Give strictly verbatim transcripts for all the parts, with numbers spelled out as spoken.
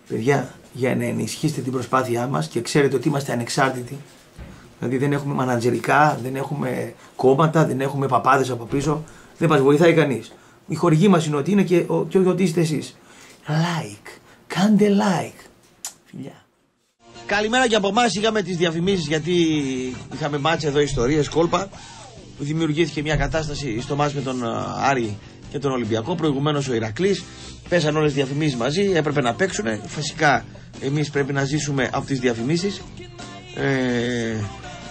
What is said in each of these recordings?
Παιδιά, για να ενισχύσετε την προσπάθειά μας και ξέρετε ότι είμαστε ανεξάρτητοι. Δηλαδή δεν έχουμε μανατζερικά, δεν έχουμε κόμματα, δεν έχουμε παπάδες από πίσω. Δεν μας βοηθάει κανείς. Η χορηγή μας είναι ότι είναι και, ο, και ότι είστε εσείς. Like, κάντε like. Φιλιά. Καλημέρα και από εμάς. Είχαμε τις διαφημίσεις γιατί είχαμε μάτσα εδώ, ιστορίες, κόλπα. Δημιουργήθηκε μια κατάσταση στο μάτς με τον Άρη και τον Ολυμπιακό. Προηγουμένως ο Ηρακλής. Πέσαν όλες τις διαφημίσεις μαζί, έπρεπε να παίξουν. Φυσικά εμείς πρέπει να ζήσουμε από τις διαφημίσεις. Ε, ε,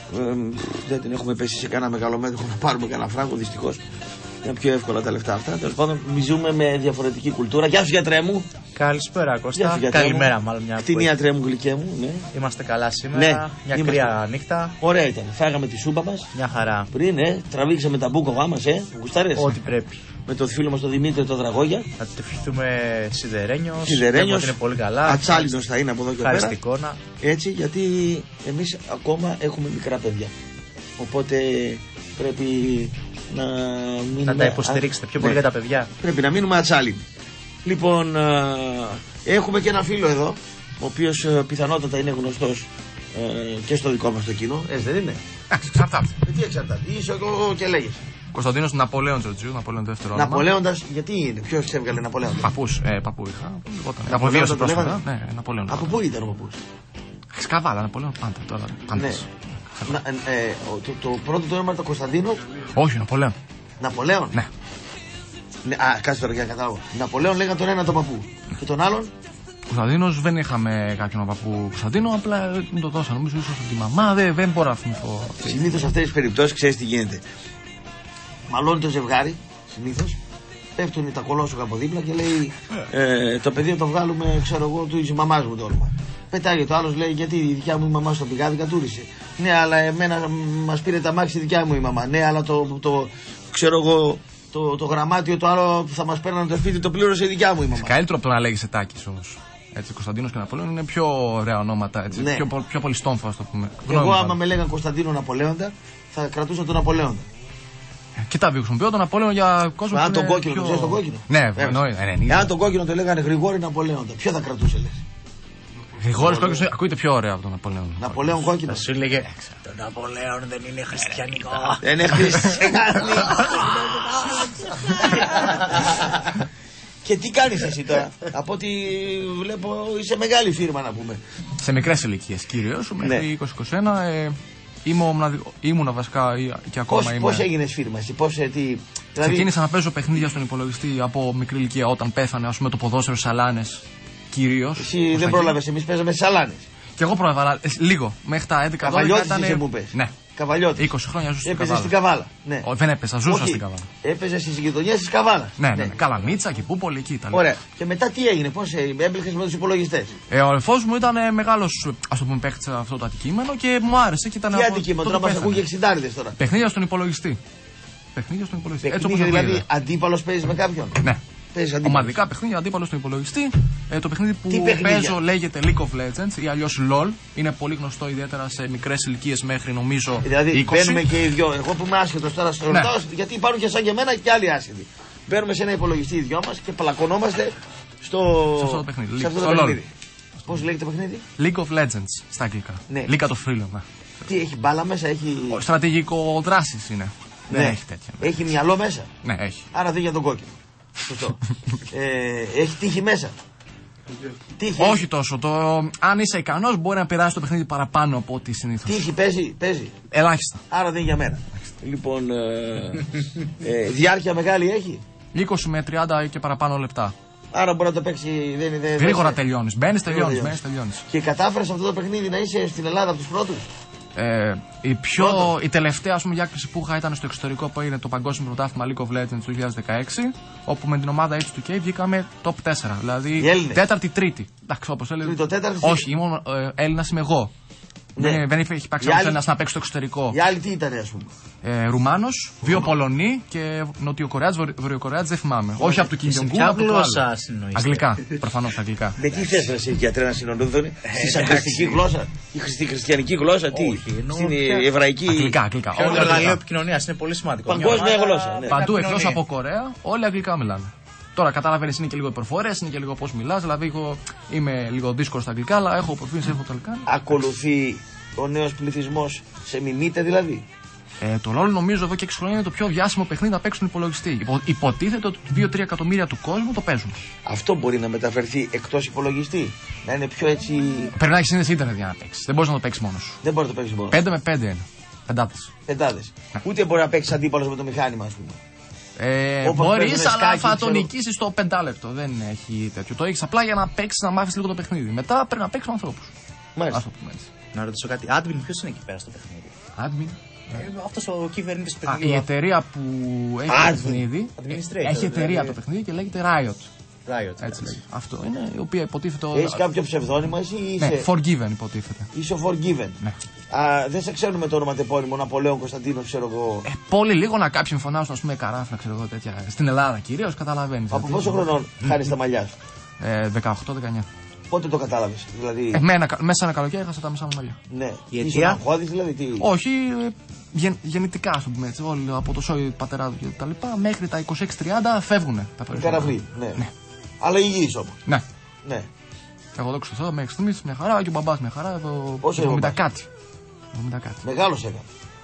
δεν την έχουμε πέσει σε κανένα μεγάλο μέτρο να πάρουμε κανένα φράγκο, δυστυχώς. Είναι πιο εύκολα τα λεφτά αυτά. Τέλος πάντων, ζούμε με διαφορετική κουλτούρα. Γεια σου, γιατρέ μου. Καλησπέρα, Κώστα. Καλημέρα, μάλλον μια Τι είναι, γιατρέ μου, γλυκέ μου. Ναι. Είμαστε καλά σήμερα. Ναι, μια είμαστε... κρύα νύχτα. Ωραία ήταν. Φάγαμε τη σούπα μας. Μια χαρά. Πριν, ε, τραβήξαμε τα μπούκοβά μας, ε. Γουστάρες. Ό,τι πρέπει. Με το φίλο μας τον Δημήτρη τον Δραγόγια. Θα του ευχηθούμε σιδερένιος. Σιδερένιος. Είναι πολύ καλά. Ατσάλινος θα είναι από εδώ και πέρα. Ευχαριστικόνα. Έτσι, γιατί εμείς ακόμα έχουμε μικρά παιδιά. Οπότε πρέπει να μείνουμε... Να τα υποστηρίξετε πιο πολύ, ναι, για τα παιδιά. Πρέπει να μείνουμε ατσάλινοι. Λοιπόν, α, έχουμε και ένα φίλο εδώ, ο οποίος α, πιθανότατα είναι γνωστός α, και στο δικό μας το κοινό. Έτσι δεν είναι? Εξαρτάται. Ε, τι εξαρτάται? Είσαι εγώ και λέγες. Κωνσταντίνος Ναπολέον Τζορτζίου, Ναπολέον δεύτερο όνομα. Ναπολέοντας, γιατί είναι, ποιος έβγαλε Ναπολέον? Παππούς, ε, παππού είχα. Αποβίωσε πρόσφατα. Ναι, Ναπολέον. Από πού ήταν ο παππούς? Σκαβάλα, Ναπολέον πάντα τώρα. Ναι. Να, ε, το, το πρώτο το όνομα ήταν Κωνσταντίνος. Όχι, Ναπολέον. Ναπολέον? Ναι. Ναι, α, κάτσε τώρα για να καταλάβω. Ναπολέον λέγανε τον ένα τον παππού. Και τον άλλον? Κωνσταντίνος δεν είχαμε κάποιον παππού Κωνσταντίνο, απλά μου το δώσα. Νομίζω ίσως ότι η μαμά δεν, δεν μπορώ να θυμηθώ. Συνήθως σε αυτές τις περιπτώσεις ξέρεις τι γίνεται. Μαλώνει το ζευγάρι, συνήθως. Πέφτουν τα κολόσουκα από δίπλα και λέει ε, το παιδί το βγάλουμε, ξέρω εγώ, του της μαμάς μου το όνομα. Πετάγει το άλλος, λέει γιατί η δικιά μου η μαμά στο πηγάδι κατούρισε. Ναι, αλλά εμένα μας πήρε τα μάξι η δικιά μου η μαμά. Ναι, αλλά το, το, το ξέρω εγώ, το, το γραμμάτιο το άλλο που θα μας παίρνανε το σπίτι το πλήρωσε η δικιά μου η μαμά. Καλύτερο από το να λέγεις Ετάκης όμως. Έτσι, Κωνσταντίνος και Ναπολέον είναι πιο ωραία ονόματα, έτσι, ναι, πιο, πιο πολύ στόμφα, ας το πούμε. Εγώ άμα πάντα με λέγανε Κωνσταντίνο Ναπολέοντα, θα κρατούσα τον Ναπολέοντα. Κοιτά, χρησιμοποιώ τον Ναπολέον για κόσμο. Αν τον κόκκινο, πιο... το ξέρεις τον κόκκινο? Ναι, εννοείται. Αν τον κόκκινο το λέγανε Γρηγόρη Ναπολέοντα, ποιο θα κρατούσε, λες? Γρηγόρης κόκκινος ακούγεται πιο ωραίο από τον Ναπολέον. Ναπολέον κόκκινο. Θα σου έλεγε το Ναπολέον δεν είναι χριστιανικό. Δεν είναι χριστιανικό. Και τι κάνεις εσύ τώρα? Από ό,τι βλέπω είσαι μεγάλη φίρμα να πούμε. Σε μικρές ηλικίες κυρίως, μέχρι ναι. είκοσι είκοσι ένα ε, ήμουνα βασικά και ακόμα πώς, είμαι. Πώς έγινες φίρμα εσύ, πώς, τι, δηλαδή... Ξεκίνησα να παίζω παιχνίδια στον υπολογιστή από μικρή ηλικία όταν πέθανε, ας πούμε, το ποδόσφαιρο σαλάνες κυρίως. Εσύ δεν πρόλαβες, εμείς παίζαμε στις σαλάνες. Και εγώ πρόλαβα λίγο, μέχρι τα έντεκα δώδεκα ήταν. Καβαλιώτης μου πες. Ναι. Καβαλιώτης. είκοσι χρόνια ζούσα στην Έπαιζε Καβάλα. στην Καβάλα. Ναι. Ο, δεν έπαιζα, ζούσα Όχι. στην Καβάλα. Έπαιζε στις γειτονιές της Καβάλας. Ναι, ναι, ναι. Καλαμίτσα και Πούπολη εκεί ήταν. Ωραία. Και μετά τι έγινε, πώς έμπληκες με τους υπολογιστές? Ε, ο αδελφός μου ήταν μεγάλος, ας το πούμε, παίκτης σε αυτό το αντικείμενο και μου άρεσε. Και ήταν τι αντικείμενο, τώρα μας ακούγει εξιντάριδες τώρα. Παιχνίδια στον υπολογιστή. Παιχνίδια στον υπολογιστή. Παιχνίδια, έτσι όπως δηλαδή αντίπαλος παίζεις με κάποιον. Ναι. Ομαδικά παιχνίδια, αντίπαλο στον υπολογιστή. Ε, το παιχνίδι που παίζω λέγεται League of Legends ή αλλιώς LOL. Είναι πολύ γνωστό ιδιαίτερα σε μικρές ηλικίες μέχρι νομίζω δηλαδή, είκοσι. Μπαίνουμε και οι δυο. Εγώ που είμαι άσχετος τώρα στο ρωτάω, ναι, γιατί υπάρχουν και σαν και εμένα και άλλοι άσχετοι. Μπαίνουμε σε ένα υπολογιστή οι δυο μας και πλακωνόμαστε στο... σε αυτό το παιχνίδι. Σε αυτό το παιχνίδι. Πώς λέγεται το παιχνίδι? League of Legends στα αγγλικά. Ναι. League of Freedom. Ναι. Τι έχει, μπάλα μέσα, έχει. Στρατηγικό δράσης είναι. Ναι. Δεν έχει τέτοια. Ναι. Έχει μυαλό μέσα. Ναι, έχει. Άρα δεν για τον κόκκινο. Σωστό. ε, έχει τύχη μέσα. Τύχη. Όχι τόσο. Το, αν είσαι ικανός μπορεί να περάσει το παιχνίδι παραπάνω από ό,τι συνήθως. Τύχη παίζει, παίζει. Ελάχιστα. Άρα δεν είναι για μένα. Λοιπόν, ε, ε, διάρκεια μεγάλη έχει. είκοσι με τριάντα και παραπάνω λεπτά. Άρα μπορεί να το παίξει. Δεν, δεν, γρήγορα τελειώνεις. Μπαίνεις, τελειώνεις. τελειώνεις. Και κατάφερες αυτό το παιχνίδι να είσαι στην Ελλάδα από τους πρώτους? Ε, η, πιο, η τελευταία ας πούμε, διάκριση που είχα ήταν στο εξωτερικό που έγινε το Παγκόσμιο Πρωτάθλημα League of Legends του δύο χιλιάδες δεκαέξι, όπου με την ομάδα έιτς του κέι βγήκαμε top τέσσερα. Δηλαδή τέταρτη, τρίτη. Εντάξει, όπως έλεγε. Όχι, ήμουν ε, Έλληνας, είμαι εγώ. Ναι. Δεν, δεν έχει υπάρξει άλλο ένα να παίξει στο εξωτερικό. Οι άλλοι τι ήταν, ας πούμε? Ε, Ρουμάνος, δύο Πολωνοί και Νοτιοκορεάτης, Βορειοκορεάτης, δεν θυμάμαι. Oh, όχι από το Kim Jong-un. Ποια γλώσσα συνοείστε? Αγγλικά. Προφανώς αγγλικά. Με τι θες εσύ γιατρέ να συνονούδουν? Στη σαγκριστική γλώσσα? Στη χριστιανική γλώσσα? Τι? Στην εβραϊκή? Αγγλικά, αγγλικά. Το εργαλείο επικοινωνίας είναι πολύ σημαντικό. Παγκόσμια γλώσσα. Παντού εκτός από Κορέα, όλοι αγγλικά μιλάνε. Τώρα καταλαβαίνεις, είναι και λίγο υπερφορές, είναι και λίγο πώς μιλάς. Δηλαδή, εγώ είμαι λίγο δύσκολο στα αγγλικά, αλλά έχω προφήνει σε φωτολικά. Ακολουθεί ο νέος πληθυσμός, σε μιμείται δηλαδή. Ε, το LOL νομίζω εδώ και έξι χρόνια είναι το πιο διάσημο παιχνίδι να παίξουν υπολογιστή. Υπο, υποτίθεται ότι δύο τρία εκατομμύρια του κόσμου το παίζουν. Αυτό μπορεί να μεταφερθεί εκτός υπολογιστή. Να είναι πιο έτσι. Πρέπει να έχει σύνδεση ίντερνετ για να παίξει. Δεν μπορεί να το παίξει μόνο σου. Δεν μπορεί να το παίξει μόνο. πέντε με πέντε είναι. Πεντάδες. Πεντάδες. Ούτε μπορεί να παίξει αντίπαλο με το μηχάνημα, ας πούμε. Ε, μπορεί, αλλά θα τον νικήσει στο πεντάλεπτο. Δεν έχει τέτοιο. Το έχει απλά για να παίξει, να μάθει λίγο το παιχνίδι. Μετά πρέπει να παίξει με ανθρώπου. Μάλιστα. Να ρωτήσω κάτι. Admin, ποιο είναι εκεί πέρα στο παιχνίδι? Admin. Ε, Αυτό ο κυβερνήτη του Α, παιχνιδιού. η εταιρεία που έχει Admin. το παιχνίδι. Έχει εταιρεία το παιχνίδι και λέγεται Riot. Riot. Έτσι λέγεται. Αυτό είναι η οποία υποτίθεται. Έχει κάποιο ψευδόνυμο εσύ ή είσαι. Ναι, Forgiven υποτίθεται. Είσαι ο Forgiven. Ναι. Α, δεν σε ξέρουμε το όνομα τεπώνυμο, Ναπολέον Κωνσταντίνο, ξέρω εγώ. Ε, πολύ λίγο να κάποιοι φωνάζουν, α πούμε, καράφνα, ξέρω εγώ τέτοια. Στην Ελλάδα κυρίω καταλαβαίνει. Από πόσο χρονών χάνει τα μαλλιά σου? Ε, δεκαοκτώ δεκαεννιά. Πότε το κατάλαβε, δηλαδή. Ε, με ένα, μέσα ένα καλοκαίρι έχασα τα μισά μου μαλλιά. Ναι, η τι αιτία? αγχώδης, δηλαδή, τι. Όχι, ε, γεν, γεννητικά, α το πούμε έτσι. Όλοι από το σόι πατερά του και τα λοιπά, μέχρι τα είκοσι έξι τριάντα φεύγουν τα περισσότερα. Καραβλή, ναι. Ναι. Αλλά υγιής όμως. Ναι. Ναι. Εγώ δόξα τω Θεώ, μέχρι στιγμή μια χαρά και ο μπαμπάς μια χαρά. Εδώ Πόσο είναι ο εβδομήντα μπαμπάς? κάτι. εβδομήντα κάτι. Μεγάλος έκανε.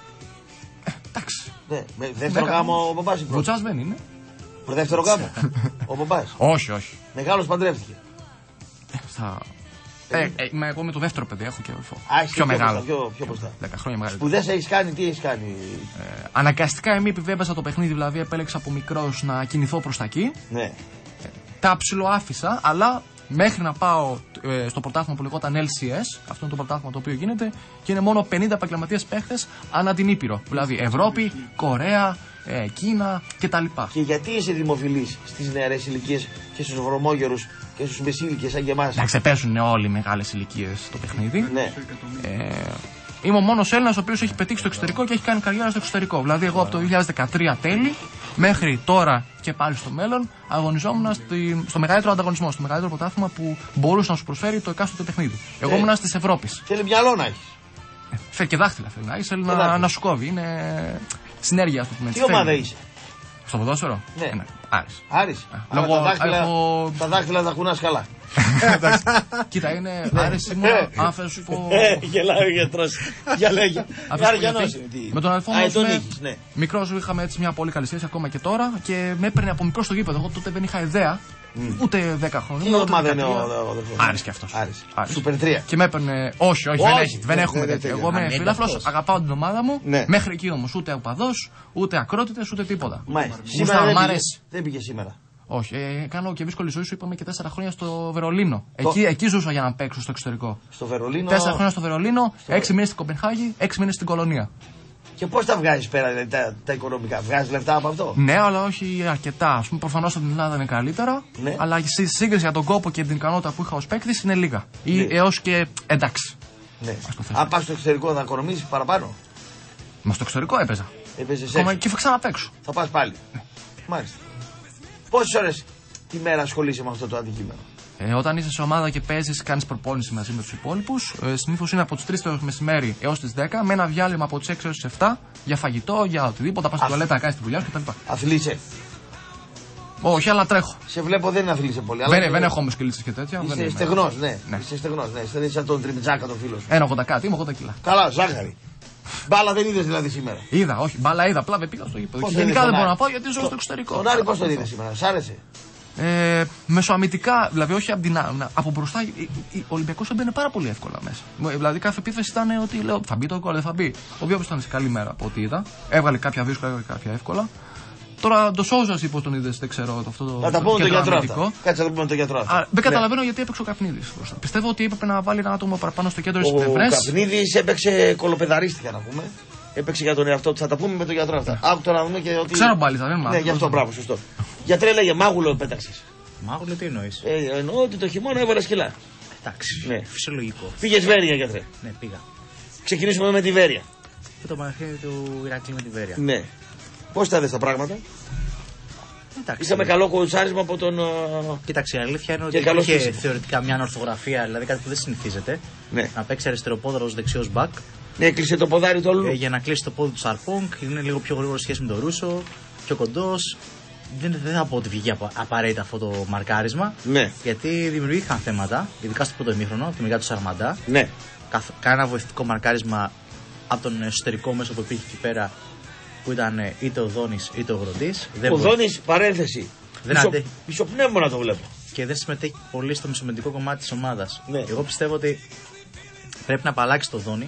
Εντάξει. Ναι. Με δεύτερο Δέκα. γάμο ο μπαμπάς ή πρώτο? Βουτσάς δεν είναι. Δεύτερο γάμο. Ο μπαμπάς. Όχι, όχι. Μεγάλος παντρεύτηκε. Ε, θα... ε, ε, είμαι εγώ με το δεύτερο παιδί, έχω και αδελφό. Α, έχεις Πιο πιο μεγάλο. μπροστά, πιο- πιο μπροστά. δέκα χρόνια μεγάλο. Σπουδές έχεις κάνει, τι έχεις κάνει. Ε, αναγκαστικά εμεί επειδή έπαιζα το παιχνίδι, δηλαδή επέλεξα από μικρός να κινηθώ προς τα εκεί. Ναι. Τα ψιλοάφησα, αλλά μέχρι να πάω ε, στο πρωτάθλημα που λεγόταν ελ σι ες, αυτό είναι το πρωτάθλημα το οποίο γίνεται, και είναι μόνο πενήντα επαγγελματίες παίχτες ανά την Ήπειρο. Δηλαδή Ευρώπη, Κορέα, ε, Κίνα κτλ. Και γιατί είσαι δημοφιλής στις νεαρές ηλικίες και στους βρωμόγερους και στους μεσήλικες σαν και εμάς? Να ξεπέσουν όλοι οι μεγάλες ηλικίες το παιχνίδι. Ναι. Ε, είμαι ο μόνος Έλληνας ο οποίος έχει πετύχει στο εξωτερικό και έχει κάνει καριέρα στο εξωτερικό. Δηλαδή, εγώ από το δύο χιλιάδες δεκατρία τέλη μέχρι τώρα και πάλι στο μέλλον αγωνιζόμουν στη, στο μεγαλύτερο ανταγωνισμό, στο μεγαλύτερο πρωτάθλημα που μπορούσε να σου προσφέρει το εκάστοτε παιχνίδι. Εγώ Ε. ήμουν τη Ευρώπη. Θέλει μυαλό να έχεις. Φέρει και δάχτυλα θέλει να έχει, θέλει δάχτυλα. να, να σου κόβει. Είναι συνέργεια, α το πούμε. Τι έτσι, ομάδα θέλει. είσαι? Στο ποδόσφαιρο? Ναι. Ε, ναι. Άρης. Άρης. Λόγω- Άρα τα δάχτυλα, έχω- τα δάχτυλα τα κουνάς καλά. Κοίτα, είναι Άρης ήμουν. Αν θέλω να σου πω. Ε, γελάει ο γιατρός. Για λέγε. Αυτό Άρα που για γιατί νόση. Τι- με τον αδελφό Α, μου ε, τον με... είχες, ναι. μικρός είχαμε έτσι μια πολύ καλή σχέση ακόμα και τώρα και με έπαιρνε από μικρό στο γήπεδο. Εγώ τότε δεν είχα ιδέα ούτε δέκα χρόνια. Τι ούτε ομάδα είναι ο δεκατρία. ο αδερφός? Άρης και αυτός. Άρης. Άρης. Σούπερ τρία. Και με έπαιρνε. Όχι, όχι, δεν, Όχι, έχει, δεν δεν- έχουμε δεν- τέτοιο. δεν- Εγώ είμαι δεν- φιλάθλος, αυτός. αγαπάω την ομάδα μου. Ναι. Μέχρι εκεί όμως ούτε οπαδός, ούτε ακρότητες, ούτε τίποτα. Μάλιστα. Γούσταρα, Σήμερα μ' δεν πήγε- αρέσει. δεν πήγε σήμερα. Όχι, ε, κάνω και δύσκολη ζωή σου. Είπαμε και τέσσερα χρόνια στο Βερολίνο. Εκεί, εκεί ζούσα για να παίξω στο εξωτερικό. Στο Βερολίνο. Τέσσερα χρόνια στο Βερολίνο, έξι μήνες στην Κοπενχάγη, έξι μήνες στην Κολονία. Και πώς τα βγάζεις πέρα δηλαδή, τα, τα οικονομικά? Βγάζεις λεφτά από αυτό? Ναι, αλλά όχι αρκετά. Α πούμε, προφανώς στην Ελλάδα είναι καλύτερα. Ναι. Αλλά στη σύγκριση για τον κόπο και την ικανότητα που είχα ως παίκτης είναι λίγα. Ή Ναι. έως και εντάξει. Ναι. Ας το θέσω. Αν πας στο εξωτερικό θα οικονομήσεις παραπάνω. Μα στο εξωτερικό έπαιζα. Έπαιζες Ακόμα έξω. και θα ξαναπαίξω. Θα πας πάλι. Μάλιστα. Πόσες ώρες τη μέρα ασχολείσαι με αυτό το αντικείμενο? Ε, όταν είσαι σε ομάδα και παίζεις, κάνεις προπόνηση μαζί με τους υπόλοιπους. Ε, συνήθως είναι από τις τρεις το μεσημέρι έως τις δέκα, με ένα διάλειμμα από τις έξι έως τις επτά για φαγητό, για οτιδήποτε. Πας στην Ας- τουαλέτα να κάνεις τη δουλειά σου κτλ. Αθλείσαι. Όχι, αλλά τρέχω. Σε βλέπω δεν αθλείσαι πολύ. Δεν, αλλά δεν έχω όμως κυλίτσες και τέτοια. δεν Είσαι είμαι. στεγνός, ναι. Ναι. Είσαι στεγνός, ναι. Δεν είσαι σαν τον Τριμιτζάκα τον φίλο σου. ένα ογδόντα κάτι, είμαι ογδόντα κιλά. Καλά, ζάχαρη. Μπάλα δεν είδες δηλαδή σήμερα? Είδα, όχι, μπάλα είδα, απλά δεν πήγα στο γήπεδο. Πώς Και τον γενικά είδες δεν τον μπορώ να Άρη? πάω γιατί ζω στο εξωτερικό. Τον Άρη πώς τον είδες σήμερα? Σ' άρεσε? Ε, μεσοαμυντικά, δηλαδή όχι από, την, α- από μπροστά, ο Ολυμπιακός έμπαινε πάρα πολύ εύκολα μέσα. Ε, Δηλαδή κάθε επίθεση ήταν ότι λέω θα μπει το γκολ, δεν θα μπει. Ο Βιόπης ήταν σε καλή μέρα από ό,τι είδα. Έβγαλε κάποια δύσκολα, έβγαλε κάποια εύκολα. Τώρα το Σόουζα ή πώς τον είδες, δεν ξέρω αυτό το. Να τα πούμε τον κέντρο γιατρό αμυντικό. αυτά. Κάτσε να τα πούμε τον γιατρό αυτά. Α, δεν καταλαβαίνω γιατί έπαιξε ο Καπνίδης μπροστά. Πιστεύω ότι έπρεπε να βάλει ένα άτομο παραπάνω στο κέντρο Ο στις πλευρές. Καπνίδης έπαιξε κολοπεδαρίστηκα να πούμε. Έπαιξε για τον εαυτό του. Θα τα πούμε με τον γιατρό αυτά. Άκου τώρα να δούμε και ότι. Ξέρω πάλι, θα δεν Ναι, μάθω. γι' αυτό μπράβο, σωστό. Γιατρέ, λέγε μάγουλο πέταξες. Μάγουλο, τι εννοείς? Ε, εννοώ ότι το χειμώνα έβαλε σκυλά. Εντάξει. Ναι. Φυσιολογικό. Πήγες Βέρεια, γιατρέ. Ναι, πήγα. Ξεκινήσουμε με τη Βέρεια. Και το μαχαίρι του Ηρακλή με τη Βέρεια. Ναι. Πώς τα δες τα πράγματα? Εντάξει. Είσαι με καλό κοουτσάρισμα από τον. ε, Κοίταξε, η αλήθεια είναι Και ότι καλώς είχε είσαι. θεωρητικά μια ανορθογραφία, δηλαδή κάτι που δεν συνηθίζεται. Ναι. Να παίξει αριστεροπόδαρο δεξιό μπακ. Ναι, έκλεισε το ποδάρι του όλου. Ε, για να κλείσει το πόδι του Σαρπόνκ. Είναι λίγο πιο γρήγορο σχέση με τον Ρούσο. Πιο κοντό. δεν, δεν θα πω ότι βγήκε απα, απαραίτητα αυτό το μαρκάρισμα. Ναι. Γιατί δημιουργήθηκαν θέματα, ειδικά στο πρώτο ημίχρονο, από τη μεριά του Σαρμαντά. Ναι. Καθ, κάνα βοηθητικό μαρκάρισμα από τον εσωτερικό μέσο που υπήρχε εκεί πέρα, που ήταν είτε ο Δόνης είτε ο Γροντής. Ο Δόνης, παρένθεση. Δεν Μισο, αντέχει. Μισοπνεύμονα το βλέπω. Και δεν συμμετέχει πολύ στο μισομεντικό κομμάτι της ομάδας. Ναι. Εγώ πιστεύω ότι πρέπει να απαλλάξει το Δόνη.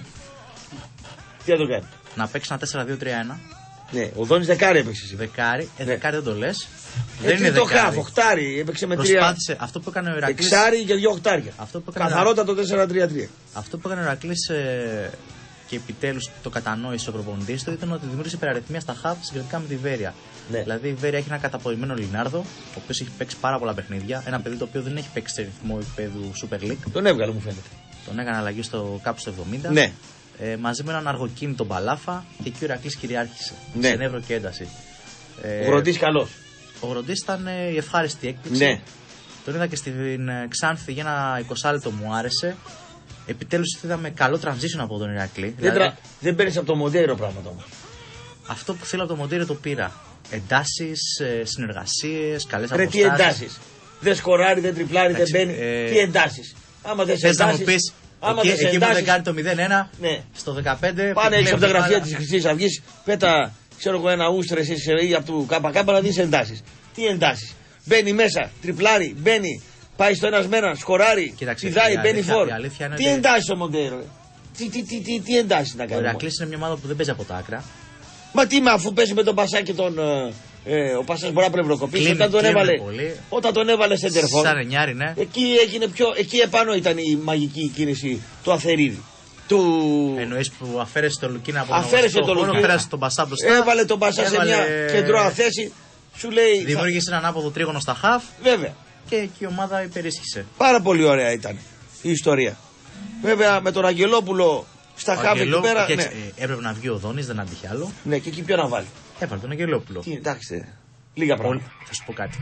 Τι θα το κάνει? Να παίξει ένα τέσσερα δύο τρία ένα. Ναι, ο Δόνης δεκάρι έπαιξε. Δεκάρι, ε, Ναι. δεκάρι δεν το λες. Ε, δεν είναι το δεκάρι. χάφ, οχτάρι, έπαιξε με τρία. Προσπάθησε αυτό που έκανε ο Ηρακλής. Εξάρι και δύο οχτάρια. Αυτό που έκανε, Καθαρότατο τέσσερα τρία τρία. αυτό που έκανε ο Ηρακλής ε, και επιτέλους το κατανόησε ο προπονητής του ήταν ότι δημιούργησε υπεραριθμία στα χαφ συγκριτικά με τη Βέρεια. Ναι. Δηλαδή η Βέρεια έχει ένα καταπολεμμένο Λινάρδο, ο οποίος έχει παίξει πάρα πολλά παιχνίδια. Ένα παιδί το οποίο δεν έχει παίξει σε ρυθμό επίπεδου Super League. Τον έβγαλε, μου φαίνεται. Τον έκανε αλλαγή στο κάπου στο εβδομήντα. Ναι. Ε, μαζί με έναν αργοκίνητο Μπαλάφα και εκεί ο Ηρακλής κυριάρχησε. Ναι. Σε νεύρο και ένταση. Ε, Ο Γροντής καλός. ο Γροντής ήταν ε, η ευχάριστη έκπληξη. Ναι. Τον είδα και στην ε, Ξάνθη για ένα είκοσι λεπτό, μου άρεσε. Επιτέλους είδαμε καλό transition από τον Ηρακλή. Δεν, Δηλαδή, τρα... δεν παίρνεις από το Μοντέιρο πράγματα όμως. αυτό που θέλω από το Μοντέιρο το πήρα. Εντάσεις, ε, συνεργασίες, καλές Ρε, αποστάσεις. τι εντάσεις. Δεν σκοράρει, δεν τριπλάρει, δεν Εντάξει, μπαίνει. ε, Τι εντάσεις. Άμα δεν σε Θες να μου εντάσεις. πεις, Άμα εκεί, δεν σε εκεί που δεν εντάσεις. κάνει το μηδέν ένα, Ναι. στο δεκαπέντε... Πάνε έξω από τα πλέον γραφεία μπάλα. της Χρυσής Αυγής, πέτα, ξέρω εγώ, ένα ούστρε εσύ ή από του ΚΚ να δεις εντάσεις. Τι εντάσεις. Μπαίνει μέσα, τριπλάρει, μπαίνει, πάει στο ένας μένα, σκοράρει, Κοίταξε, πηδάει, η μπαίνει αλήθεια- φόρ. η αλήθεια είναι Τι ότι- εντάσεις ο Μοντέιρο. Τι, τι, τι, τι, τι εντάσεις να Ο κάνει. Ηρακλής είναι μια ομάδα που δεν παίζει από τα άκρα. Μα τι με αφού παίζει με τον Πασά και τον. Ε, ε, ο Πασάς μπορεί να πλευροκοπήσει. Κλείνει- Όταν τον κλείνει έβαλε. πολύ. Όταν τον έβαλε σε τερφόρ. Σαν εννιάρι, ναι. Εκεί έγινε πιο. Εκεί επάνω ήταν η μαγική κίνηση του Αθερίδη. Του. Εννοείς που αφαίρεσε το Λουκίνα από Αφαίρεσε το Λουκίνα. πέρασε τον Πασά μπροστά. Έβαλε τον Πασά σε έβαλε- μια κεντρώα θέση. Σου λέει. Δημιούργησε έναν άποδο τρίγωνο στα χαφ Θα... Βέβαια. και εκεί η ομάδα υπερίσχυσε. Πάρα πολύ ωραία ήταν η ιστορία. Βέβαια με τον Αγγελόπουλο στα Ο χάβη εκεί Αγγελό- πέρα. κοίταξε, Ναι. ε, έπρεπε να βγει ο Δόνης, δεν άντυχε άλλο. ναι, και εκεί ποιο να βάλει. Έβαλε τον Αγγελόπουλο. Τι, εντάξει. Λίγα Όλοι, πράγματα. θα σου πω κάτι.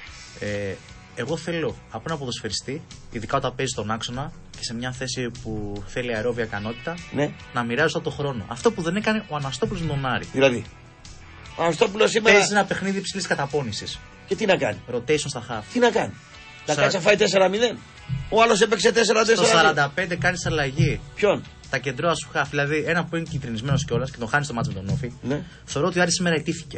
Ε, εγώ θέλω από ένα ποδοσφαιριστή, ειδικά όταν παίζει στον άξονα και σε μια θέση που θέλει αερόβια ικανότητα, Ναι. να μοιράζει το χρόνο. Αυτό που δεν έκανε ο Αναστόπουλος με τον Άρη. Δηλαδή. Ο Αναστόπουλος σήμερα. Παίζει ένα παιχνίδι υψηλής καταπώνησης. Και τι να κάνει. Rotation στα half. Τι να κάνει. Να Σα- κάτσει να φάει τέσσερα μηδέν. Ο άλλος έπαιξε τέσσερα τέσσερα. Στο σαράντα πέντε κάνει αλλαγή. Ποιον. Τα κεντρώα σου half, δηλαδή ένα που είναι κυτρινισμένο κιόλα και τον χάνει στο μάτσο με τον Όφη. Ναι. Θεωρώ ότι ο Άρης σήμερα ιτήθηκε.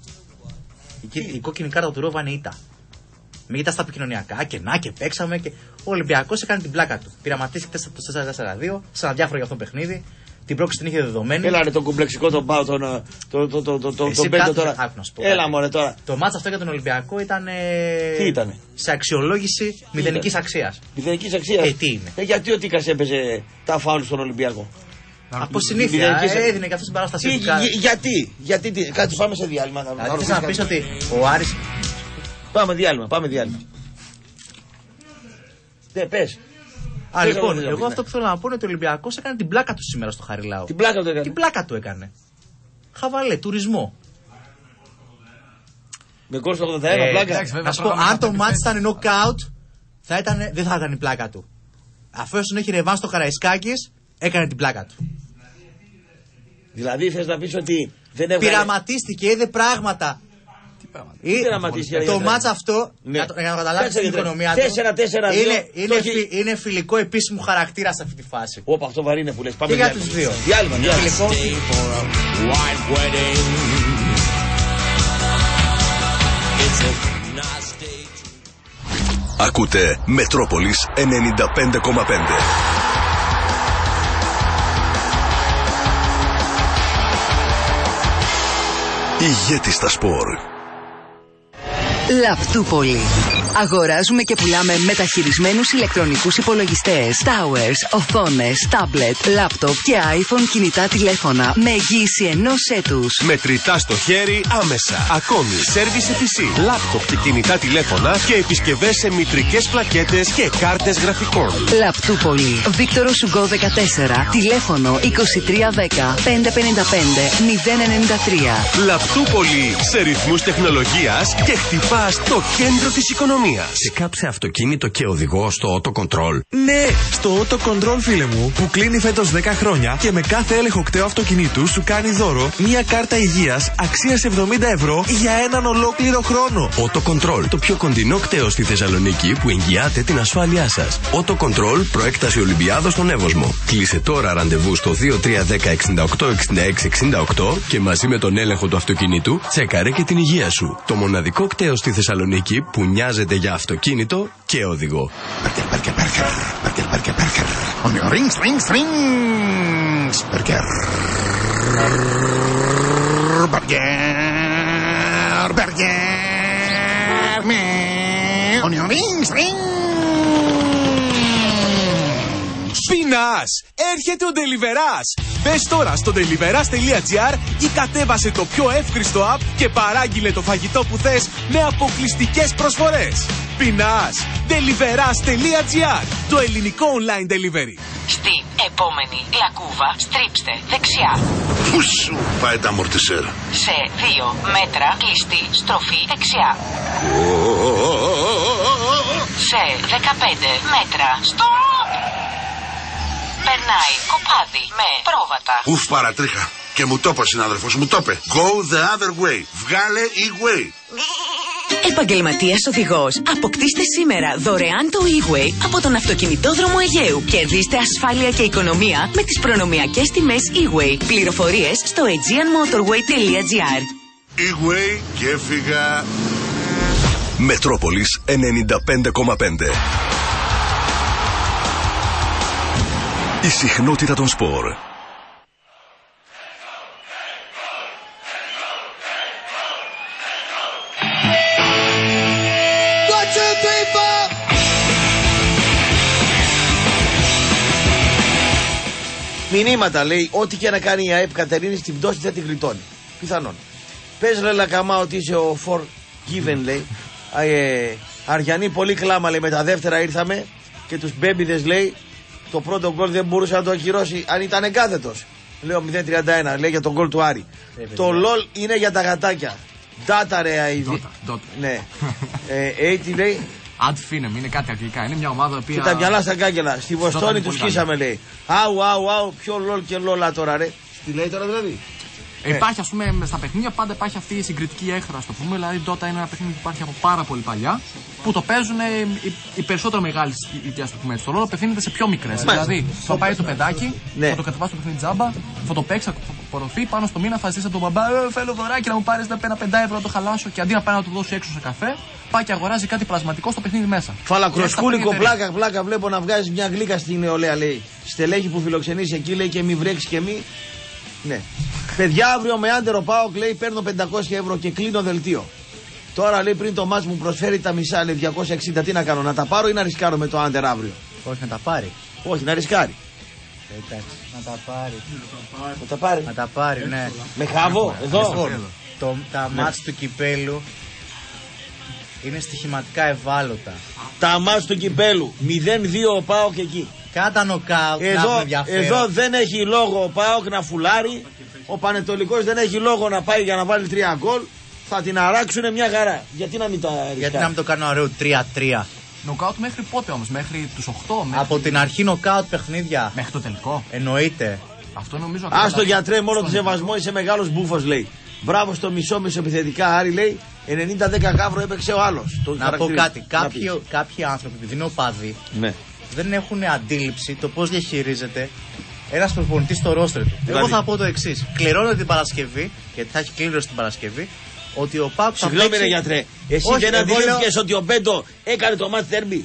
Η, κύ- η κόκκινη κάρτα του Ρόβα είναι ήττα. Μην ήταν στα επικοινωνιακά και να και παίξαμε και ο Ολυμπιακός έκανε την πλάκα του. Πειραματίστηκε το τέσσερα τέσσερα δύο, σαν αδιάφορο για αυτό το παιχνίδι. Την πρόκληση την είχε δεδομένη. Έλα ρε τον κομπλεξικό τον πάω τον, ε, τον, τον, τον, τον, τον, Εσύ τον πέντο κάθεσαι- τώρα. άκου να σου πω Έλα κάτι. μωρέ τώρα. Το μάτς αυτό για τον Ολυμπιακό ήταν. Τι ήτανε? Σε αξιολόγηση μηδενική αξία. Μηδενικής αξίας. Ε, τι είναι? Ε, γιατί ο Τίκας έπαιζε τα φάουλ στον Ολυμπιακό. Από συνήθεια μηδενικής- ε, έδινε και αυτό την παράστασή Τι, του. κα- γι- γιατί, γιατί, τι, κάτσε πάμε σε διάλειμμα. να- Δηλαδή να θες να ρωτήσεις πεις κάτι. ότι ο Άρης. Πάμε διάλειμμα, πάμε διάλειμμα. Ναι, πες. Α, Θες λοιπόν, να το εγώ δεις, αυτό που θέλω να πω είναι ότι ο Ολυμπιακός έκανε την πλάκα του σήμερα στο Χαριλάου. Την πλάκα του έκανε. Την πλάκα του έκανε. Χαβαλέ, τουρισμό. Με κόστο ογδόντα ένα Ε, πλάκα. εντάξει, βέβαια, Να σου πω, πρόγραμμα αν το θα μάτς επιθέσει. ήταν knockout, θα ήταν, δεν θα ήταν η πλάκα του. Αφού έσον έχει ρεβάν στο Καραϊσκάκης, έκανε την πλάκα του. Δηλαδή θες να πεις ότι δεν έβγαλε. Πειραματίστηκε, είδε πράγματα. Τι πράγμα. Ή- πειραματίστηκε, το γιατί- μάτς αυτό, Ναι. για, το, για να καταλάβεις Κάτσε, την γιατί- οικονομία του, τέσσερα τέσσερα δύο, είναι, το είναι, έχει- φι- είναι φιλικό επίσημο χαρακτήρα σε αυτή τη φάση. Όπα, αυτό βαρύ είναι που λες. Πάμε Και για διάλειμμα. τους δύο. Διάλειμμα, διάλειμμα. Φιλικό, White wedding. It's a nice day. Ακούτε Μετρόπολης ενενήντα πέντε κόμμα πέντε. Ηγέτη στα σπορ. Λαπτούπολη. Αγοράζουμε και πουλάμε μεταχειρισμένους ηλεκτρονικούς υπολογιστές, towers, οθόνες, tablet, laptop και iPhone κινητά τηλέφωνα με εγγύηση ενός έτους. Μετρητά στο χέρι άμεσα. Ακόμη, σέρβις πι σι, λάπτοπ και κινητά τηλέφωνα και επισκευές σε μητρικές πλακέτες και κάρτες γραφικών. Λαπτούπολη. Βίκτορο Σουγκό δεκατέσσερα. Τηλέφωνο είκοσι τρία δέκα πεντακόσια πενήντα πέντε μηδέν ενενήντα τρία. Λαπτούπολη σε ρυθμούς τεχνολογίας και χτυπά πας στο κέντρο της οικονομίας. Και κάψε αυτοκίνητο και οδηγό στο Auto Control. Ναι, στο Auto Control, φίλε μου, που κλείνει φέτος δέκα χρόνια και με κάθε έλεγχο κταίου αυτοκινήτου σου κάνει δώρο μια κάρτα υγείας αξίας εβδομήντα ευρώ για έναν ολόκληρο χρόνο. Auto Control, το πιο κοντινό κταίο στη Θεσσαλονίκη που εγγυάται την ασφάλειά σας. Auto Control, προέκταση Ολυμπιάδος στον Εύωσμο. Κλείσε τώρα ραντεβού στο δύο τρία ένα μηδέν εξήντα οκτώ εξήντα έξι εξήντα οκτώ και μαζί με τον έλεγχο του αυτοκινήτου τσέκαρε και την υγεία σου. Το μοναδικό κταίο στη Θεσσαλονίκη που νοιάζεται για αυτοκίνητο και οδηγό. Burger, burger, burger, burger, burger. On your rings, rings, rings. Burger. Burger, burger. On your rings, rings. Πεινάς! Έρχεται ο Deliverás! Μπες τώρα στο deliveras τελεία gr ή κατέβασε το πιο εύκριστο app και παράγγειλε το φαγητό που θες με αποκλειστικές προσφορές. Πεινάς! deliveras τελεία gr, το ελληνικό online delivery. Στην επόμενη λακκούβα στρίψτε δεξιά. Πού σου πάει τα αμορτισέρ? Σε δύο μέτρα κλειστή στροφή δεξιά. Σε δεκαπέντε μέτρα stop. Περνάει κοπάδι με πρόβατα. Ουφ, παρατρίχα. Και μου το είπε ο συνάδελφος, μου το είπε. Go the other way. Βγάλε e-way. Επαγγελματίας οδηγός. Αποκτήστε σήμερα δωρεάν το e-way από τον αυτοκινητόδρομο Αιγαίου. Κερδίστε ασφάλεια και οικονομία με τις προνομιακές τιμές e-way. Πληροφορίες στο aegean motorway τελεία gr. e-way και έφυγα. Μετρόπολης ενενήντα πέντε κόμμα πέντε. Η συχνότητα των σπορ. Μηνύματα λέει, ό,τι και να κάνει η ΑΕΠ Κατερίνη στην πτώση δεν την γλιτώνει. Πιθανόν. Πες ρε Λακαμά ότι είσαι ο forgiven, λέει. Ε, Αριανή, πολύ κλάμα, λέει, με τα δεύτερα ήρθαμε και τους μπέμπιδες, λέει, το πρώτο γκολ δεν μπορούσε να το ακυρώσει αν ήταν εγκάθετος. Λέω μηδέν τριάντα ένα, λέει, για τον γκολ του Άρη. Ε, το LOL είναι για τα γατάκια. Data ρε αηδή. Ναι. ε, έτσι λέει. Ad finem, είναι κάτι αγγλικά. Είναι μια ομάδα που. Και τα μυαλά στα κάγκελα. Στη Βοστόνη του σκίσαμε, λέει. Αου, αου, αου, πιο LOL και LOL τώρα, ρε. Τι λέει τώρα δηλαδή. Ε, υπάρχει, ας πούμε, στα παιχνίδια πάντα υπάρχει αυτή η συγκριτική έχθρα, το πούμε. Δηλαδή, Dota είναι ένα παιχνίδι που υπάρχει από πάρα πολύ παλιά. Που το παίζουν οι, οι περισσότερο μεγάλοι ηλικία, το πούμε. Το ρόλο απευθύνεται σε πιο μικρές. Δηλαδή, θα πάει το παιδάκι, ναι. θα το κατεβάσει το παιχνίδι τζάμπα, θα το παίξει, θα απορροφεί, πάνω στο μήνα θα ζήσει από τον μπαμπά. Ε, θέλω δωράκι να μου πάρει ένα πέντε ευρώ να το χαλάσω. Και αντί να πάει να το δώσει έξω σε καφέ, πάει και αγοράζει κάτι πλασματικό στο παιχνίδι μέσα. Φαλακροσκούλικο, πλάκα, πλάκα βλέπω να βγάζει μια γλύκα στην νεολαία, λέει. Στελέχη που φιλοξενήσει εκεί, λέει, και μη βρέξει και μη. Ναι. Παιδιά, αύριο με άντερο πάω, λέει, παίρνω πεντακόσια ευρώ και κλείνω δελτίο. Τώρα, λέει, πριν το μάτς μου προσφέρει τα μισά, λέει, διακόσια εξήντα, τι να κάνω, να τα πάρω ή να ρισκάρω με το άντερ αύριο? Όχι, να τα πάρει. Όχι, να ρισκάρει. Εντάξει, να τα πάρει. Να τα πάρει. Να τα πάρει, ναι. Με χάβο, εδώ. Το, τα ναι. μάτς του κυπέλου είναι στοιχηματικά ευάλωτα. Τα μάτς του κυπέλου, μηδέν δύο πάω και εκεί. Κάτα νοκάουτ, εδώ, εδώ δεν έχει λόγο ο ΠΑΟΚ να φουλάρει. Ο Πανετολικός δεν έχει λόγο να πάει για να βάλει τρία γκολ. Θα την αράξουνε μια χαρά. Γιατί να μην τα ρισκάρει? Γιατί να μην το κάνω ωραίο τρία τρία. Νοκάουτ μέχρι πότε όμως? Μέχρι τους οκτώ? Μέχρι... Από την αρχή νοκάουτ παιχνίδια. Μέχρι το τελικό? Εννοείται. Αυτό νομίζω. Άστο γιατρέ, μόνο το σεβασμό, είσαι μεγάλος μπούφος, λέει. Μπράβο στο μισό μισοεπιθετικά, Άρη, λέει. ενενήντα δέκα γάβρο έπαιξε ο άλλος. Να πω κάτι. Κάποιοι, κάποιοι άνθρωποι, επειδή είναι οπαδοί, ναι. δεν έχουν αντίληψη το πώς διαχειρίζεται ένας προπονητής στο ρόστερ του. Δηλαδή. Εγώ θα πω το εξής. Κληρώνω την Παρασκευή, γιατί θα έχει κλήρωση την Παρασκευή, ότι ο ΠΑΟΚ θα Συγγνώμη, ρε γιατρέ. Εσύ όχι, δεν αντιλήφθηκες λέω... ότι ο Μπέντο έκανε το μάτς τέρμπι.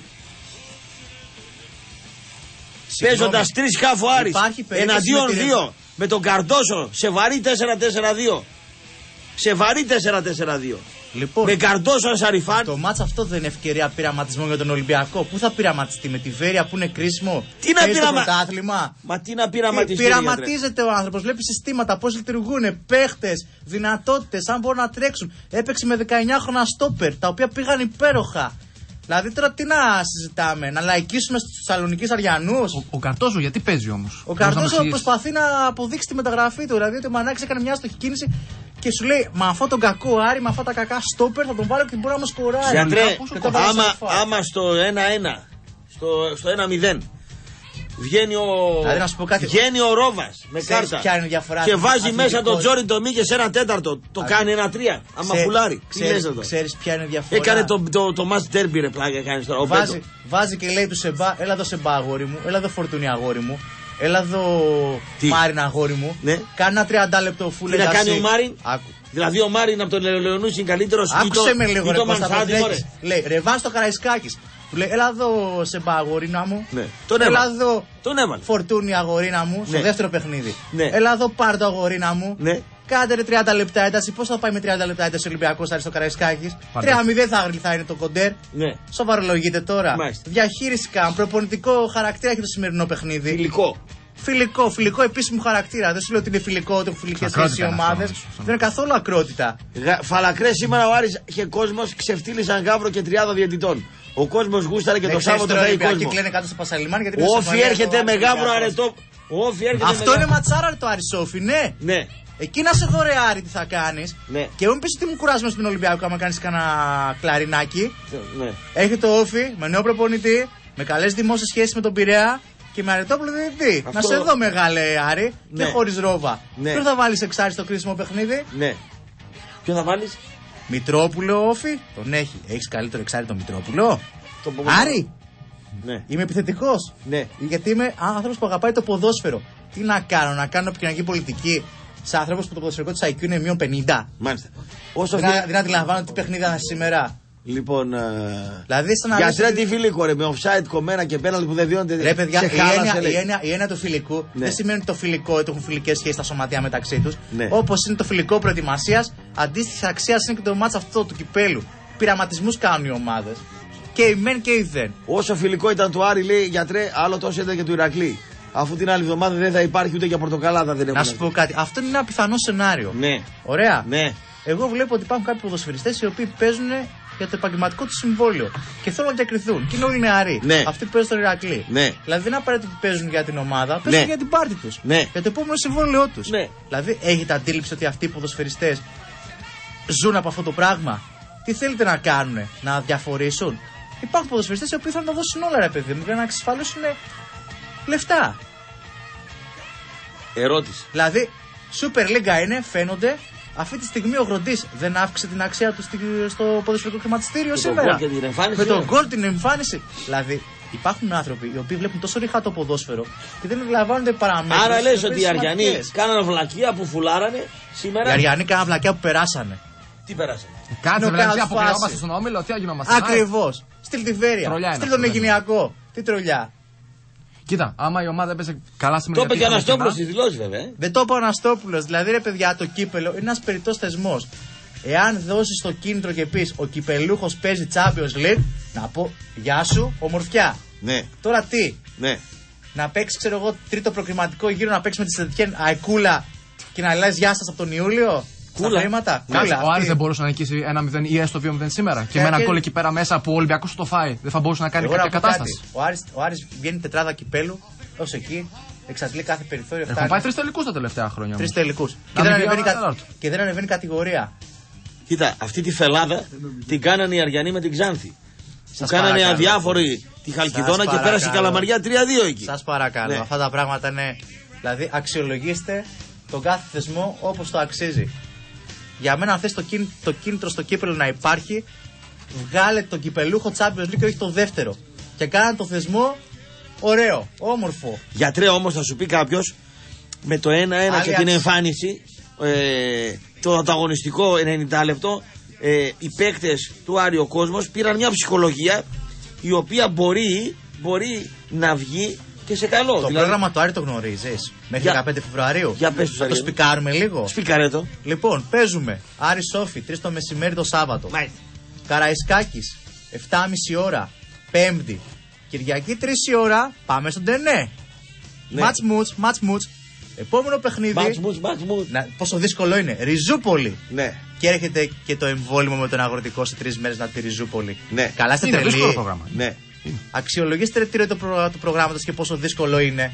Παίζοντας τρεις χάφο Άρης εναντίον δύο με τον Καρντόσο σε βαρύ τέσσερα τέσσερα δύο. Σε βαρύ τέσσερα τέσσερα δύο. Λοιπόν, με Καρντόσο Σαριφάν. Το μάτς αυτό δεν είναι ευκαιρία πειραματισμού για τον Ολυμπιακό. Πού θα πειραματιστεί? Με τη Βέρεια που είναι κρίσιμο? Τι να πειραματιστεί? Μα τι να πειραματιστεί? Πειραματίζεται ο άνθρωπος. Βλέπει συστήματα, πώς λειτουργούν, παίχτες, δυνατότητες, αν μπορούν να τρέξουν. Έπαιξε με δεκαεννιά χρόνια στόπερ, τα οποία πήγαν υπέροχα. Δηλαδή τώρα τι να συζητάμε, να λαϊκίσουμε στους Θεσσαλονικείς Αριανούς? Ο, ο Καρτόζο γιατί παίζει όμως? Ο Καρτόζο προσπαθεί να αποδείξει τη μεταγραφή του. Δηλαδή ότι ο Μανάκης έκανε μια αστοχή κίνηση Και σου λέει, με αυτόν τον κακό Άρη, με αυτά τα κακά στόπερ θα τον βάλω και μπορεί να μου σκοράρει. Γιατρέ, άμα, άμα στο ένα ένα, στο, στο ένα μηδέν, βγαίνει ο, δηλαδή, βγαίνει ο Ρόβας με κάρτα και βάζει μέσα τον Τζόρι το Μίκε σε ένα τέταρτο, το Α, κάνει ένα τρία. Άμα πουλάρει. Ξέρεις ποια είναι η διαφορά. Έκανε το, το, το match derby ρε πλάκα, κάνεις τώρα. Βάζει, βάζει και λέει του Σεμπά, έλα εδώ Σεμπά αγόρι μου, έλα εδώ Φορτούνι αγόρι μου. Έλα εδώ Μάριν αγόρι μου. Ναι. Κάνει ένα τριάντα λεπτό φούλε. Τι να κάνει ο Μάριν. Άκου. Δηλαδή ο Μάριν από τον Λεωνούση είναι καλύτερο. Άκουσε με λίγο ρε Κώστα. Λέει ρε βάζει το Καραϊσκάκης. Του λέει έλα εδώ Σεμπά αγορίνα μου. Ναι. Τον έλα εδώ τον Φορτούνι αγορίνα μου. Στο ναι. δεύτερο παιχνίδι. Ναι. Έλα εδώ Πάρτο αγορίνα μου. Ναι. Κάντε ρε τριάντα λεπτά ένταση. Πώς θα πάει με τριάντα λεπτά ένταση ο Ολυμπιακός Άρης στο Καραϊσκάκης. τρία μηδέν θα, θα είναι το κοντέρ. Ναι. Σοβαρολογείτε τώρα. Μάλιστα. Διαχείριση καν. Προπονητικό χαρακτήρα έχει το σημερινό παιχνίδι. Φιλικό. Φιλικό, φιλικό επίσημο χαρακτήρα. Δεν σου λέω ότι είναι φιλικό, ότι έχουν φιλικές σχέσεις οι ομάδες. Δεν είναι καθόλου ακρότητα. Φαλακρέ σήμερα ο Άρης είχε κόσμο, ξεφτύλισαν γάβρο και τριάδα διαιτητών. Ο κόσμος γούσταρε και το Σάββατο θα έχει κόσμο. Και κλαίνε κάτω στο Πασαλιμάνι γιατί Όφι έρχεται με γάβρο αρετό. Αυτό είναι ματσάρα το Άρης Όφι, ναι. Ναι. Εκεί να σε δω ρε Άρη τι θα κάνεις. Ναι. Και μου πεις ότι μου κουράζουμε στον Ολυμπιακό άμα κάνεις κανένα κλαρινάκι. Ναι. Έχει το Όφι με νέο προπονητή, με καλές δημόσιες σχέσεις με τον Πειραιά. Και με Αρετόπουλο διαιτητή. Αυτό... Να σε δω μεγάλε Άρη ναι. και χωρίς Ρόβα. Ναι. Ποιο θα βάλεις εξάρι στο κρίσιμο παιχνίδι. Ναι. Ποιο θα βάλεις. Μητρόπουλο Όφι. Τον έχει. Έχεις καλύτερο εξάρι τον Μητρόπουλο. Το Άρη. Ναι. Είμαι επιθετικός. Ναι. Γιατί είμαι άνθρωπος που αγαπάει το ποδόσφαιρο. Τι να κάνω, να κάνω επικοινωνική πολιτική σε ανθρώπους που το ποδοσφαιρικό του άι κιου είναι μείον πενήντα. Μάλιστα. Όσο δεν, δεν αντιλαμβάνω τι παιχνίδι είναι σήμερα. Λοιπόν, δηλαδή, γιατρέ τι φιλικό ρε, με offside κομμένα και πέναλτι που δεν διώνται. Ρε παιδιά, η έννοια, η, έννοια, η έννοια του φιλικού ναι. δεν σημαίνει το φιλικό ότι έχουν φιλικές σχέσεις στα σωματεία μεταξύ τους. Ναι. Όπως είναι το φιλικό προετοιμασίας, αντίστοιχη αξία είναι και το μάτς αυτό του κυπέλου. Πειραματισμούς κάνουν οι ομάδες. Και οι μεν και οι δεν. Όσο φιλικό ήταν του Άρη, λέει γιατρέ, άλλο τόσο ήταν και του Ηρακλή. Αφού την άλλη εβδομάδα δεν θα υπάρχει ούτε για πορτοκαλάδα. Δεν να σου πω κάτι, αυτό είναι ένα πιθανό σενάριο. Ναι. Ωραία. Ναι. Εγώ βλέπω ότι υπάρχουν κάποιοι ποδοσφαιριστές οι οποίοι παίζουν για το επαγγελματικό του συμβόλαιο και θέλουν να διακριθούν. Και είναι όλοι νεαροί. Ναι. Αυτοί που παίζουν στο Ηρακλή. Ναι. Δηλαδή δεν είναι απαραίτητο ότι παίζουν για την ομάδα, παίζουν ναι. για την πάρτη τους. Ναι. Για το επόμενο συμβόλαιό τους. Ναι. Δηλαδή έχετε αντίληψη ότι αυτοί οι ποδοσφαιριστές ζουν από αυτό το πράγμα. Τι θέλετε να κάνουν, να διαφορήσουν. Υπάρχουν ποδοσφαιριστές οι οποίοι θέλουν να δώσουν όλα ρε παιδί μου για να εξασφαλίσουν λεφτά. Ερώτηση. Δηλαδή, Super League είναι, φαίνονται. Αυτή τη στιγμή ο Γροντής δεν αύξησε την αξία του στο ποδοσφαιρικό χρηματιστήριο σήμερα. Με τον γκολ την εμφάνιση. Δηλαδή, υπάρχουν άνθρωποι οι οποίοι βλέπουν τόσο ριχά το ποδόσφαιρο και δεν αντιλαμβάνονται παραμέτρους. Άρα λες ότι οι Αριανοί κάνανε βλακεία που φουλάρανε σήμερα. Οι Αριανοί κάνανε βλακεία που περάσανε. Τι περάσανε. Κάτσε δηλαδή αποκλειόμαστε στον Όμιλο, τι αγινόμαστε. Ακριβώς. Στείλ τη Βέρεια. Στείλ τον Αιγυνιακό. Τι τρολιά. Κοίτα, άμα η ομάδα έπαιζε καλά σήμερα. Το είπε και ο Αναστόπουλος στη δηλώση, βέβαια. Δεν το είπε ο Αναστόπουλος. Δηλαδή, ρε παιδιά, το κύπελο είναι ένας περιττός θεσμός. Εάν δώσεις το κίνητρο και πεις ο κυπελούχος παίζει Champions League, να πω γεια σου, ομορφιά. Ναι. Τώρα τι. Ναι. Να παίξει, ξέρω εγώ, τρίτο προκριματικό γύρο, να παίξει με τη Σεντιέν Αικούλα και να λες γεια σας από τον Ιούλιο. Κούλα. Χρήματα. Κούλα. Ο Άρης δεν μπορούσε να νικήσει ένα μηδέν ή έστω δύο μηδέν σήμερα. Και, και με ένα γκολ εκεί πέρα μέσα που ο Ολυμπιακός το φάει. Δεν θα μπορούσε να κάνει εγώ κάποια να κατάσταση. Ο Άρης, ο Άρης βγαίνει τετράδα κυπέλου ως εκεί. Εξαντλεί κάθε περιθώριο. Έχουν πάει τρεις τελικούς τα τελευταία χρόνια. Τρεις τελικούς. Και, δεν ανεβαίνει κα... και δεν ανεβαίνει κατηγορία. Κοίτα, αυτή τη φελάδα την κάνανε οι Αριανοί με την Ξάνθη. Που κάνανε αδιάφοροι τη Χαλκιδόνα και πέρασε η Καλαμαριά τρία δύο εκεί. Σας παρακαλώ. Ναι. Αυτά τα πράγματα είναι. Δηλαδή, αξιολογήστε τον κάθε θεσμό όπως το αξίζει. Για μένα, αν θες το, κίν, το κίνητρο στο κύπελο να υπάρχει, βγάλε τον κυπελούχο Champions League και όχι το δεύτερο. Και κάνανε το θεσμό ωραίο, όμορφο. Γιατρέ, όμως θα σου πει κάποιος με το ένα ένα και την εμφάνιση, ε, το ανταγωνιστικό ενενήντα λεπτό, ε, οι παίκτες του Άρη ο κόσμος πήραν μια ψυχολογία η οποία μπορεί, μπορεί να βγει και σε καλό. Το δηλαδή... πρόγραμμα του Άρη το γνωρίζεις. Μέχρι για... δεκαπέντε Φεβρουαρίου. Για πες τους, θα το σπικάρουμε λίγο. Σπικάρε το. Λοιπόν, παίζουμε Άρη Σόφι, τρεις το μεσημέρι το Σάββατο. Μάλιστα. Καραϊσκάκης, επτά και μισή ώρα. Πέμπτη. Κυριακή τρεις η ώρα. Πάμε στον Τενέ. Ματς μουτς, ματς μουτς. Επόμενο παιχνίδι. Ματς μουτς, ματς μουτς. Πόσο δύσκολο είναι. Ριζούπολη. Ναι. Και έρχεται και το εμβόλυμο με τον αγροτικό σε τρεις μέρες να τη Ριζούπολη. Ναι. Καλά είστε τρελοί. πρόγραμμα. Ναι. Αξιολογήστε τι το, προ... το προγράμματος και πόσο δύσκολο είναι.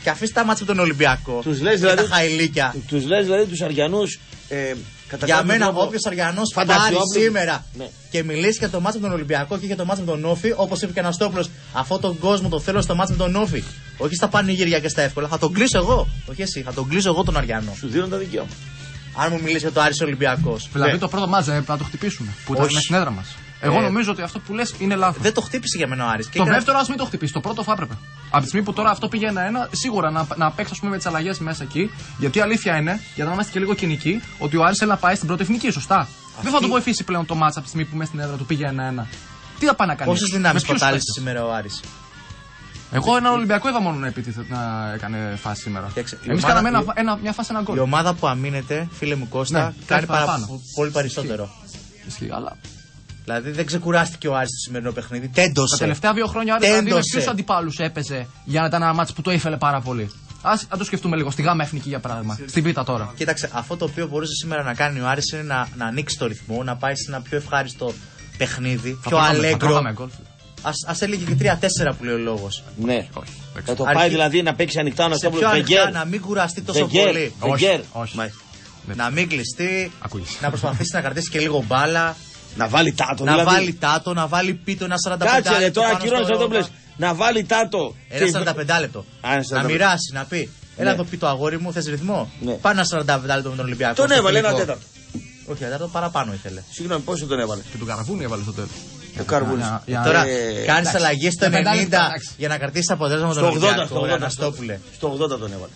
Και αφήστε τα μάτια με τον Ολυμπιακό. Τους λες δηλαδή. Τα χαϊλίκια. Τους λες δηλαδή τους Αριανούς. Ε, για μένα, όποιο Αριανό πάρει σήμερα ναι. και μιλήσει για το μάτσο με τον Ολυμπιακό και για το μάτσο με τον Όφη, όπως είπε και ο Αναστόπουλος, αυτόν τον κόσμο το θέλω στο μάτσο με τον Όφη. Όχι στα πανηγύρια και στα εύκολα. Θα τον κλείσω εγώ. Όχι εσύ, θα τον κλείσω εγώ τον Αριανό. Σου δίνω τα δικαιώματα. Αν μου μιλήσει για το Άρης Ολυμπιακός. Δηλαδή ναι. το πρώτο μάτζ ε, να το χτυπήσουμε. Που ήταν στην έδρα μας. Εγώ ε, νομίζω ότι αυτό που λες είναι λάθος. Δεν το χτύπησε για μένα ο Άρης. Το δεύτερο ας μην το χτυπήσει. Το πρώτο θα έπρεπε. Από τη στιγμή που τώρα αυτό πήγε ένα-ένα, σίγουρα να, να παίξει με τις αλλαγές μέσα εκεί. Γιατί αλήθεια είναι, για να είμαστε και λίγο κοινικοί, ότι ο Άρης θέλει να πάει στην πρώτη εθνική, σωστά. Αυτή... Δεν θα του βοηθήσει πλέον το μάτσα από τη στιγμή που μέσα στην έδρα του πήγε ένα-ένα. Τι θα πάει να κάνει. Πόσες δυνάμεις ποτάλησε σήμερα ο Άρης. Εγώ έναν Ολυμπιακό είδα μόνο να, επιτίθε, να έκανε φάση σήμερα. Εμείς κάναμε ένα, ένα, μια φάση, ένα γκολ. Η ομάδα που αμήνεται, φίλε μου Κώστα, ναι, κάνει παρα... πολύ περισσότερο. Ισχύει, αλλά. Δηλαδή δεν ξεκουράστηκε ο Άρης στο σημερινό παιχνίδι. Τέντωσε. Τα τελευταία δύο χρόνια ο Άρης δηλαδή, με ποιους αντιπάλους έπαιζε για να ήταν ένα μάτς που το ήθελε πάρα πολύ. Ας το σκεφτούμε λίγο. Στη Γάμα Εθνική για παράδειγμα. Στη Β τώρα. Κοίταξε, αυτό το οποίο μπορούσε σήμερα να κάνει ο Άρης είναι να, να ανοίξει το ρυθμό, να πάει σε ένα πιο ευχάριστο παιχνίδι, πιο αλέγκρο. Ας, ας έλεγε και τρία τέσσερα που λέει ο λόγος. Ναι, όχι. Θα το πάει δηλαδή να παίξει ανοιχτά να πιο ανοιχτά, να μην κουραστεί τόσο πολύ. Όχι, όχι. Να μην κλειστεί, να προσπαθήσει να κρατήσει και λίγο μπάλα. Να βάλει τάτο, να δηλαδή. βάλει τάτο, να βάλει πίτο ένα σαράντα πέντε Κάτσε, λεπτό. Κάτσε, τώρα ακυρώνεις αυτό που λες. Να βάλει τάτο. Ένα σαράντα πέντε λεπτό. Να μοιράσει, να πει. Έλα εδώ πει το αγόρι μου, θες ρυθμό. Πάνε ένα σαράντα πέντε λεπτό με τον Ολυμπιακό. Τον έβαλε ένα τέταρτο. Όχι, ένα τέταρτο παραπάνω ήθελε. Συγγνώμη, πόσο τον έβαλε. Και τον Καραβούνι έβαλε στο τέλος. Ο Καρβούνης. Τώρα κάνει αλλαγή στο ενενήντα για να κρατήσει αποτέλεσμα με τον Ολυμπιακό. Αναστόπουλε. Στο ογδόντα τον έβαλε.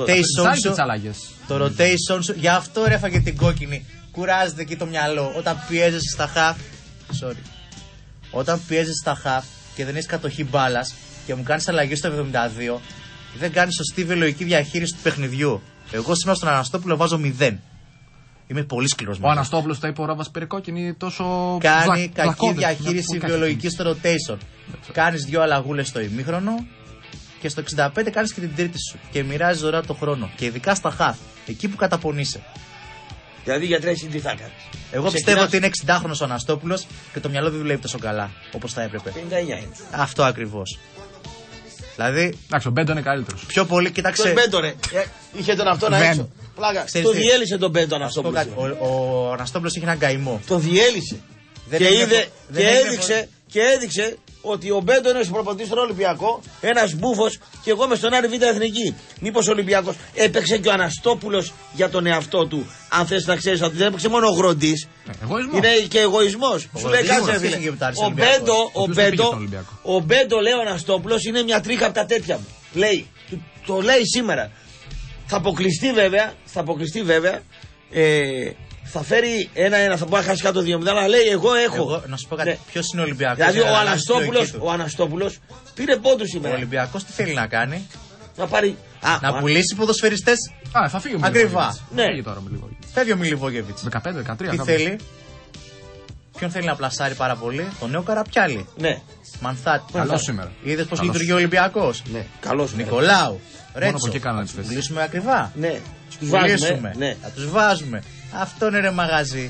Το rotation σου. Γι' αυτό έφαγε την κόκκινη. Κουράζεται εκεί το μυαλό. Όταν πιέζεσαι στα χαφ. Sorry. Όταν πιέζεσαι στα χαφ και δεν έχει κατοχή μπάλα και μου κάνει αλλαγή στο εβδομήντα δύο, δεν κάνει σωστή βιολογική διαχείριση του παιχνιδιού. Εγώ σήμερα στον Αναστόπουλο βάζω μηδέν. Είμαι πολύ σκληρός. Ο Αναστόπουλος τα είπε ο Ράβας πήρε κόκκινη τόσο. Κάνει βλα... κακή διαχείριση βιολογική στο rotation. Κάνει δύο αλλαγούλες στο ημίχρονο και στο εξήντα πέντε κάνει και την τρίτη σου. Και μοιράζει ωραία το χρόνο. Και ειδικά στα χαφ, εκεί που καταπονείσαι. Δηλαδή για τρέση τι θα κάνεις. Εγώ πιστεύω ότι είναι εξηντάχρονος ο Αναστόπουλος και το μυαλό δεν δουλεύει τόσο καλά όπως θα έπρεπε. πενήντα εννιά είναι. Αυτό ακριβώς. Δηλαδή. Εντάξει, ο Μπέντο είναι καλύτερος. Πιο πολύ, κοίταξε. Τον Μπέντο, ρε. Είχε τον αυτόν έξω. Πλάκα. Το διέλυσε τον Μπέντο Αναστόπουλο. Ο, ο Αναστόπουλος είχε έναν καημό. Το διέλυσε. Δεν και, είδε, δεν και, έδειξε, και έδειξε ότι ο Μπέντο είναι ο προπονητής στον Ολυμπιακό, ένας μπούφος και εγώ με στον Άρη Β' Εθνική. Μήπως ο Ολυμπιακός έπαιξε και ο Αναστόπουλος για τον εαυτό του. Αν θες να ξέρεις ότι δεν έπαιξε μόνο ο Γροντής. Εγωισμός. Είναι και εγωισμός. Σου λέει κάτσε φίλε. Ο Μπέντο, ο Μπέντο, ο Μπέντο λέει ο Αναστόπουλος είναι μια τρίχα από τα τέτοια μου. Λέει, το, το λέει σήμερα. Θα αποκλειστεί βέβαια, θα αποκλειστεί βέβαια. Ε, Θα φέρει ένα-ένα, θα μπορεί να χάσει κάτω δύο μηδέν, αλλά λέει εγώ έχω. Εγώ, να σου πω κάτι, ναι. Ποιος είναι ο Ολυμπιακός. Δηλαδή ο Αναστόπουλος, ο Αναστόπουλος πήρε πόντους σήμερα. Ο Ολυμπιακός τι θέλει να κάνει. Να πάρει. Α, να α, πουλήσει ποδοσφαιριστές. Α, θα φύγει ο ακριβά. Ναι. Φεύγει ο Μιλιβόγεβιτς. δεκαπέντε δεκατρία. Τι θέλει. Ποιον θέλει να πλασάρει πάρα πολύ. Τον νέο Καραπιάλη. Ναι. Μανθάτη. Καλός σήμερα. Είδες πως λειτουργεί ο Ολυμπιακός. Ναι. Καλός. Νικολάου. Ρέτσο. Θα πουλήσουμε ακριβά. Ναι. Τους βάζουμε. Ναι. Θα τους βάζουμε. Αυτό είναι ρε μαγαζί.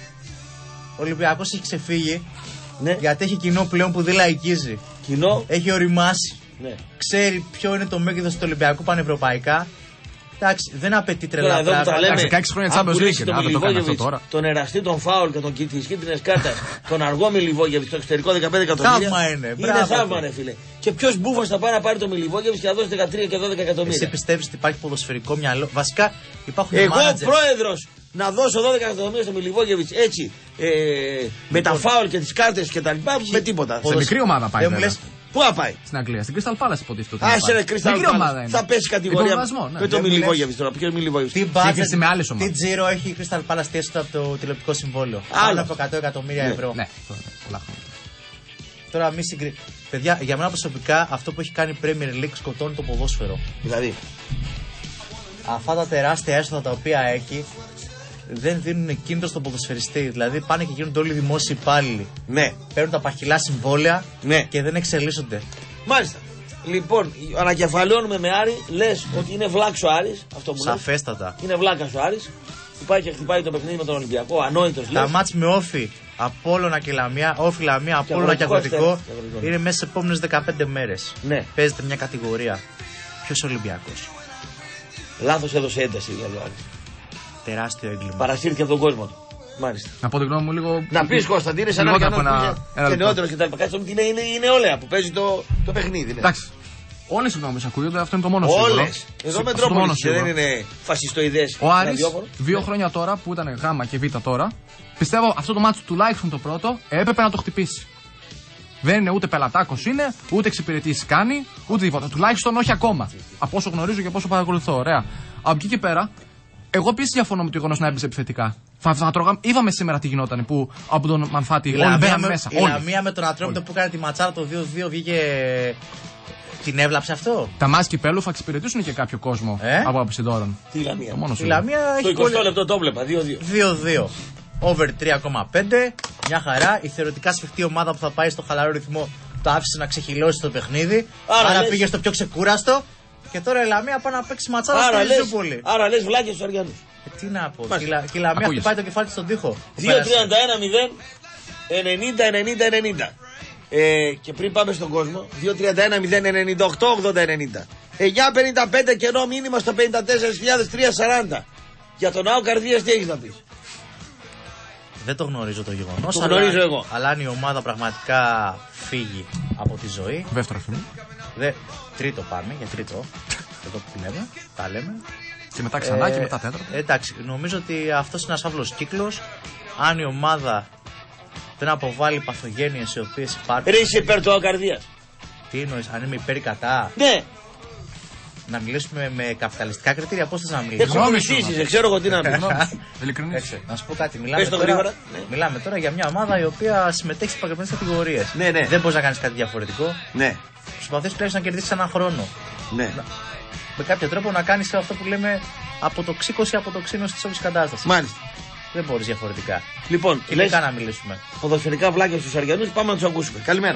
Ο Ολυμπιακός έχει ξεφύγει. Ναι. Γιατί έχει κοινό πλέον που δεν λαϊκίζει. Κοινό. Έχει οριμάσει. Ναι. Ξέρει ποιο είναι το μέγεθος του Ολυμπιακού πανευρωπαϊκά. Εντάξει, δεν απαιτεί τρελά πράγματα. δεκαέξι χρόνια Champions League. Αν το κάνει αυτό τώρα. Τον εραστή, τον φάουλ και τον κίτρινες κάρτας. Τον αργό Μιλιβόγεβιτς στο εξωτερικό δεκαπέντε εκατομμύρια. Θαύμα είναι. Είναι θαύμα, ρε φίλε. Και ποιος μπούφος θα πάει να πάρει τον Μιλιβόγεβιτς και θα δώσει δεκατρία και δώδεκα εκατομμύρια. Εσύ πιστεύεις ότι υπάρχει ποδοσφαιρικό μυαλό. Βασικά υπάρχουν. Εγώ πρόεδρος να δώσω δώδεκα εκατομμύρια στο Μιλιβόγεβιτς έτσι ε, με τα φάουλ και τις κάρτες και τα λοιπά. Με τίποτα. Σε μικρή ομάδα πάει. Πού θα πάει? Στην Αγγλία, στην Crystal Palace υποτίθεται. Α, σε Crystal Palace. Θα πέσει κατηγορία ναι. με το Μιλιβόγεβιτς τώρα. Ποιο Μιλιβόγεβιτς? Τι μπάτζετ με άλλες ομάδες. Τι τζίρο έχει η Crystal Palace τέσσερα από το τηλεοπτικό συμβόλαιο. Άλλο από εκατό εκατομμύρια ευρώ. Ναι, πολλά χρόνια. Τώρα μη συγκρίνει. Παιδιά, για μένα προσωπικά αυτό που έχει κάνει η Premier League σκοτώνει το ποδόσφαιρο. Δηλαδή. Αυτά τα τεράστια έσοδα τα οποία έχει δεν δίνουν κίνητρο στον ποδοσφαιριστή. Δηλαδή πάνε και γίνονται όλοι δημόσιοι υπάλληλοι. Ναι. Παίρνουν τα παχυλά συμβόλαια ναι. και δεν εξελίσσονται. Μάλιστα. Λοιπόν, ανακεφαλαιώνουμε με Άρη, λες ότι είναι βλάξο ο Άρης. Αυτό που σαφέστατα. Είναι βλάκας ο Άρης. Χτυπάει και χτυπάει το παιχνίδι με τον Ολυμπιακό. Ανόητος λες. Τα μάτς με Όφη, Απόλλωνα και Λαμία, Όφη, Λαμία, Απόλλωνα και Αγροτικό είναι μέσα σε επόμενες δεκαπέντε μέρες. Ναι. Παίζεται μια κατηγορία. Ποιος Ολυμπιακός? Λάθος έδωσε ένταση δηλαδή. Τεράστιο έγκλημα. Παρασύρθηκε από τον κόσμο του. Μάλιστα. Να πω την γνώμη μου λίγο. Να πει Κωνσταντίνε, σαν λιγότερο Αργιανός από που ένα- είναι ένα νεότερο και τα λοιπά. Κάτσε ότι είναι, είναι, είναι όλea που παίζει το, το παιχνίδι. Ναι. Εντάξει. Όλες οι γνώμες ακούγονται, αυτό είναι το μόνο σίγουρο. Όλες. Εδώ Σε- με αυτό τρόπο το μόνο δεν σίγουρο. είναι φασιστοειδές. Ο Άρης, ραδιόφωνο. δύο Ναι. χρόνια τώρα που ήταν Γ και Β τώρα, πιστεύω αυτό το μάτσο τουλάχιστον το πρώτο έπρεπε να το χτυπήσει. Δεν είναι ούτε πελατάκος είναι, ούτε εξυπηρετήσει κάνει, ούτε τίποτα. Τουλάχιστον όχι ακόμα. Από όσο γνωρίζω και από όσο παρακολουθώ. Ωραία. Από εκεί και πέρα, εγώ επίση διαφωνώ με το γεγονός να έμπαιζε επιθετικά. Θα, θα τρώγαμε, είδαμε σήμερα τι γινόταν που από τον Μανφάτη Η όλοι Λαμία μπαίναν με, μέσα. η Όλοι. Λαμία με τον Ατρόμητο που κάνει τη ματσάρα το δύο δύο βγήκε. Την έβλαψε αυτό. Τα μάτς κυπέλου θα εξυπηρετήσουν και κάποιο κόσμο Ε? από άποψη τώρα. Τι η Λαμία. Το μόνο Η σίγουρο. Λαμία Το έχει εικοστό πολύ... λεπτό το έβλεπα. δύο δύο. δύο δύο. Over τρία κόμμα πέντε. Μια χαρά. Η θεωρητικά σφιχτή ομάδα που θα πάει στο χαλαρό ρυθμό το άφησε να ξεχυλώσει το παιχνίδι. Άρα Άρα, λες- πήγε στο πιο ξεκούραστο. Και τώρα η Λαμία πάει να παίξει ματσάρα Άρα στη λες, Ριζούπολη. άρα λες βλάκες στους Αργιανούς. Ε, τι να πω. Μάλιστα. Και η Λα- Και η Λαμία Ακούγεσαι. χτυπάει το κεφάλι της στον τοίχο. δύο τριάντα ένα μηδέν ενενήντα ενενήντα ενενήντα. Ε, και πριν πάμε στον κόσμο, δύο τριάντα ένα μηδέν ενενήντα οκτώ ογδόντα ενενήντα. εννιά πενήντα πέντε κενό μήνυμα στο πενήντα τέσσερα χιλιάδες τριακόσια σαράντα. Για τον Άο Καρδίας τι έχεις να πεις? Δεν το γνωρίζω το γεγονός. Το αλλά- γνωρίζω εγώ. Αλλά αν η ομάδα πραγματικά φύγει από τη ζωή. Δεύτερο φίλο. Δε, τρίτο πάμε, για τρίτο. Εδώ που λέμε, τα λέμε. Και μετά ξανά Ε, και μετά τέταρτο. Εντάξει, νομίζω ότι αυτό είναι ένας φαύλος κύκλος. Αν η ομάδα δεν αποβάλει παθογένειες οι οποίες υπάρχουν. Ρε είσαι υπέρ του Άο Καρδίας? Τι εννοείς, αν είμαι υπέρ ή κατά? Ναι. Να μιλήσουμε με καπιταλιστικά κριτήρια, πώς θες να μιλήσουμε? Εξομιστήσεις, δεν ξέρω εγώ τι να πεις. Ειλικρινής. Έτσι, να σου πω κάτι. Μιλάμε Πες το τώρα, γρήγορα. Ναι. μιλάμε τώρα για μια ομάδα η οποία συμμετέχει στις παγκοσμίες κατηγορίες. Ναι, ναι. Δεν μπορείς να κάνεις κάτι διαφορετικό. Ναι, Προσπαθείς τουλάχιστον να κερδίσεις έναν χρόνο. ναι. Με κάποιο τρόπο να κάνεις αυτό που λέμε από το ξύκωση, από το ξύνος της όλης κατάστασης. Μάλιστα. Δεν μπορείς διαφορετικά. Λοιπόν, Κοινικά λες να μιλήσουμε. ποδοσφαιρικά βλάκια στους Αργιανούς, πάμε να τους ακούσουμε. Καλημέρα.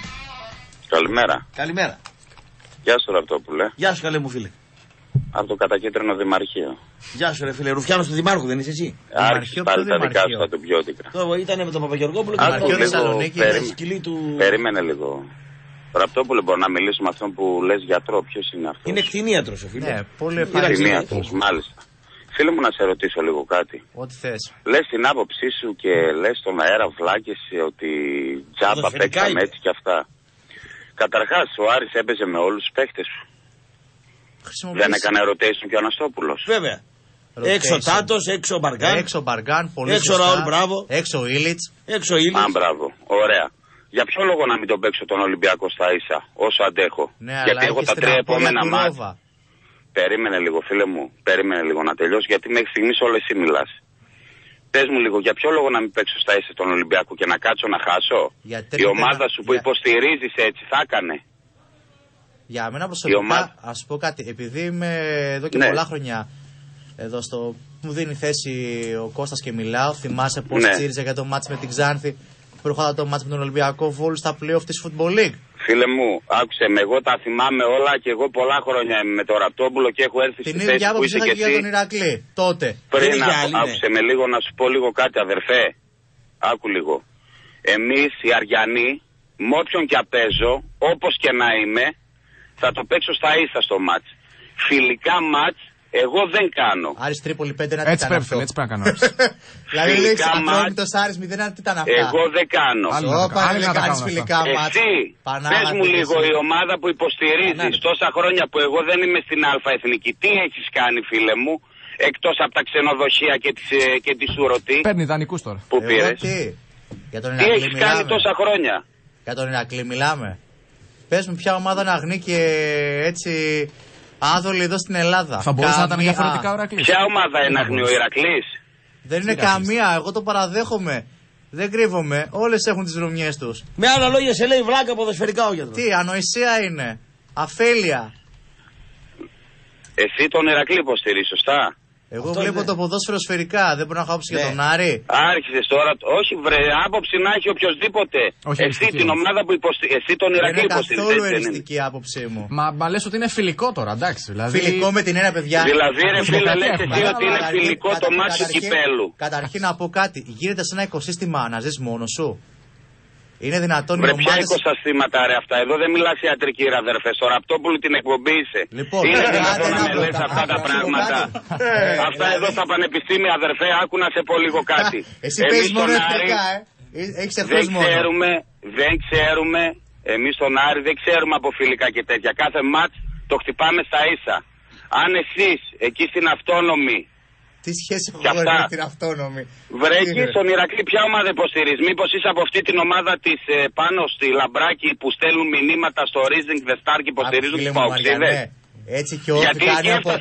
Καλημέρα. Καλημέρα. Γεια σου, Ραπτόπουλε. Γεια σου καλέ μου φίλε. Από το κατακίτρινο Δημαρχείο. Γεια σου ρε φίλε. Ρουφιάνος του Δημάρχου δεν είσαι εσύ? Άρχισε πάλι τα δικά σου τα του πιώτικα. Το ήταν με τον Παπαγεωργόπουλο και Άκου με λίγο, Θεσσαλονίκη, περί- σκυλί του. περίμενε λίγο. Ραπτόπουλε, μπορεί να μιλήσουμε με αυτόν που λες γιατρό. Ποιος είναι αυτός? Είναι κτηνίατρος ο φίλε. Ναι, πολύ Πήρα ευχαριστώ. Κτηνίατρος, μάλιστα. Φίλε μου, να σε ρωτήσω λίγο κάτι. Ό,τι θες. Λες την άποψή σου και λες στον αέρα βλάκες ότι τζάμπα Ποδοσφαιρικά παίξαμε είναι. έτσι και αυτά. Καταρχάς, ο Άρης έπαιζε με όλους τους παίχτες σου. Χρησιμοποιείς- Δεν έκανε rotation και ο Αναστόπουλος. Βέβαια. Rotation. Έξω Τάτος, έξω Μπαργκάν, Έξω Μπαργκάν, πολύ έξω σωστά. Ραούλ Μπράβο, Έξω Ήλιτς. έξω Ήλις. Α, μπράβο. Ωραία. Για ποιο λόγο να μην τον παίξω τον Ολυμπιακό στα ίσα, όσο αντέχω? Ναι, Γιατί αλλά έχω έχεις τα την τρία απώλεια επόμενα του μάτια. Ρόβα. Περίμενε λίγο, φίλε μου. Περίμενε λίγο να τελειώσει, γιατί μέχρι στιγμή όλε εσύ μιλά. Πε μου λίγο, για ποιο λόγο να μην παίξω στα ίσα τον Ολυμπιακό και να κάτσω να χάσω? Γιατί Η έρχεται ομάδα να- σου που για- υποστηρίζει έτσι θα έκανε. Για μένα προσωπικά, ομάδα- α πω κάτι, επειδή είμαι εδώ και Ναι. πολλά χρόνια εδώ στο. Μου δίνει θέση ο Κώστας και μιλάω. Θυμάσαι πώς Ναι. τσίριζε για το μάτς με την Ξάνθη. Προχώρα το μάτς με τον Ολυμπιακό Βόλου στα playoff της Football League. Φίλε μου, άκουσε με, εγώ τα θυμάμαι όλα και εγώ πολλά χρόνια είμαι με το Ραπτόπουλο και έχω έρθει Την στη ίδια θέση που άποψη είσαι είχα και και για τον εσύ. Ηρακλή τότε. Πριν Δεν είχε άκου- άλλη, ναι. άκουσε με λίγο να σου πω λίγο κάτι, αδερφέ. Άκου λίγο. Εμείς οι Αριανοί, με όποιον και απέζω, όπως και να είμαι, θα το παίξω στα ίσα στο μάτς. Φιλικά μάτς, εγώ δεν κάνω. Άρης Τρίπολη πέντε ένα, τι Έτσι ήταν πρέπει, αυτό? φίλε, έτσι πρέπει να κάνω. Δηλαδή Φιλικά λέξεις μάτς. Ατρόμητος Άρης μηδέν ένα, τι ήταν αυτά? Εγώ δεν κάνω. Άλλοι να τα Όπα, κάνουν, άλλοι ρε, να τα κάνεις κάνουν φιλικά μάτς. Εσύ, Πανάγα, πες μου τι λίγο, εσύ. η ομάδα που υποστηρίζεις τόσα χρόνια που εγώ δεν είμαι στην Αλφα Εθνική, τι έχεις κάνει, φίλε μου, εκτός από τα ξενοδοχεία και τη και τη Σουρωτή Παίρνει δανεικούς τώρα. που Εγώ πήρες? τι? Για τον Τι Ηρακλή έχεις κάνει μιλάμε. τόσα χρόνια? Για τον Ηρακλή μιλάμε. Πες μου ποια ομάδα να αγνεί και έτσι άδολη εδώ στην Ελλάδα. Θα μπορούσε να ήταν Καμία. διαφορετικά ο Ηρακλής. Ποια ομάδα είναι αγνή, ο Ηρακλής? Δεν είναι Ηρακλής. καμία, εγώ το παραδέχομαι. Δεν κρύβομαι. Όλες έχουν τις βρωμιές τους. Με άλλα λόγια σε λέει βλάκα ποδοσφαιρικά ο γιατρός. Τι, ανοησία είναι. Αφέλεια. Εσύ τον Ηρακλή υποστηρίζεις, σωστά? Εγώ Αυτό βλέπω είναι. το ποδόσφαιρο σφαιρικά. Δεν μπορώ να έχω άποψη για Ναι. τον Άρη. Άρχισες τώρα, όχι βρε, άποψη να έχει οποιοδήποτε. Όχι, Εσύ αριστική την όμως. ομάδα που υποστηρίζεις, εσύ τον Δεν Ηρακλή είναι υποστηρίζεις, καθόλου έτσι δεν είναι? εριστική η άποψή μου. Μα, μα λες ότι είναι φιλικό τώρα, εντάξει. Δηλαδή... Φιλικό με την ένα, παιδιά. Δηλαδή ρε φίλε, Δημοκρατία λες έχουμε. εσύ ότι είναι Καταρχήν- φιλικό το κατα- μάτι του καταρχήν- κυπέλου. Καταρχήν να πω κάτι. Γίνεται σε ένα οικοσύστημα να ζεις μόνος σου. Είναι δυνατόν Βρε, οι ομάδες... ποια οικοσυστήματα ρε αυτά, εδώ δεν μιλάς ιατρική ρε αδερφέ, στο Ραπτόπουλο την εκπομπή είσαι. Λοιπόν, είναι δυνατόν να με λες αυτά τα πράγματα. Αυτά εδώ στα πανεπιστήμια αδερφέ, άκου να σε πω λίγο κάτι. Εσύ παίζεις μόνο εθνικά, ε. Έχεις εχθρούς μόνο. Δεν ξέρουμε, δεν ξέρουμε, εμείς στον Άρη δεν ξέρουμε από φιλικά και τέτοια. Κάθε μάτς το χτυπάμε στα ίσα. Αν εσείς εκεί στην Αυτόνομη. Τι σχέση έχω με την Αυτόνομη. Βρε εκεί στον Ηρακλή ποια ομάδα υποστηρίζει. Μήπως είσαι από αυτή την ομάδα της ε, πάνω στη Λαμπράκη που στέλνουν μηνύματα στο Rising the Star και υποστηρίζουν τους Παοξίδες. Έτσι και όφη κάνει, απο...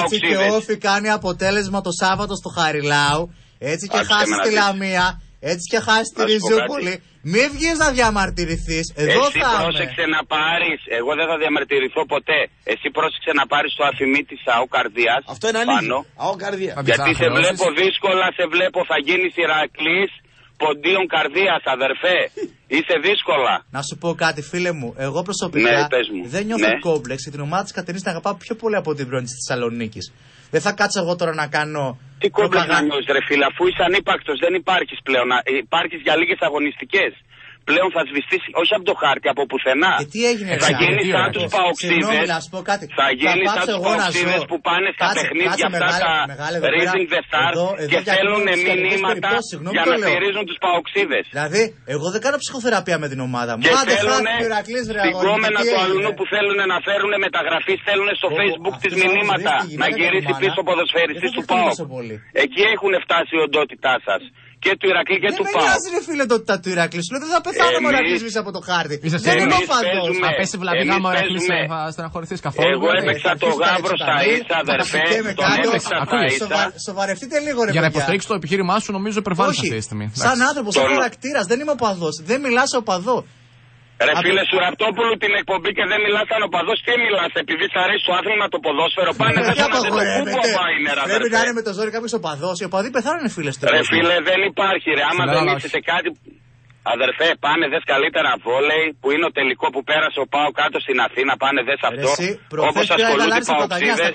κάνει αποτέλεσμα το Σάββατο στο Χαριλάου. Έτσι και Άξε χάσει τη Λαμία. Έτσι και χάσει τη Ριζούπολη. Μη βγεις να διαμαρτυρηθείς. Εδώ Εσύ θα πρόσεξε να πάρεις. Εγώ δεν θα διαμαρτυρηθώ ποτέ. Εσύ πρόσεξε να πάρεις το αφημί της ΑΟ Καρδίας. Αυτό είναι αλήθεια. ΑΟ Καρδία. Γιατί σε βλέπω δύσκολα, σε βλέπω θα γίνεις Ηρακλής Ποντίων Καρδίας, αδερφέ. Είσαι δύσκολα. Να σου πω κάτι, φίλε μου. Εγώ προσωπικά ναι, πες μου. δεν νιώθω ναι. κόμπλεξ και την ομάδα της Κατερίνης την αγαπάω πιο πολύ από την πρώην της Θεσσαλονίκης. Δεν θα κάτσω εγώ τώρα να κάνω. Τι κόμπλεξ να νιώσεις ρε φίλε, αφού είσαι ανύπαρκτος, δεν υπάρχεις πλέον. Υπάρχεις για λίγες αγωνιστικές. Πλέον θα σβηστείς όχι από το χάρτη, από πουθενά. Και τι έγινε, θα γίνεις σαν τους Παοξίδες. Θα γίνεις σαν τους Παοξίδες που πάνε στα παιχνίδια αυτά τα Raising the Star και θέλουν μηνύματα για να στηρίζουν τους Παοξίδες. Δηλαδή, εγώ δεν κάνω ψυχοθεραπεία με την ομάδα μου. Και θέλουν την κόμενα του αλουνού που θέλουν να φέρουν μεταγραφή, θέλουν στο Facebook τις μηνύματα να γυρίσει πίσω ο ποδοσφαιριστής του ΠΑΟΚ. Εκεί έχουν φτάσει η οντότητά σας. Και του Ηρακλή και δεν του Πάου. Δεν νοιάζει ρε φίλε το τα του Ηρακλή. Σου λέω δεν θα πεθάνω με Ηρακλής μέσα από το χάρτη. Δεν είμαι οπαδός. Θα πέσει βλαβικά με Ηρακλής, θα στεναχωρηθείς καθόλου. Εγώ έπαιξα το γάβρο στα ίσα, αδερφέ. Τον έπαιξα στα ίσα. Σοβαρευτείτε λίγο ρε παιδιά. Για να υποστηρίξεις το επιχείρημά σου νομίζω υπερβάλλεις αυτή τη στιγμή. Σαν άνθρωπος, σαν χαρακτήρας, δεν είμαι οπαδός. Δεν μιλάς οπαδό. Ρε φίλε σου Ραπτόπουλου την εκπομπή και δεν μιλάς σαν οπαδός. Τι μιλάς, επειδή σ' αρέσει το άθλημα το ποδόσφαιρο. Πάνε δεν θα το είναι ρε. Πρέπει να είναι με το ζόρι κάποιος οπαδός. Οι οπαδοί πεθάνουν φίλε του. Ρε φίλε δεν υπάρχει ρε. Άμα δεν είσαι σε κάτι. Αδερφέ, πάνε δες καλύτερα βόλεϊ που είναι ο τελικό που πέρασε ο Πάο κάτω στην Αθήνα. Πάνε δες αυτό. Όπως ασχολούνται οι Παοξίδες.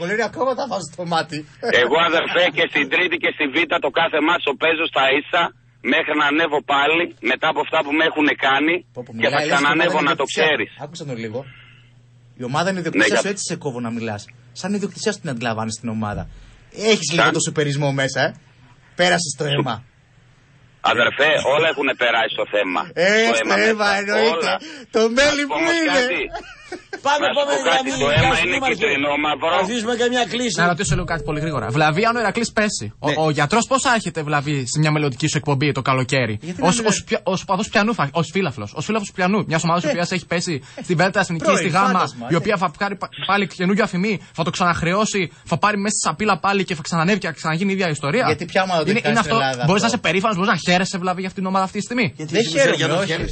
Εγώ αδερφέ και στην Τρίτη και στη Β το κάθε μάτσο παίζω στα ίσα. Μέχρι να ανέβω πάλι, μετά από αυτά που με έχουν κάνει πω, πω, και θα ξανανέβω να το ξέρεις. Άκουσα τον λίγο. Η ομάδα είναι ιδιοκτησία ναι, σου, έτσι σε κόβω να μιλάς. Σαν ιδιοκτησία σου την αντιλαμβάνεις την ομάδα. Έχεις Σαν... λίγο το σουπερισμό μέσα, ε. Πέρασες το αίμα. Αδερφέ, όλα έχουν περάσει στο θέμα. Ε, στο αίμα εννοείται. Το μέλι που είναι. Πάμε, πάμε, κάτι, το αίμα είναι κυτρινό μαύρο. Θα αφήσουμε και μια κλίση. Να ρωτήσω λίγο κάτι πολύ γρήγορα. Βλαβή αν ο Ηρακλής πέσει. Ναι. Ο, ο γιατρός πώς θα έχετε βλαβή σε μια μελλοντική σου εκπομπή το καλοκαίρι. Ως παδός πιανού, ως φύλαφλος. Ως φύλαφλος πιανού. Μιας ομάδας η οποία έχει πέσει στην Βέλτα Εθνική, στη Γάμα, η οποία θα πάρει πάλι καινούργιο αφημί, θα το ξαναχρεώσει, θα πάρει μέσα στη σαπίλα πάλι και θα ξανανεύει και θα ξαναγίνει η ίδια ιστορία. Γιατί ποια ομάδα είναι, είναι αυτό. Μπορείς να είσαι περήφανος, μπορείς να χαίρεσαι βλαβή για αυτήν την ομάδα αυτή τη στιγμή. Δεν χαίρομαι.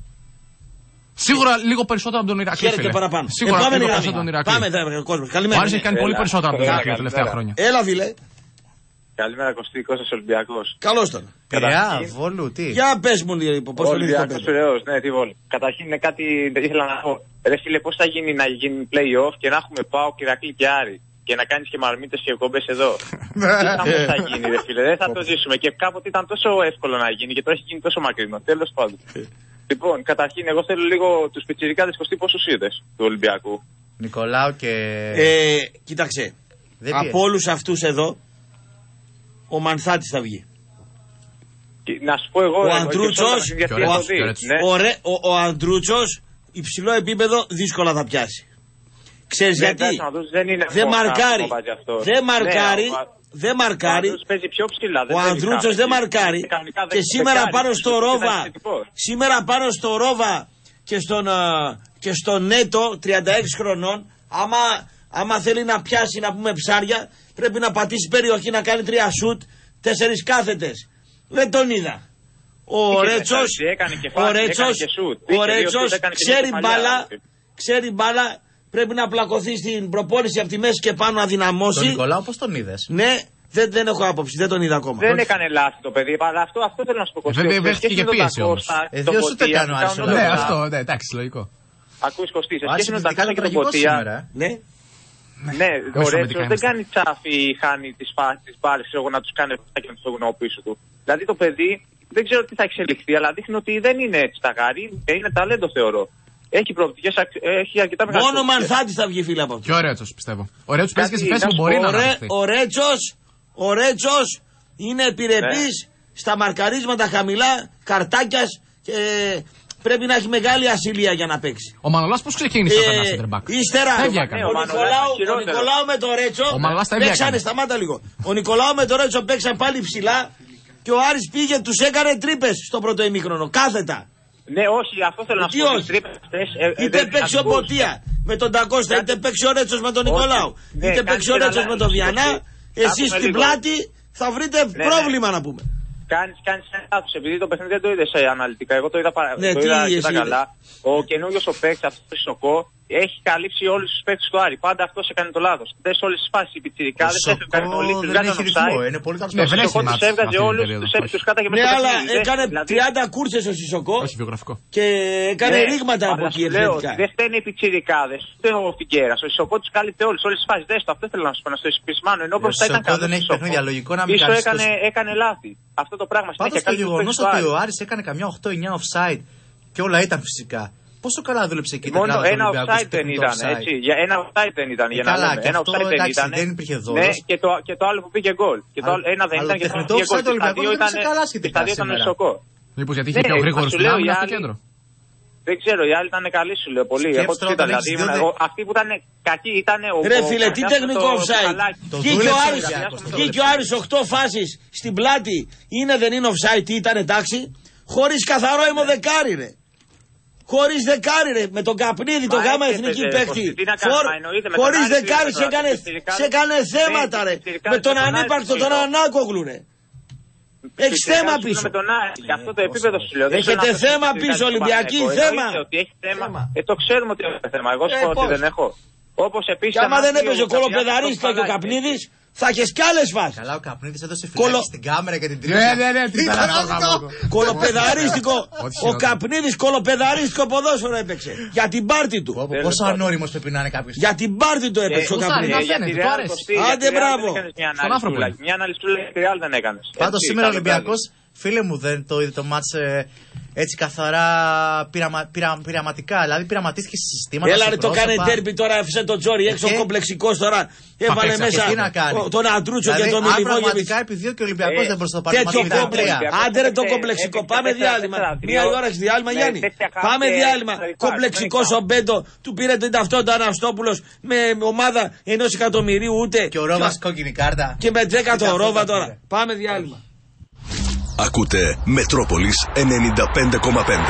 Σίγουρα λίγο περισσότερο από τον Ηρακλή. Χαίρεται παραπάνω. Σίγουρα ε, λίγο περισσότερο από τον Ηρακλή. Πάμε τώρα, κόσμο. Καλημέρα. Μου άρεσε να κάνει πολύ περισσότερο από τον Ηρακλή τα τελευταία χρόνια. Έλα, φίλε. Καλημέρα, Κωστή, Κώστας Ολυμπιακός. Καλώς τον. Πειραιά, Βόλου, τι. Για πες μου λίγο, πώς το λύγει. Πειραιώς, ναι, τι Βόλου. Καταρχήν είναι κάτι δεν ήθελα να πω. Ρε φίλε, πώς θα γίνει να γίνει play-off και να έχουμε πάω και Ηρακλή και Άρη. Και να κάνεις και μαρμίτες και κόμπες εδώ. Τι θα γίνει, ρε φίλε, δεν θα το ζήσουμε. Και κάποτε ήταν τόσο εύκολο να γίνει και τώρα έχει γίνει τόσο μακρινό. Τέλος πάντων. Λοιπόν, καταρχήν, εγώ θέλω λίγο τους πιτσιρικάδες Κωστή πόσους είδες του Ολυμπιακού. Νικολάου και. Ε, κοίταξε. Δεν από όλους αυτούς εδώ, ο Μανθάτης θα βγει. Να σου πω εγώ. Ο Αντρούτσος, ο, ο, ο Αντρούτσος, υψηλό επίπεδο δύσκολα θα πιάσει. Ξέρεις ναι, γιατί. Δεν, είναι δεν μαρκάρει. Δεν μαρκάρει. Ναι, δεν μαρκάρει. Ο Ανδρούτσος δεν μαρκάρει. Και σήμερα πάνω στο Ρόβα, σήμερα πάνω στο Ρόβα και στον, και στον Νέτο τριάντα έξι χρονών, άμα, άμα θέλει να πιάσει να πούμε ψάρια, πρέπει να πατήσει περιοχή να κάνει τρία σουτ, τέσσερις κάθετες. Δεν τον είδα. Ο Ρέτσος, ο Ρέτσος, ο Ρέτσος ξέρει μπάλα, ξέρει μπάλα. Πρέπει να πλακωθεί στην προπόνηση από τη μέση και πάνω να δυναμώσει. Τον Νικολάου πώς τον είδες? Ναι, δεν, δεν έχω άποψη, δεν τον είδα ακόμα. Δεν έκανε λάθη το παιδί, αλλά αυτό, αυτό θέλω να σου πω. Βέβαια, δέχτηκε και πίεση όμως. Εδώ σου το κάνω άσο. Ναι, αυτό, ναι, εντάξει, λογικό. Ακούς Κωστή, σε σχέση με τα κάνει και τον Ποτία. Ναι. Ναι, ο Ρέτσος δεν κάνει τσάφι, χάνει τις μπάλες, ξέρω να τους κάνει και να τους το γνώμη πίσω του. Δηλαδή το παιδί δεν ξέρω τι θα εξελιχθεί, αλλά δείχνει ότι δεν είναι έτσι τα γάρι. Είναι ταλέντο, θεωρώ. Έχει προοπτικές, έχει αρκετά μεγάλη. Μόνο Μανθάτης θα βγει, φίλε, από αυτό. Και ο Ρέτσος, πιστεύω. Ο Ρέτσος παίζει και σε θέση που μπορεί να αναπτυχθεί. Ο Ρέτσος, ο Ρέτσος είναι επιρρεπής στα μαρκαρίσματα χαμηλά, καρτάκιας και πρέπει να έχει μεγάλη ασυλία για να παίξει. Ο Μανολάς πώς ξεκίνησε όταν ήταν center back? Ύστερα, ο, ο, Νικολάου, ο Νικολάου με το Ρέτσο παίξανε, σταμάτα λίγο. Ο Νικολάου με το Ρέτσο παίξαν πάλι ψηλά και ο Άρης πήγε, τους έκανε τρύπες στο πρώτο ημίχρονο, κάθετα. Ναι, όχι, αυτό θέλω να σου πω. Είτε παίξει ο Μποτία με τον Τακώστα, είτε παίξει ο Ρέτσος με τον Νικολάου, είτε παίξει ο Ρέτσος με τον Βιανά, εσείς στην πλάτη θα βρείτε πρόβλημα να πούμε. Κάνεις, κάνεις ένα λάθος, επειδή το παιχνίδι δεν το είδες αναλυτικά, εγώ το είδα, ναι, το είδα αρκετά καλά. Ο καινούργιος ο παίκτης, αυτός ο Σοκό, έχει καλύψει όλους τους παίκτες του Άρη. Πάντα αυτός έκανε το λάθος. Δες όλες τις φάσεις, οι πιτσιρικάδες έφευγαν όλοι, τους βγάζαν offside. Είναι πολύ καλό. Ο Σοκό τους έβγαζε όλους, τους κάταγε μέσα. Ναι, αλλά έκανε τριάντα κούρσες ο Σισοκό και έκανε ρήγματα από εκεί ευθετικά. Δεν φταίνε οι πιτσιρικάδες, ούτε ο Φιγκέρας. Ο Σοκό τους κάλυπτε όλους, όλες τις φάσεις. Δες το, αυτό θέλω να σου πω, να στο επισημάνω. Ενώ μπροστά ήταν καλό. Πίσω έκανε λάθη. Αυτό το πράγμα. Πάντως το γεγονός ότι ο Άρης έκανε καμιά οκτώ εννιά offside και όλα ήταν φυσικά. Πόσο καλά δούλεψε εκεί μόνο ένα offside δεν ήταν, έτσι. Για ένα offside δεν ήταν. Για να λέμε. Ένα offside δεν ήταν. Δεν υπήρχε δόλος. Ναι, και το, και το άλλο που πήγε γκολ. Και το άλλο, ένα δεν ήταν και το άλλο που πήγε γκολ. Τα δύο ήταν σοκό. Μήπως γιατί είχε πιο γρήγορο στην άμυνα στο κέντρο. Δεν ξέρω, οι άλλοι ήταν καλοί, σου λέω πολύ. Εγώ τους είδα, δηλαδή, αυτοί που ήταν κακοί ήταν ο... Ρε φίλε, τι τεχνικό offside. Βγήκε ο Άρης οκτώ φάσεις στην πλάτη. Είναι δεν είναι offside, τι ήταν εντάξει. Χωρίς καθαρό αιμοδεκάρι ρε. Χωρίς δεκάρι ρε. Με τον Καπνίδη, τον γάμα εθνική παίκτη. Χωρίς δεκάρι σε έκανε θέματα ρε. Με τον ανύπαρκτο τον Ανάκογλου ρε. Έχεις θέμα πίσω. Με τον Άρη, για αυτό το επίπεδο σου λέω. Έχετε θέμα πίσω, Ολυμπιακή, θέμα. Ότι έχει θέμα. Ε, το ξέρουμε ότι έχει θέμα. Εγώ σου πω ότι δεν έχω. Όπως επίσης. Και άμα δεν έπαιζε ο κολοπεδαρίστο και ο Καπνίδης, θα έχεις κι άλλες φάσεις. Καλά, ο Καπνίδης έδωσε φυλάκι στην κάμερα και την τρίβησε. Ναι, ναι, ναι, τι ήταν αυτό. Κολοπεδαρίστικο. Ο Καπνίδης κολοπεδαρίστικο ποδόσφαιρο έπαιξε. Για την πάρτη του. Πόσο ανώριμος πρέπει να είναι κάποιος. Για την πάρτη του έπαιξε ο Καπνίδης. Άντε μπράβο. Στον άνθρωπο. Μια αναλυσούλα για τη Ρεάλ δεν έκανες. Πάντως σήμερα ο Ολυμπιακός, φίλε μου, δεν το είδε το μάτς έτσι καθαρά πειραμα, πειρα, πειραματικά. Δηλαδή πειραματίστηκε σε συστήματα. Έλα ρε, το κάνει τέρπι τώρα, έφυσε τον Τζόρι έξω, ο κομπλεξικός τώρα. Έβαλε μέσα τον Αντρούτσο δηλαδή, και τον Μιλιμόγεβιτς. Αν πραγματικά επιδιώκει ο Ολυμπιακός ε, δεν μπορεί να το πάρει. Τέτοιο κόμπλεξ. Άντε ρε το κομπλεξικό. Πάμε διάλειμμα. Μία ώρα έχει διάλειμμα, Γιάννη. Πάμε διάλειμμα. Κομπλεξικός ο Μπέντο του πήρε την ταυτότητα Αναστόπουλος με ομάδα ενός εκατομμυρίου ούτε. Και ο Ρόβας κόκκινη κάρτα. Και με δέκα το Ρόβα τώρα. Πάμε διάλειμμα. Ακούτε Μετρόπολης ενενήντα πέντε κόμμα πέντε.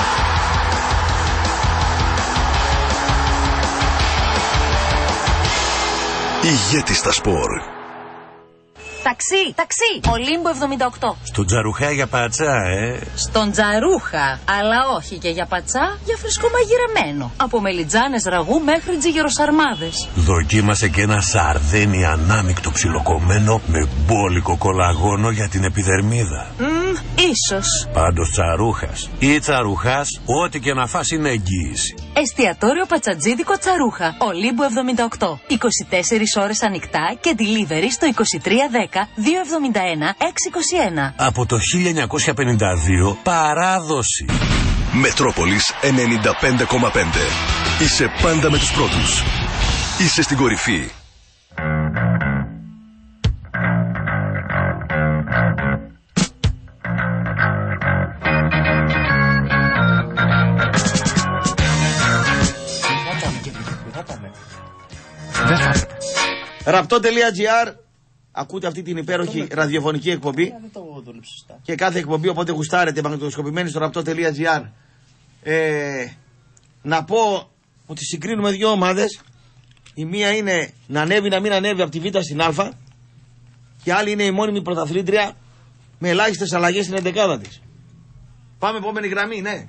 Ηγέτη στα σπορ. Ταξί, ταξί, Ολύμπο εβδομήντα οκτώ. Στον Τζαρουχά για πατσά, ε. Στον Τζαρούχα, αλλά όχι και για πατσά, για φρεσκό μαγειρεμένο. Από μελιτζάνες ραγού μέχρι τζιγεροσαρμάδες. Δοκίμασε και ένα σαρδένι ανάμεικτο ψιλοκομμένο με μπόλικο κολαγόνο για την επιδερμίδα. Μμμ, ίσως. Πάντως Τσαρούχας ή Τσαρουχάς, ό,τι και να φας είναι εγγύηση. Εστιατόριο Πατσατζίδικο Τσαρούχα, Ολύμπο εβδομήντα οκτώ. είκοσι τέσσερις ώρες ανοιχτά και delivery στο είκοσι τρία δέκα δύο εβδομήντα ένα έξι είκοσι ένα. Από το χίλια εννιακόσια πενήντα δύο παράδοση. Μετρόπολης ενενήντα πέντε κόμμα πέντε. Είσαι πάντα με τους πρώτους. Είσαι στην κορυφή. Ραπτό.gr. Ακούτε αυτή την υπέροχη ραδιοφωνική εκπομπή. Και κάθε εκπομπή, οπότε γουστάρετε, μαγνητοσκοπημένοι στο ραπτό.gr. Ε, να πω ότι συγκρίνουμε δύο ομάδες. Η μία είναι να ανέβει, να μην ανέβει από τη Β στην Α. Και άλλη είναι η μόνιμη πρωταθλήτρια με ελάχιστες αλλαγές στην εντεκάδα της. Πάμε επόμενη γραμμή, ναι.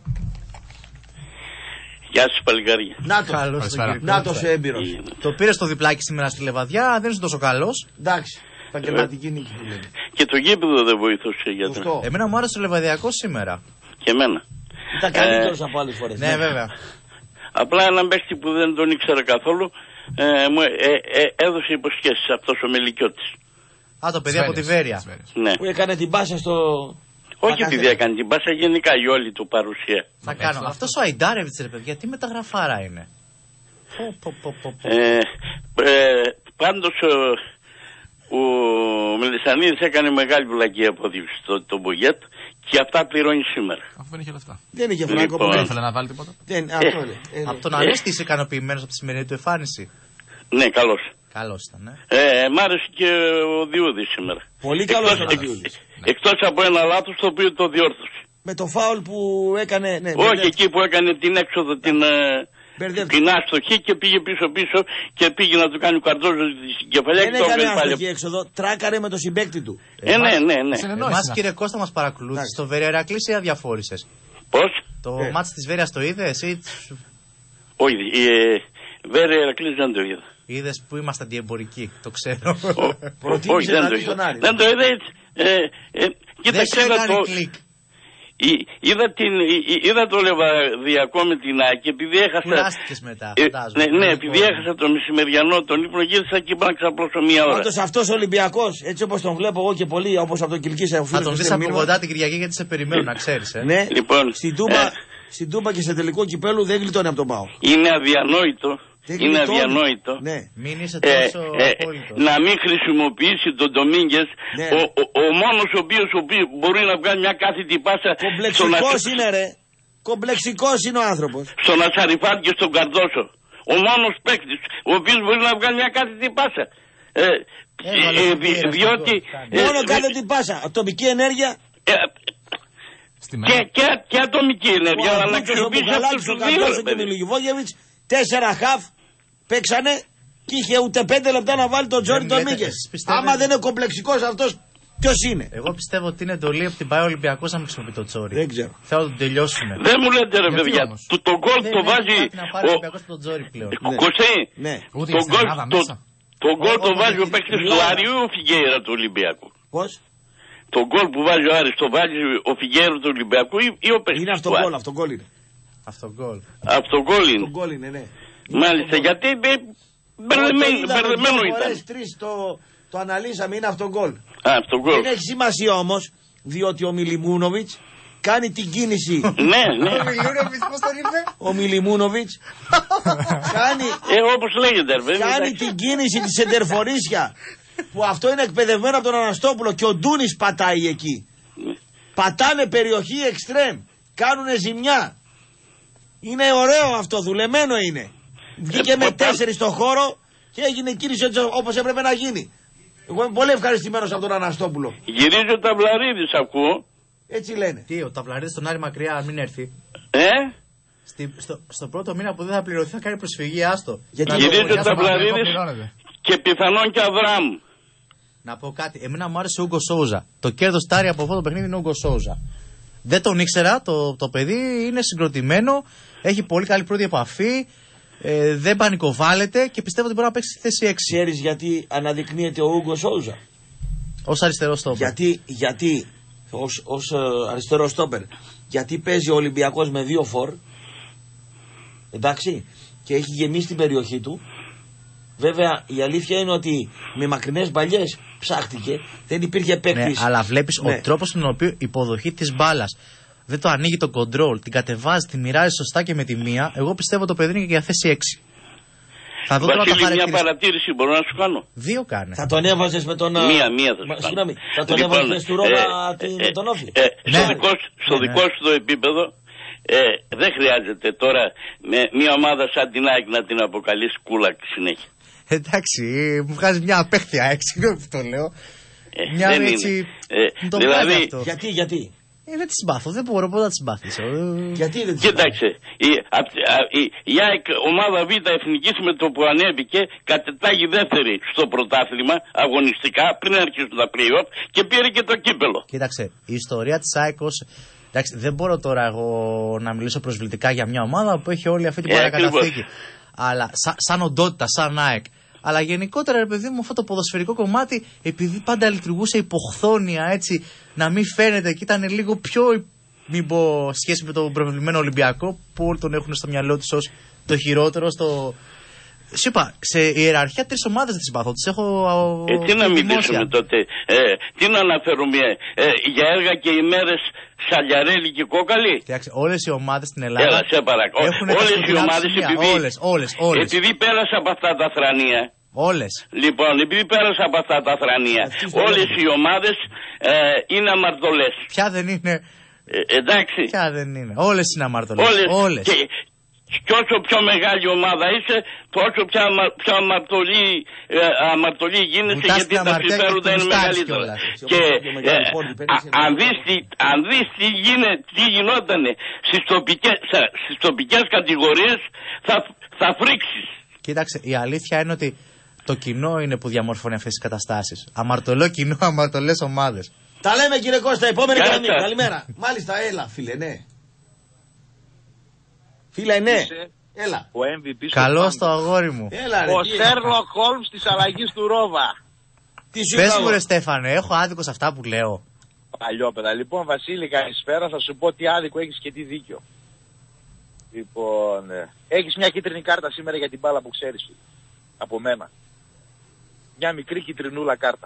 Γεια σας παλικάρια. Νάτος, Νάτος έμπειρος. Το πήρε στο διπλάκι σήμερα στη Λεβαδιά, δεν είσαι τόσο καλός. Εντάξει, επαγγελματική νίκη που λέμε. Και το γήπεδο δεν βοηθούσε γιατρέ. Εμένα μου άρεσε το Λεβαδιακό σήμερα. Και εμένα. Ήταν καλύτερος ε, από άλλες φορές. Ναι, βέβαια. Απλά έναν παίχτη που δεν τον ήξερα καθόλου ε, μου ε, ε, έδωσε υποσχέσεις αυτός ο Μελικιώτης. Α, το παιδί από τη Βέρεια. Ναι. Που έκανε την πάσα στο... Όχι επειδή έκανε την πάσα, γενικά η όλη του παρουσία. Θα κάνω. Αυτό ο Αϊντάρεβιτς, ρε παιδιά, τι μεταγραφάρα είναι. Ε, ε, πάντως ο, ο Μελισσανίδης έκανε μεγάλη βλακή απόδειξη στο το Μπουγέτ και αυτά πληρώνει σήμερα. Αφού δεν είχε λεφτά. Δεν είχε φράγκα Λοιπόν. που Δεν ήθελε να βάλει τίποτα. Δεν, Ε, αυτό λέει. Ε, Από τον Αρέστη είσαι ικανοποιημένος από τη σημερινή του εμφάνιση. Ναι, καλώς. Καλώς ήταν, ναι. Ε, μ' άρεσε και ο Διούδης σήμερα. Πολύ καλός Εκτός- ο Διούδης. Εκτός από ένα λάθος το οποίο το διόρθωσε. Με το φάουλ που έκανε. Ναι, Όχι εκεί που έκανε την έξοδο την, ε, Μπερδεύτηκε. την άστοχη και πήγε πίσω-πίσω και πήγε να του κάνει ο Καρτόζος στην κεφαλιά Δεν και το έκανε έβγαλε πάλι. άστοχη έξοδο, τράκαρε με το συμπέκτη του. Ε, ναι, ναι, ναι. Εμάς, κύριε Κώστα, μας παρακολούθησε. Το Βέρεια Ηρακλής ή αδιαφόρησες? Πώς? Το μάτς της Βέρειας το είδες ή... Όχι, ε, Βέρεια Ηρακλής δεν το είδα. Είδες που είμαστε αντιεμπορικοί, το ξέρω. Όχι, δεν το είδα. Δεν το είδα έτσι. Ε, ε, κοίταξε, Δεν σου είδα έκανε το, κλικ. Εί- είδα, την, εί- εί- είδα το Λεβαδιακό με την ΑΕΚ επειδή έχασα. Κουράστηκες μετά, Ε, φαντάζομαι. ναι, ναι, Δεν επειδή μπορεί. έχασα το μεσημεριανό τον ύπνο, γύρισα και είπα να ξαπλώσω μία ώρα. Πάντως αυτός ο Ολυμπιακός, έτσι όπως τον βλέπω εγώ και πολλοί, όπως από τον Κιλκίσα, ο Θα φίλος τον μου δεις στέλνει από μήνυμα. κοντά την Κυριακή γιατί σε περιμένουν, να ξέρεις. Ε. Ναι, Λοιπόν, στην Τούμπα, ε, στην Τούμπα και σε τελικό κυπέλου δεν γλιτώνει από τον Πάο. είναι αδιανόητο. Δεν Είναι γλιτώνει. αδιανόητο. Ναι. Μην είσαι Ε, τόσο ε, απόλυτος. να μην χρησιμοποιήσει τον Ντομίνγκες, Ναι. ο, ο, ο μόνος ο οποίος ο οποίος μπορεί να βγάλει μια κάθετη πάσα στον Κομπλεξικός Ασα- είναι ρε. Κομπλεξικός είναι ο άνθρωπος. στον Ασαριφάτ και στον Καρδόσο. Ο μόνος παίκτης ο οποίος μπορεί να βγάλει μια κάθετη πάσα. Ε, Έβαλε ε, τον δι- Πίερα διότι στον ε, Μόνο ε, κάτω την πάσα. Ατομική ενέργεια. ε, Στη και, μέρα. και, και ατομική Ο ενέργεια, αλλά να Αμπούτσος, ο αξιοποιήσει Μπουγαλάκης, αυτούς ο τους δύο. Καρδόσο ρε και ο παιδί. Μιλουγιβόγεβιτς. Τέσσερα χαφ παίξανε και είχε ούτε πέντε λεπτά να βάλει τον Τζόρι Δεν τον λέτε, Μίγκες. εσείς πιστεύετε- Άμα δεν είναι κομπλεξικός αυτός, ποιος είναι? Εγώ πιστεύω ότι είναι εντολή από την ΠΑΕ Ολυμπιακός να μην χρησιμοποιεί το Τζόρι. Δεν ξέρω. Θέλω να τον τελειώσουμε. Δεν μου λέτε ρε Γιατί παιδιά, όμως? το, το γκολ Δεν το έχει βάζει κάτι να πάρει ο ο Ολυμπιακός από τον Τζόρι πλέον. Ναι. Κωστή. Ναι. Ούτε Το η γκολ Ελλάδα το, μέσα. το γκολ το Ό, βάζει ο ό, παίκτης ό, του ό, Άριου ή ο Φιγέιρα του Ολυμπιακού. Πώς? Το γκολ που βάζει ο Άρης το βάζει ο Φιγέιρα του Ολυμπιακού ή, ή ο παίκτης Είναι αυτό του γκολ, Άρη. αυτό γκολ είναι. Αυτό γκολ. Αυτό γκολ Το είναι. γκολ είναι, ναι. Μάλιστα, γιατί ε, μπερδεμένο μπερδεμένο ήταν. Τρεις το, το αναλύσαμε, είναι αυτό γκολ. Α, αυτό γκολ. Δεν έχει σημασία όμως, διότι ο Μιλιμούνοβιτς κάνει την κίνηση. Ναι, ναι. Ο Μιλιμούνοβιτς κάνει, Ε, όπως λέγεται, ρε παιδί. κάνει εντάξει. την κίνηση της εντερφορίσια. Που αυτό είναι εκπαιδευμένο από τον Αναστόπουλο και ο Ντούνης πατάει εκεί. Πατάνε περιοχή εξτρέμ. Κάνουνε ζημιά. Είναι ωραίο αυτό, δουλεμένο είναι. Βγήκε Ε, με ποτέ- τέσσερις στο χώρο και έγινε κίνηση έτσι όπως έπρεπε να γίνει. Εγώ είμαι πολύ ευχαριστημένος από τον Αναστόπουλο. Γυρίζει ο Ταβλαρίδης, ακούω. Έτσι λένε. Τι, ο Ταβλαρίδης στον Άρη μακριά, αν μην έρθει. Ε, Στη, στο, στο πρώτο μήνα που δεν θα πληρωθεί θα κάνει προσφυγή, άστο. Γιατί Να γυρίζει το- ο Γεια σας, Ταβλαρίδης Παναγιώτο, πληρώνεται. και πιθανόν και Αβραμ. Να πω κάτι. Εμένα μου άρεσε ο Ούγκο Σόουζα. Το κέρδος Τάρι από αυτό το παιχνίδι είναι ο Ούγκο Σόουζα. Δεν τον ήξερα. Το, το παιδί είναι συγκροτημένο. Έχει πολύ καλή πρώτη επαφή. Ε, δεν πανικοβάλλεται και πιστεύω ότι μπορεί να παίξει στη θέση έξι. Ξέρεις γιατί αναδεικνύεται ο Ούγκο Σόουζα? Ως αριστερό στόπερ. Γιατί, γιατί ως, ως ε, αριστερό στόπερ, γιατί παίζει ο Ολυμπιακός με δύο φορ, εντάξει, και έχει γεμίσει την περιοχή του. Βέβαια η αλήθεια είναι ότι με μακρινές μπαλιές ψάχτηκε, δεν υπήρχε Ναι, παίκτης. αλλά βλέπεις Ναι. ο τρόπος τον οποίο υποδοχή της μπάλας δεν το ανοίγει το control, την κατεβάζει, τη μοιράζει σωστά και με τη μία. Εγώ πιστεύω το παιδί είναι και για θέση έξι. Θα δω τώρα τα Βασίλη, μια χαρακτηριστικά. παρατήρηση μπορώ να σου κάνω. Δύο κάνει. Θα τον έβαζες με τον... Μία, μία θα σου Μα, κάνω. Συγγνώμη, θα τον Λοιπόν, έβαζες με του Ρώμα ε, την- ε, με τον Όφη. ε, στο Ναι. δικό, σου- στο Ναι, δικό ναι. σου το επίπεδο ε, δεν χρειάζεται τώρα με μια ομάδα σαν την ΑΕΚ να την αποκαλείς κούλακ συνέχεια. Εντάξει, μου βγάζει μια απέχθεια έξι, συγγνώμη που το λέω. Ε, Μια δεν έτσι. είναι. Ε, μου το δηλαδή, βγάζει αυτό. Γιατί, γιατί. Ε, δεν τη συμπάθω, δεν μπορώ ποτέ να τη συμπάθησω. Ε, Γιατί δεν τις κοίταξε, η, απ- α- η, η ΑΕΚ ομάδα Β εθνικής με το που ανέβηκε κατετάγει δεύτερη στο πρωτάθλημα αγωνιστικά πριν αρχίσουν τα play-off και πήρε και το κύπελο. Κοίταξε, η ιστορία τη ΑΕΚ ως... Εντάξει, δεν μπορώ τώρα εγώ να μιλήσω προσβλητικά για μια ομάδα που έχει όλη αυτή την Ε, παρακαταθήκη. Αλλά σαν, σαν οντότητα, σαν ΑΕΚ. Αλλά γενικότερα, ρε παιδί μου, αυτό το ποδοσφαιρικό κομμάτι, επειδή πάντα λειτουργούσε υποχθόνια, έτσι, να μην φαίνεται και ήταν λίγο πιο, μην πω, σχέση με τον προβλημένο Ολυμπιακό, που όλοι τον έχουν στο μυαλό του ως το χειρότερο στο, Σου είπα, σε ιεραρχία τρεις ομάδες δεν συμπαθώ. Τις έχω. Ε, τι να μιλήσουμε τότε. Ε, τι να αναφέρουμε. Ε, για έργα και ημέρες Σαλιαρέλη και Κόκαλη. Όλες οι ομάδες στην Ελλάδα. Έλα, σε παρακαλώ. Όλες οι ομάδες επειδή. Όλες, όλες, όλες. Επειδή πέρασα από αυτά τα θρανία. Όλες. Λοιπόν, επειδή πέρασα από αυτά τα θρανία, όλες οι ομάδες ε, είναι αμαρτωλές. Ποια δεν είναι. Ε, εντάξει. Ποια δεν είναι. Όλες είναι αμαρτωλές. Όλες. Όλες. Και, και όσο πιο μεγάλη ομάδα είσαι, τόσο πιο, αμα, πιο αμαρτωλή, ε, αμαρτωλή γίνεσαι, γιατί τα συμφέροντα είναι μεγαλύτερα. Και ε, α, αν, δεις τι, αν δεις τι, γίνε, τι γινότανε στις τοπικές, στις τοπικές κατηγορίες, θα, θα φρίξεις. Κοίταξε, η αλήθεια είναι ότι το κοινό είναι που διαμορφώνει αυτές τις καταστάσεις. Αμαρτωλό κοινό, αμαρτωλές ομάδες. Τα λέμε κύριε Κώστα, επόμενη γραμμή. Καλημέρα. Μάλιστα, έλα φίλε, ναι. Φίλε, ναι. Έλα. Ο εμ βι πι. Καλώς το αγόρι μου. Έλα, ρε, ο Σέρλοκ Χόλμς της αλλαγής του Ρόβα. Πες μου ρε Στέφανε, έχω άδικο σε αυτά που λέω. Παλιόπαιδα. Λοιπόν, Βασίλη, καλησπέρα. Θα σου πω τι άδικο έχεις και τι δίκιο. Λοιπόν, ε, έχεις μια κίτρινη κάρτα σήμερα για την μπάλα που ξέρεις. Από μένα. Μια μικρή κιτρινούλα κάρτα.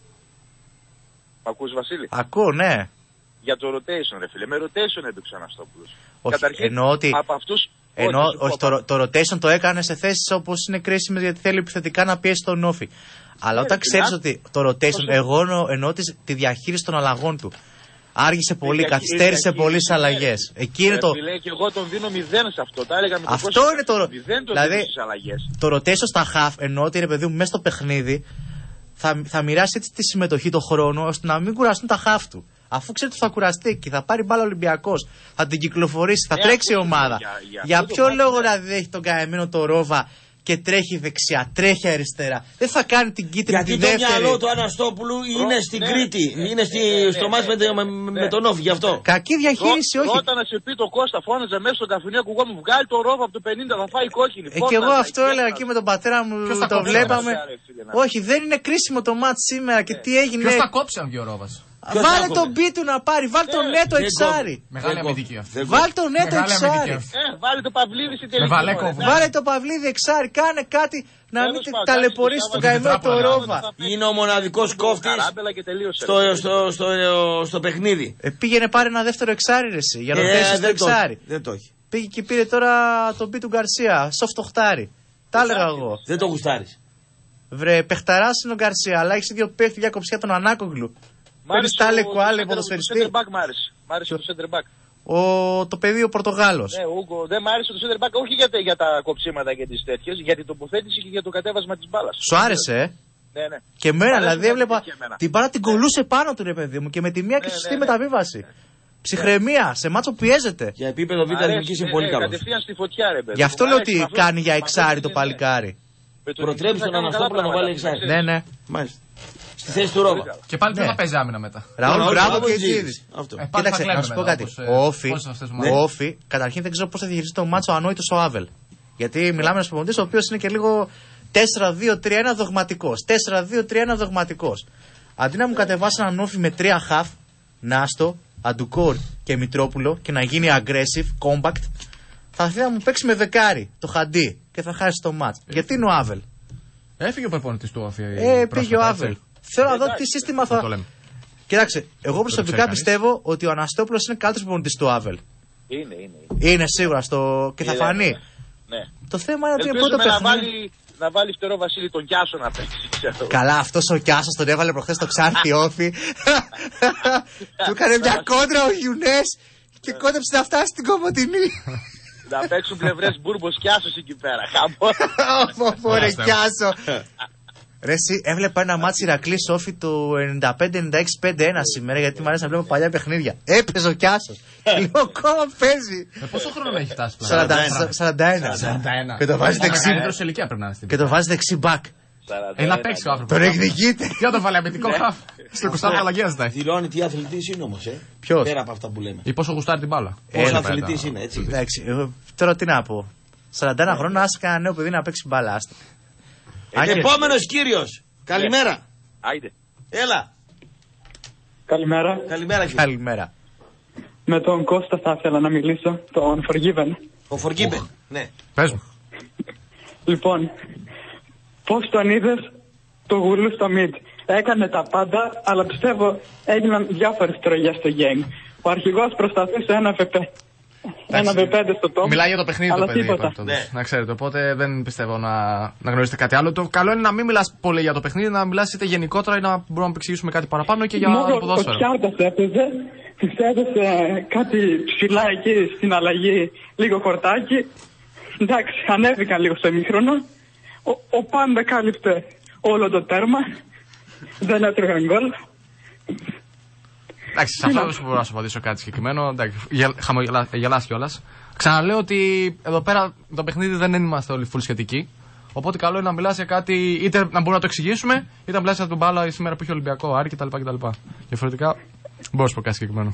Μ' ακούς, Βασίλη? Ακούω, ναι. Για το rotation, ρε φίλε. Με rotation έπαιξε ο Αναστόπουλος. Όχι, καταρχήν, εννοώ ότι, από αυτούς, εννοώ, όχι, όχι, το, το rotation το έκανε σε θέσεις όπως είναι κρίσιμες γιατί θέλει επιθετικά να πιέσει τον όφι. Αλλά ναι, όταν ρε, ξέρεις να... ότι το rotation, εγώ εννοώ, εννοώ τη, τη διαχείριση των αλλαγών του. Άργησε πολύ, καθυστέρησε πολλέ αλλαγέ. Εκεί είναι το. Φίλε, και εγώ τον δίνω μηδέν σε αυτό. Τα έλεγα με αυτό το είναι το. μηδέν το δηλαδή, αλλαγές. Το rotation στα half εννοώ ότι ρε παιδί μου μέσα στο παιχνίδι θα, θα μοιράσει έτσι τη συμμετοχή, το χρόνο, ώστε να μην κουραστούν τα half του. Αφού ξέρει ότι θα κουραστεί και θα πάρει μπάλα Ολυμπιακός, θα την κυκλοφορήσει, θα ε, τρέξει η ομάδα. Για, για, για ποιο λόγο να δέχει τον καημένο το Ρόβα και τρέχει δεξιά, τρέχει αριστερά? Δεν θα κάνει την κίτρινη τη δεύτερη. Γιατί το μυαλό του Αναστόπουλου είναι στην ναι, Κρήτη, ναι, είναι στη, ναι, ναι, στο μάτς ναι, με, ναι, με, ναι. με τον Όφη, γι' αυτό. Κακή διαχείριση, Ρώ, όχι. Όταν να σε πει το Κώστα, φώναζε μέσα στον καφενείο που μου βγάλει το Ρόβα από το πενήντα, θα φάει κόκκινη. Ε, και εγώ αυτό έλεγα εκεί με τον πατέρα μου, το, το βλέπαμε. Όχι, δεν είναι κρίσιμο το μάτς σήμερα και τι έγινε. Ποιος θα κόψει αν βγει ο Ρόβας? Βάλε τον μπι του να πάρει, βάλε τον Νέτο εξάρι. Μεγάλη αμυντική αυτή. Βάλε τον Νέτο εξάρι. Βάλε το Παυλίδη στην τελική. Βάλε το Παυλίδη εξάρι, κάνε κάτι να μην ταλαιπωρήσει τον καημένο το Ρόβα. Είναι ο μοναδικός κόφτης στο, στο, στο, στο παιχνίδι. Ε, πήγαινε πάρει ένα δεύτερο εξάρι ρε εσύ, για να θέσει το εξάρι. Δεν το έχει. Πήγε και πήρε τώρα τον μπι του Γκαρσία, soft οχτάρι. Τα έλεγα εγώ. Δεν το γουστάρεις. Βρε, παιχταράς είναι ο Γκαρσία, αλλά έχει δύο παίχτη για κοψιά τον Ανάκογλου. Παίρνει τάλεκο άλλο ποδοσφαιριστή. Μ' άρεσε. Μ' άρεσε το center back. Ο, το παιδί ο Πορτογάλος. Ναι, Ούγκο, δεν μ' άρεσε το center back, όχι για, για τα κοψίματα και τις τέτοιες, για την τοποθέτηση και για το κατέβασμα της μπάλας. Σου άρεσε, ε? Ναι, ναι. Και εμένα, δηλαδή έβλεπα την μπάλα την κολούσε πάνω του ρε παιδί μου και με τη μία και ναι, σωστή ναι, μεταβίβαση. Ναι. Ψυχραιμία, σε μάτσο πιέζεται. Για επίπεδο β' εθνικής είναι πολύ καλό. Κατευθείαν στη φωτιά, ρε παιδί. Γι' αυτό λέω ότι κάνει για εξάρι το παλικάρι. Προτρέψει τον Αναστόπουλο να βάλει εξάρι. Ναι, ναι. Μάλιστα. Στη θέση του Ρόβα. Και πάλι δεν θα παίζει άμυνα μετά. Ραούλ, μπράβο και Τζίδης. Κοίταξε, να σου πω κάτι. Ο Όφη, καταρχήν δεν ξέρω πώς θα διαχειριστεί το μάτσο ο ανόητος ο Άβελ. Γιατί μιλάμε ένας προπονητής ο οποίος είναι και λίγο τέσσερα δύο τρία ένα δογματικός. τέσσερα δύο τρία ένα δογματικός. Αντί να μου κατεβάσει έναν Όφη με τρία χαφ, Νάστο, Αντουκόρ και Μητρόπουλο και να γίνει aggressive, compact, θα θέλει να μου παίξει με δεκάρι το Χαντί και θα χάσει το μάτς. Ε. Γιατί είναι ο Άβελ. Έφυγε ο προπονητής του Όφη. Ε, πήγε ο Άβελ. Θέλω να δω τι σύστημα θα. Κοίταξε, εγώ προσωπικά πιστεύω ότι ο Αναστόπουλος είναι καλύτερος προπονητής του Άβελ. Είναι, είναι. Είναι σίγουρα στο... και θα είναι, φανεί. Ναι. Το θέμα είναι ότι είναι πρώτο παιχνίδι. Να βάλει, να βάλει φτερό Βασίλη τον Κιάσο να παίξει. Ξέρω. Καλά, αυτός ο Κιάσος τον έβαλε προχθές το Ξάρτη Όφη. Του έκανε μια κόντρα ο Γιουνές και κόντεψε να φτάσει στην Κομωτινή. Να παίξουν πλευρές Μπούρμπος Κιάσος εκεί πέρα. Χαμό. Ρε Κιάσο. Ρε εσύ, έβλεπα ένα μάτσι Ηρακλής Όφη του ενενήντα πέντε ενενήντα έξι πέντε ένα σήμερα γιατί μου αρέσει να βλέπω παλιά παιχνίδια. Έπαιζε ο Κιάσος. Λέω ακόμα παίζει. Με πόσο χρόνο έχει φτάσει πλέον? σαράντα ένα. σαράντα ένα. Και το βάζει δεξί. Και το βάζει δεξί μπακ. Ε, να παίξει ο άνθρωπος. Τον εκδικείται. Τι να τον βάλει αμυντικό χαφ. Στο εικοστάρι αλλαγές θα έχει. Δηλώνει τι αθλητής είναι όμως, ε. Ποιος? Πέρα από αυτά που λέμε. Ή πόσο γουστάρει την μπάλα. Πόσο αθλητής είναι, έτσι. Εντάξει, τώρα τι να πω. σαράντα ένα χρόνια άσε κανένα νέο παιδί να παίξει μπάλα. Επόμενος κύριος. Καλημέρα. Άιντε. Έλα. Καλημέρα. Καλημέρα κύριε. Καλημέρα. Με τον Κώστα θα ήθελα να μιλήσω, τον Forgiven. Ο Forgiven, ναι. Πες μου. Λοιπόν, πώς τον είδες το γουλού στο mid? Έκανε τα πάντα, αλλά πιστεύω έγιναν διάφορες τρογιές στο game. Ο αρχηγός προσπαθούσε ένα βι πέντε. Ένα βι πέντε στο top. Μιλάει για το παιχνίδι το παιδί. Ναι. Να ξέρετε, οπότε δεν πιστεύω να, να γνωρίζετε κάτι άλλο. Το καλό είναι να μην μιλάς πολύ για το παιχνίδι, να μιλάς είτε γενικότερα ή να μπορούμε να επεξηγήσουμε κάτι παραπάνω και για το ποδόσφαιρο. Μόνο ο Τσιάρτας έπαιζε, της έδωσε κάτι ψηλά εκεί στην αλλαγή, λίγο χορτάκι. Εντάξει, ανέβηκαν λίγο στο ημίχρονο. Ο, ο Πάντα κάλυπτε όλο το τέρμα. Δεν έτρωγαν γκολ. Εντάξει, σε αυτό δεν μπορώ να σου απαντήσω κάτι συγκεκριμένο. Εντάξει, γελάς κιόλας. Ξαναλέω ότι εδώ πέρα το παιχνίδι δεν είμαστε όλοι full σχετικοί. Οπότε καλό είναι να μιλάς για κάτι, είτε να μπορούμε να το εξηγήσουμε, είτε να μιλάς για τον μπάλα σήμερα που είχε Ολυμπιακό, Άρη κτλ. κτλ. Διαφορετικά, μπορώ να σου πω κάτι συγκεκριμένο.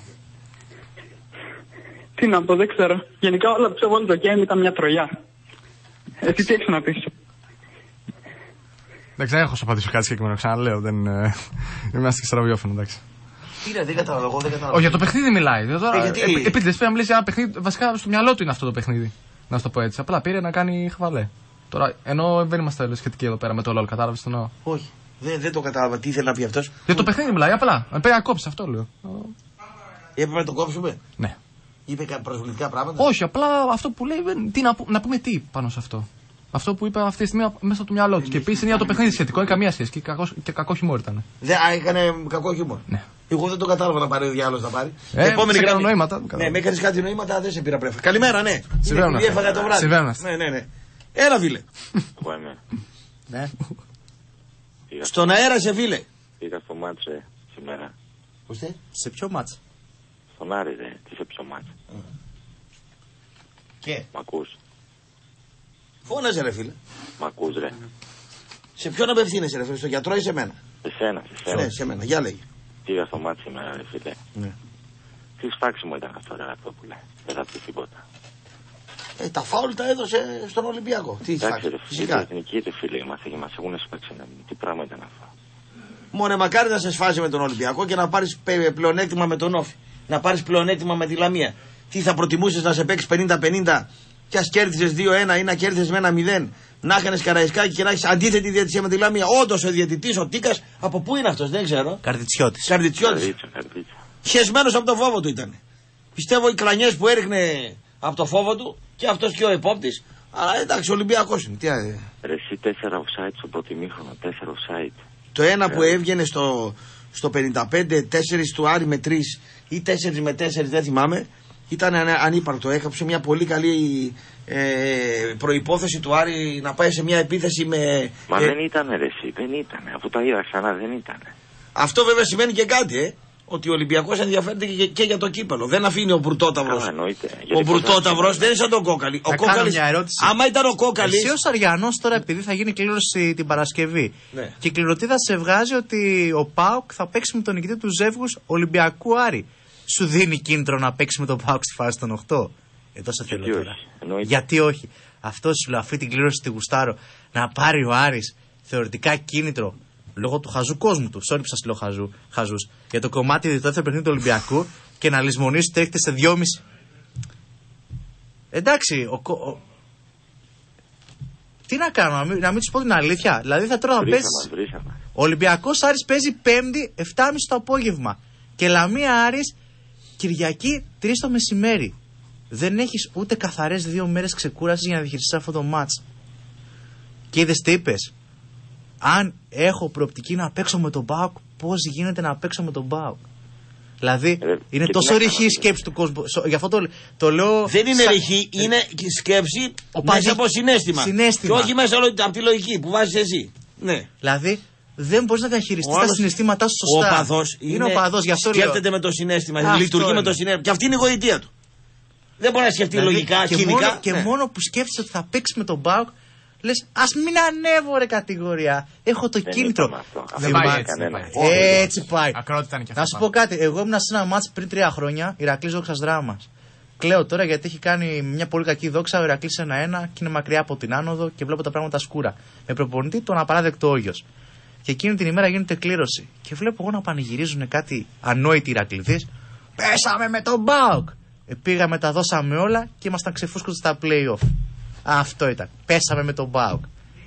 Τι να πω, δεν ξέρω. Γενικά όλα πιστεύω όλο το game ήταν μια τρολιά. Εσύ τι έχεις να πεις? Εντάξει, δεν έχω να απαντήσω κάτι συγκεκριμένο. Ξαναλέω, δεν είμαστε και στραβιόφωνο, εντάξει. Τι είναι, δεν κατάλαβα, δεν κατάλαβα. Όχι, για το παιχνίδι μιλάει. Τώρα, ε, γιατί... Επίτηδες πρέπει να μιλήσει για ένα παιχνίδι. Βασικά στο μυαλό του είναι αυτό το παιχνίδι. Να σου το πω έτσι. Απλά πήρε να κάνει χαβαλέ. Τώρα, ενώ δεν είμαστε σχετικοί εδώ πέρα με το LOL, κατάλαβε το εννοώ. Όχι, δεν, δεν το κατάλαβα. Τι ήθελε να πει αυτό. Για το παιχνίδι μιλάει, απλά. Πρέπει να κόψει αυτό, λέω. Έπρεπε να το κόψουμε. Ναι. Είπε κάποια προσβλητικά πράγματα. Όχι, απλά αυτό που λέει. Τι, να, να πούμε τι πάνω σε αυτό. Αυτό που είπε αυτή τη στιγμή μέσα του μυαλό του. Και επίση είναι για το παιχνίδι σχετικό, είναι καμία σχέση. Και κακό, και κακό χιούμορ ήταν. Δεν έκανε κακό χιούμορ. Ναι. Εγώ δεν το κατάλαβα να πάρει ο διάλογο να πάρει. Ε, επόμενη γραμμή. Νοήματα, ναι, με έκανε κάτι νοήματα, δεν σε πήρα πρέφα. Καλημέρα, ναι. Συμβαίνουν. Έφαγα το βράδυ. Ναι, ναι, ναι. Έλα, φίλε. Ναι. Στον αέρα σε φίλε. Πήγα στο μάτσε σήμερα. Πούστε? Σε ποιο μάτσε? Στον Άρη, δε. Τι σε ποιο μάτσε. Και. Μ' ακούς? Φώναζε, ρε φίλε. Μ' ακούς, ρε. Σε ποιον απευθύνεσαι, ρε φίλε, στον γιατρό ή σε μένα? Σε σένα, σε σένα. Ναι, σε μένα, για λέγει. Πήγα στο μάτι σήμερα, ρε φίλε. Ναι. Τι σφάξιμο ήταν αυτό, ρε Ραπτόπουλε. Δεν θα πει τίποτα. Ε, τα φάουλ τα έδωσε στον Ολυμπιακό. Τι εντάξει, ρε φίλε, η εθνική, ρε φίλε, μας, μας έχουν σφάξει. Τι πράγμα ήταν αυτό. Μόνε μακάρι να σε σφάζει με τον Ολυμπιακό και να πάρεις πλεονέκτημα με τον Όφη. Να πάρεις πλεονέκτημα με τη Λαμία. Τι θα προτιμούσες, να σε παίξει πενήντα πενήντα και ας κέρδισες δύο ένα ή να κέρδισες με ένα μηδέν? Να είχανες Καραϊσκάκι και να έχεις αντίθετη διαιτησία με τη Λαμία. Όντως ο διαιτητής, ο Τίκας, από πού είναι αυτός, δεν ξέρω. Καρδιτσιώτης. Καρδιτσιώτης. Χεσμένος από το φόβο του ήταν. Πιστεύω οι κλανιές που έριχνε από το φόβο του και αυτός και ο επόπτης. Αλλά εντάξει, ο Ολυμπιακός είναι. Τι, ρε εσύ τέσσερα offside στο πρώτο ημίχρονο, τέσσερα offside. Το ένα που έβγαινε στο, στο πενήντα πέντε, τέσσερις του Άρη με τρεις ή τέσσερις με τέσσερις, δεν θυμάμαι. Ήταν ανύπαρκτο. Έκαψε μια πολύ καλή ε, προϋπόθεση του Άρη να πάει σε μια επίθεση με. Μα ε, δεν ήταν ρε εσύ, δεν ήταν. Αφού τα είδα ξανά, δεν ήταν. Αυτό βέβαια σημαίνει και κάτι, ε. Ότι ο Ολυμπιακός ενδιαφέρεται και, και για το κύπελο. Δεν αφήνει ο Μπρουτόταυρος. Ο Μπρουτόταυρος δεν είναι σαν τον Κόκαλη. Ο Κόκαλης, άμα ήταν ο Κόκαλης. Εσύ ως Αριανός τώρα, επειδή θα γίνει κλήρωση την Παρασκευή, ναι. Και η κληρωτίδα σε βγάζει ότι ο ΠΑΟΚ θα παίξει με τον νικητή του ζεύγους Ολυμπιακού Άρη. Σου δίνει κίνητρο να παίξει με τον ΠΑΟΚ στη φάση των οκτώ. Εδώ σε θέλω τώρα. Όχι. Γιατί όχι. Αυτό σου λέω, αυτή την κλήρωση τη γουστάρω. Να πάρει ο Άρης θεωρητικά κίνητρο. Λόγω του χαζού κόσμου του. Sorry που σας λέω χαζού, χαζούς. Για το κομμάτι του δεύτερου παιχνίδι του Ολυμπιακού και να λησμονήσει ότι έχετε σε δυόμιση. Εντάξει, ο, ο... τι να κάνω, να μην, να μην τους πω την αλήθεια. Δηλαδή θα τώρα να παίζει. Ο Ολυμπιακός Άρης παίζει Πέμπτη, επτά και μισή το απόγευμα. Και Λαμία Άρης Κυριακή, τρεις το μεσημέρι. Δεν έχεις ούτε καθαρές δύο μέρες ξεκούρασης για να διαχειριστείς αυτό το μάτς. Και είδες τι είπες. Αν έχω προοπτική να παίξω με τον ΠΑΟΚ, πώς γίνεται να παίξω με τον ΠΑΟΚ? Δηλαδή, ε, είναι τόσο ρηχή η σκέψη του κόσμου. Γι' αυτό το, το λέω. Δεν είναι σα... ρηχή, είναι σκέψη ο μέσα παδί... από συνέστημα. συνέστημα. Και όχι μέσα από τη λογική που βάζεις εσύ. Ναι. Δηλαδή, δεν μπορείς να διαχειριστείς τα συναισθήματά σου σωστά. Ο παδός είναι, είναι ο παδός, γι' αυτό σκέφτεται λέω. με το συνέστημα, αυτό λειτουργεί είναι. με το συνέστημα. Και αυτή είναι η γοητεία του. Δεν μπορεί να σκεφτεί δηλαδή, λογικά, και κοινικά. Μόνο, και ναι. μόνο που σκέφτεσαι ότι θα παίξει με τον ΠΑΟΚ, λες, ας μην ανέβω ρε κατηγορία. Έχω το δεν κίνητρο. Δεν πάει έτσι, κανένα. Έτσι πάει. Ακρότητα είναι και αυτό. Να σου πω κάτι. Εγώ ήμουν σε ένα μάτς πριν τρία χρόνια, Ηρακλής Δόξας Δράμας. Κλαίω τώρα γιατί έχει κάνει μια πολύ κακή δόξα ο Ηρακλής ένα ένα και είναι μακριά από την άνοδο και βλέπω τα πράγματα σκούρα. Με προπονητή τον απαράδεκτο Όγιος. Και εκείνη την ημέρα γίνεται κλήρωση. Και βλέπω εγώ να πανηγυρίζουν κάτι ανόητοι Ηρακληδείς. Πέσαμε με τον ΠΑΟΚ. Ε, πήγαμε, τα δώσαμε όλα και ήμασταν ξεφούσκωτοι στα play-off. Αυτό ήταν. Πέσαμε με τον Μπάουκ.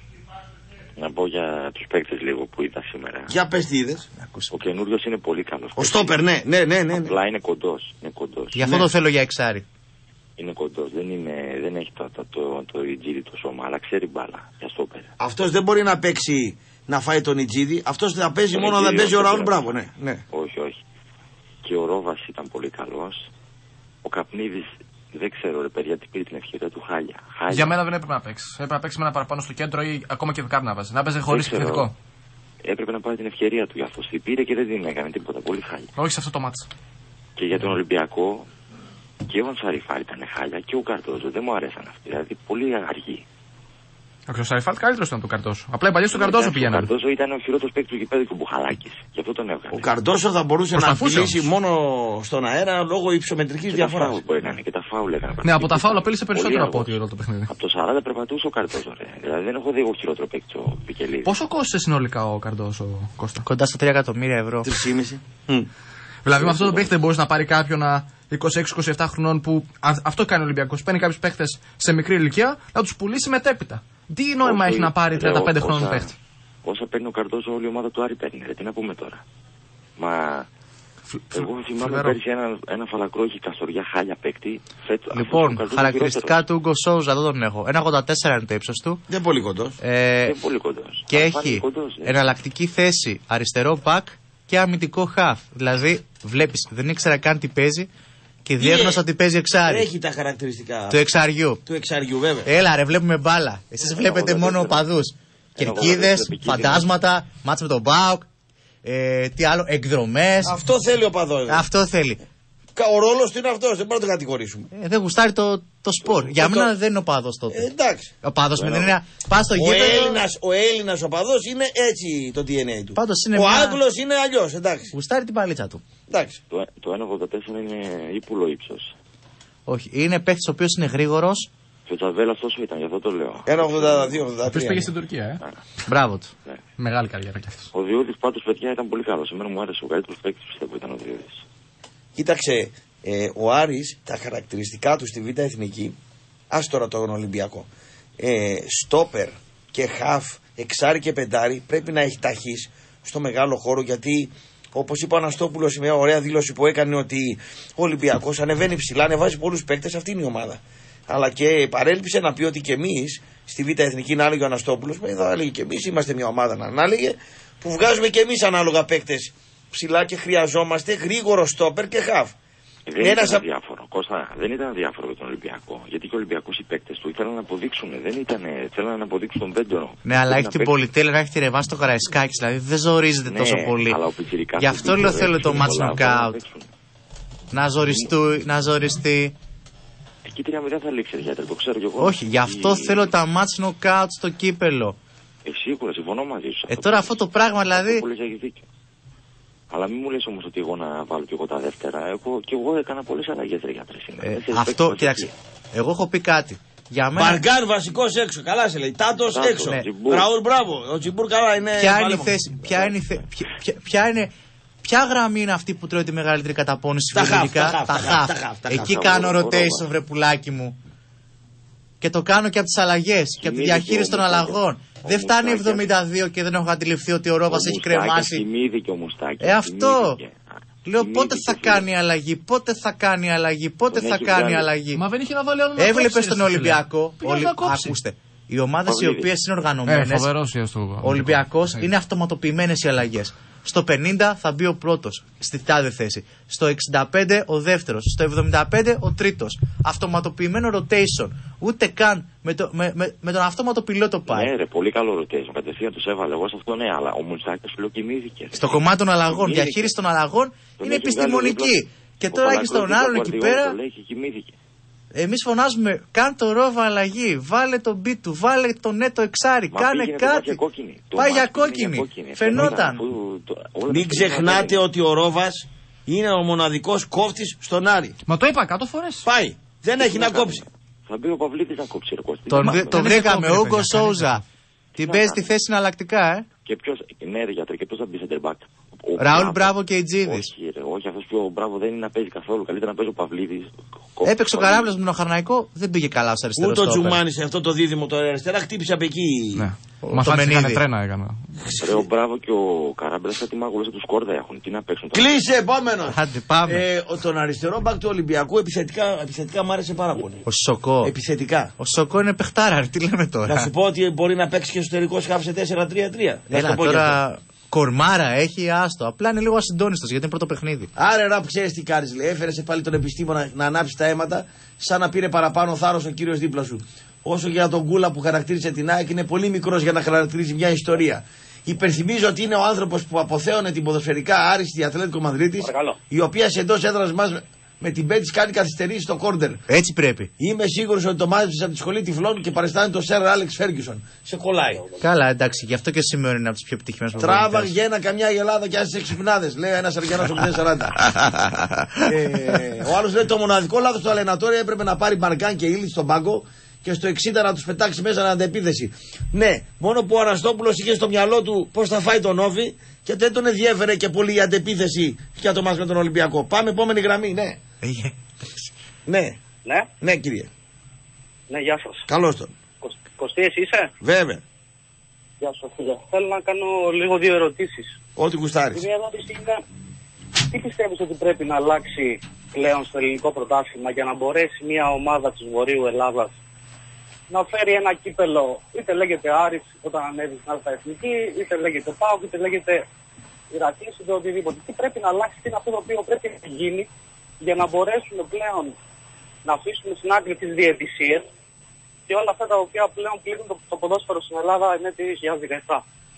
Να πω για τους παίκτες λίγο που είδα σήμερα. Για πες τι είδες. Ο καινούριος είναι πολύ καλός. Ο Στόπερ, ναι, ναι, ναι, ναι. Απλά είναι κοντός. Είναι κοντός. Γι' αυτό ναι. το θέλω για εξάρι. Είναι κοντός. Δεν, είναι, δεν έχει το, το, το, το Ιτζίδι το σώμα, αλλά ξέρει μπάλα. Για Στόπερ. Αυτός δεν μπορεί να παίξει να φάει τον Ιτζίδι. Αυτός θα παίζει μόνο αν δεν παίζει ο Ραούλ Μπράβο, ναι, ναι. Όχι, όχι. Και ο Ρόβας ήταν πολύ καλός. Ο Καπνίδης. Δεν ξέρω, ρε παιδιά, τι πήρε την ευκαιρία του χάλια. χάλια. Για μένα δεν έπρεπε να παίξει. Έπρεπε να παίξει με ένα παραπάνω στο κέντρο ή ακόμα και δεκάπ να βάζει. Να παίζει χωρίς επιθετικό. Έπρεπε να πάρει την ευκαιρία του. Γι' αυτό την πήρε και δεν την έκανε τίποτα. Πολύ χάλια. Όχι σε αυτό το μάτς. Και για τον Ολυμπιακό και ο Ανσαριφάρ ήταν χάλια και ο Καρτόζο. Δεν μου αρέσαν αυτοί. Δηλαδή πολύ αργοί. Ο Σαριφάλ καλύτερο ήταν το Καρτόζο. Απλά οι παλιοί στον Καρτόζο πήγαιναν. Ο Καρτόζο ήταν ο χειρότερος παίκτης του γηπέδου και ο Μπουχαλάκης. Γι' αυτό τον έβγαλε. Ο Καρτόζο θα μπορούσε να απειλήσει μόνο στον αέρα λόγω υψομετρικής διαφοράς. Μπορεί να είναι και τα φάουλ έκανε. Ναι, από τα φάουλ απείλησε περισσότερο από ό,τι όλο το παιχνίδι. Από το σαράντα περπατούσε ο Καρτόζο. Δηλαδή δεν έχω δει εγώ χειρότερο παίκτη ο Βικελίδη. Πόσο κόστησε συνολικά ο Καρτόζο, Κώστα? Κοντά στα τρία εκατομμύρια ευρώ. τρία κόμμα πέντε. Δηλαδή με αυτό το παίχτη δεν μπορούσε να πάρει κάποιον είκοσι έξι είκοσι επτά χρονών που αυτό κάνει ο Ολυμπιακός. Παίρνει κάποιους παίχτες σε μικρή ηλικία να τους πουλήσει μετέπειτα. Τι νόημα έχει να πάρει τριάντα πέντε χρόνων παίχτη? Όσα παίρνει ο Καρτόζο, όλη η ομάδα του Άρη παίρνει. Τι να πούμε τώρα. Μα. Εγώ θυμάμαι πέρυσι ένα, ένα φαλακρό καστοριά χάλια παίκτη. Λοιπόν, χαρακτηριστικά του Ούγκο Σόουζα, εδώ τον έχω. ένα ογδόντα τέσσερα είναι το ύψος του. Δεν πολύ κοντός. Ε, Δεν πολύ κοντός. Και έχει κοντός, ναι. εναλλακτική θέση αριστερό μπακ και αμυντικό χαφ. Δηλαδή, βλέπεις, δεν ήξερα καν τι παίζει και διέγνωσα ότι παίζει εξάρι. Έχει τα χαρακτηριστικά του εξαριού. Του εξαριού, βέβαια. Έλα, ρε, βλέπουμε μπάλα. Εσείς βλέπετε μόνο οπαδούς. Κερκίδες, φαντάσματα, μάτς με τον Μπάουκ. Ε, τι άλλο, εκδρομές. Αυτό θέλει ο παδός. Αυτό θέλει. Ο ρόλος του είναι αυτός, δεν μπορούμε να το κατηγορήσουμε. Ε, δεν γουστάρει το, το σπορ. Για το... μένα δεν είναι ο παδός τότε. Ε, εντάξει. Ο παδός με την έννοια. Πας στο γήπεδο. γήπεδο. Ο Έλληνας ο παδός είναι έτσι το ντι εν έι του. Πάντως είναι ο μια... Άγγλος είναι αλλιώς, εντάξει. Γουστάρει την παλίτσα του. Εντάξει. Το, το ένα ογδόντα τέσσερα είναι ύπουλο ύψος. Όχι, είναι παίκτης ο οποίος είναι γρήγορος. Και ο Τζαβέλας τόσο ήταν, γι' αυτό το λέω. ένα ογδόντα δύο ογδόντα τρία. Ποιος πήγε στην Τουρκία, ε. Μπράβο του. Ναι. Μεγάλη καριέρα κι αυτός. Ο Διώδης πάντως, παιδιά, ήταν πολύ καλός. Εμένα μου άρεσε. Ο καλύτερος παίκτης πιστεύω ήταν ο Διώδης. Κοίταξε, ε, ο Άρης τα χαρακτηριστικά του στη Β' Εθνική, ας τώρα τον Ολυμπιακό, ε, στόπερ και χαφ, εξάρι και πεντάρι, πρέπει να έχει ταχύς στο μεγάλο χώρο, γιατί όπως είπε ο Αναστόπουλος, μια ωραία δήλωση που έκανε, ότι ο Ολυμπιακός ανεβαίνει ψηλά, ανεβάζει πολλούς παίκτες, αυτή είναι η ομάδα. Αλλά και παρέλειψε να πει ότι και εμείς στη Β' Εθνική, να έλεγε ο Αναστόπουλος, θα έλεγε και εμείς είμαστε μια ομάδα, να έλεγε, που βγάζουμε και εμείς ανάλογα παίκτες ψηλά και χρειαζόμαστε γρήγορο στόπερ και χαφ. Δεν Ένας ήταν αδιάφορο, Κώστα, δεν ήταν αδιάφορο για τον Ολυμπιακό. Γιατί και ο Ολυμπιακός οι παίκτες του ήθελαν να αποδείξουν. Δεν ήταν, θέλαν να αποδείξουν τον Βέντορο. Ναι, αλλά έχει την πολυτέλεια να έχει τη ρεβά στο Καραϊσκάκη, δηλαδή δεν ζορίζεται ναι, τόσο πολύ. Γι' αυτό λέω θέλω το match knockout. Να ζοριστεί, να ζοριστεί. Εκεί τρία μηδέν θα λήξει, γιατί το ξέρω κι εγώ. Όχι, γι' αυτό η... θέλω τα match knockout στο κύπελο. Ε, σίγουρα, συμφωνώ μαζί σου. Ε, τώρα αυτό το πράγμα δηλαδή. Αλλά μην μου λες όμως ότι εγώ να βάλω και εγώ τα δεύτερα. Εγώ, και εγώ έκανα πολλές αλλαγές ρε γιατρέ σήμερα. Ε, αυτό, κοίταξε. Εγώ έχω πει κάτι. Για μένα... Μπαργκάν βασικός έξω. Καλά σε λέει. Τάτος έξω. Ναι. Ραούλ μπράβο. Ο Τσιμπούρ καλά είναι. Ποια είναι η θέση. Ποια είναι, θε... ποια, ποια είναι. Ποια γραμμή είναι αυτή που τρώει τη μεγαλύτερη καταπώνηση φυσικά? Τα χαφ. Εκεί κάνω rotation, βρε πουλάκι μου. Και το κάνω και από τις αλλαγές και από τη διαχείριση των αλλαγών. Δεν φτάνει εβδομήντα δύο και δεν έχω αντιληφθεί ότι ο Ρόβας έχει κρεμάσει. Κοιμήθηκε ο Μουστάκης. Ε, αυτό. Λέω πότε θα κάνει αλλαγή, πότε θα κάνει αλλαγή, πότε θα κάνει αλλαγή. Μα δεν είχε να βάλει άλλο να Έβλεπε στον Ολυμπιακό. Ακούστε. Οι ομάδες οι οποίες είναι οργανωμένες. Ο Ολυμπιακός είναι αυτοματοποιημένες οι αλλαγές. Στο πενήντα θα μπει ο πρώτος στη τάδε θέση. Στο εξήντα πέντε ο δεύτερος. Στο εβδομήντα πέντε ο τρίτος. Αυτοματοποιημένο rotation. Ούτε καν με, το, με, με, με τον αυτόματο πιλότο πάει. Ναι, ρε, πολύ καλό rotation. Κατευθείαν τους έβαλε. Εγώ σε αυτό ναι, αλλά ο Μουτσάκης σου κοιμήθηκε. Στο κομμάτι των αλλαγών, διαχείριση των αλλαγών είναι επιστημονική. Και τώρα έχει τον άλλον εκεί πέρα. Εμείς φωνάζουμε, κάν το Ρόβα αλλαγή, βάλε τον beat του, βάλε τον νέτο εξάρι, μα κάνε κάτι. Πάει για κόκκινη. Φαινόταν. Μην ξεχνάτε ότι ο Ρόβας είναι ο μοναδικός κόφτης στον Άρη. Μα το είπα εκατό φορές. Πάει. Δεν έχει να κόψει. Θα μπει ο Παυλίτης να κόψει. Τον βρήκαμε, Ούγκο Σόουζα. Την παίζει τη θέση εναλλακτικά, ε. Και ποιος, ναι ρε γιατρέ, και ποιος θα μπει center back. Ραούλ Μπράβο και η Τζίδης. Όχι, ρε, όχι, αυτό πιο μπράβο δεν είναι να παίζει καθόλου. Καλύτερα να παίζει ο Παυλίδης. Έπαιξε ο Καράβλας με τον Χαρναϊκό, δεν πήγε καλά ως αριστερός. Ούτε ο Τζουμάνης σε αυτό το δίδυμο το αριστερά χτύπησε από εκεί. Ναι. Μα θα έκανε τρένα έκανα. Ρε ο Μπράβο και ο Καράμπελας κάτι μάγουλες από τους Κόρδα έχουν. Τι να παίξουν τώρα. Κλείσε, επόμενος. Άντε πάμε. Ε, τον αριστερό μπακ του Ολυμπιακού επιθετικά, επιθετικά μου άρεσε πάρα πολύ. Ο Σοκό. Επιθετικά. Ο Σοκό είναι παιχτάρα, τι λέμε τώρα. Να σου πω ότι μπορεί να παίξει και εσωτερικό χάφ σε τέσσερα τρία τρία. Έλα τώρα. Κορμάρα έχει, άστο. Απλά είναι λίγο ασυντόνιστος γιατί είναι πρώτο παιχνίδι. Άρα, ραπ, ξέρεις τι κάνεις, λέει. Έφερε πάλι τον επιστήμονα να, να ανάψει τα αίματα, σαν να πήρε παραπάνω θάρρος ο κύριος δίπλα σου. Όσο για τον Κούλα που χαρακτήρισε την ΑΕΚ, είναι πολύ μικρός για να χαρακτηρίζει μια ιστορία. Υπενθυμίζω ότι είναι ο άνθρωπος που αποθέωνε την ποδοσφαιρικά άριστη Ατλέτικο Μαδρίτης, η οποία σε εντός έδρας μας με την Πέτση κάνει καθυστερήσει στο κόρντερ. Έτσι πρέπει. Είμαι σίγουρος ότι το μάζεψε από τη σχολή τυφλών και παριστάνει τον Σερ Άλεξ Φέργκισον. Σε κολλάει. Καλά, εντάξει, γι' αυτό και σήμερα είναι από τις πιο επιτυχημένες προπονητές. Τράβα γένα καμιά γελάδα και άσε εξυπνάδες, λέει ένας Αργιανός στο μηδέν σαράντα. ε, ο άλλος λέει το μοναδικό λάθος του Αλενατόρια έπρεπε να πάρει Μπαρκάν και Ήλιτ στον πάγκο και στο εξήντα να τους πετάξει μέσα να αντεπίθεση. Ναι, μόνο που ο Αναστόπουλος είχε στο μυαλό του πώς θα φάει τον Όφη και δεν τον ενδιέφερε και πολύ η αντεπίθεση για το μας με τον Ολυμπιακό. Πάμε επόμενη γραμμή, ναι. ναι. Ναι. Ναι, κύριε. Ναι, γεια σας. Καλώς τον. Κωστή, εσύ είσαι? Βέβαια. Γεια σου, φίλε. Θέλω να κάνω λίγο δύο ερωτήσεις. Ό,τι γουστάρεις. Η μία ερώτηση είναι, τι πιστεύεις ότι πρέπει να αλλάξει πλέον στο ελληνικό πρωτάθλημα για να μπορέσει μια ομάδα της Βορείου Ελλάδας να φέρει ένα κύπελο, είτε λέγεται Άρης όταν ανέβει στην Αλφα Εθνική, είτε λέγεται ΠΑΟΚ, είτε λέγεται Ηρακλής, είτε οτιδήποτε. Τι πρέπει να αλλάξει, τι είναι αυτό το οποίο πρέπει να γίνει για να μπορέσουμε πλέον να αφήσουμε στην άκρη τις διαιτησίες και όλα αυτά τα οποία πλέον πλήττουν το, το ποδόσφαιρο στην Ελλάδα είναι το δύο χιλιάδες δεκαεπτά.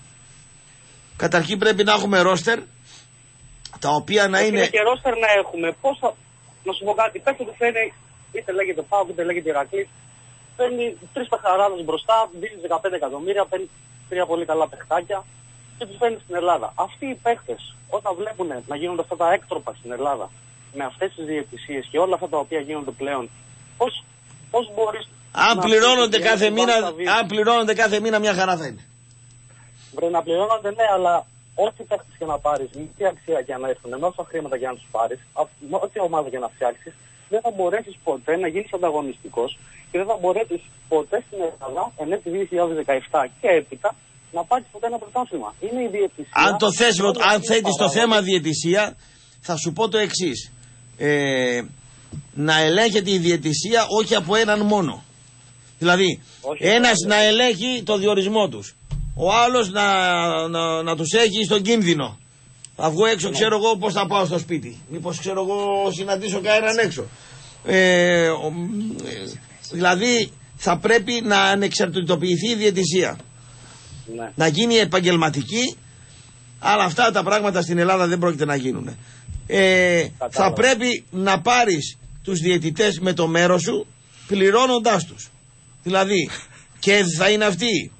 Καταρχήν πρέπει να έχουμε ρόστερ τα οποία να είναι. Και ρόστερ να έχουμε. Πώς θα. Να σου πω κάτι, πες ότι φέρνει, είτε λέγεται ΠΑΟΚ, είτε λέγεται Ηρακλής, παίρνει τρεις παιχταράδες μπροστά, δίνει δεκαπέντε εκατομμύρια, παίρνει τρία πολύ καλά παιχτάκια και τους φέρνει στην Ελλάδα. Αυτοί οι παίχτες, όταν βλέπουν να γίνονται αυτά τα έκτροπα στην Ελλάδα, με αυτές τις διαιτησίες και όλα αυτά τα οποία γίνονται πλέον, πώς, πώς μπορείς. Αν πληρώνονται κάθε μήνα, αν πληρώνονται κάθε μήνα, μια χαρά θα είναι. Βρε να πληρώνονται, ναι, αλλά ό,τι παίχτες και να πάρεις, τι αξία για να έρθουν, με όσα χρήματα για να τους πάρεις, ό,τι ομάδα για να φτιάξεις, δεν θα μπορέσεις ποτέ να γίνεις ανταγωνιστικός και δεν θα μπορέσεις ποτέ στην Ελλάδα, εν έτη δύο χιλιάδες δεκαεπτά και έπειτα, να πάρεις ποτέ ένα πρωτάθλημα. Είναι η διαιτησία. Αν το θες, αν θέτεις το θέμα διαιτησία, θα σου πω το εξής. Ε, να ελέγχεται η διαιτησία όχι από έναν μόνο. Δηλαδή, όχι ένας να ελέγχει το διορισμό τους. Ο άλλος να, να, να τους έχει στον κίνδυνο. Θα βγω έξω, ναι. Ξέρω εγώ πώς θα πάω στο σπίτι. Μήπως ξέρω εγώ συναντήσω κανέναν έξω. Ε, ο, ε, δηλαδή θα πρέπει να ανεξαρτητοποιηθεί η διαιτησία. Ναι. Να γίνει επαγγελματική. Αλλά αυτά τα πράγματα στην Ελλάδα δεν πρόκειται να γίνουν. Ε, θα πρέπει να πάρεις τους διαιτητές με το μέρος σου πληρώνοντάς τους. Δηλαδή και θα είναι αυτοί.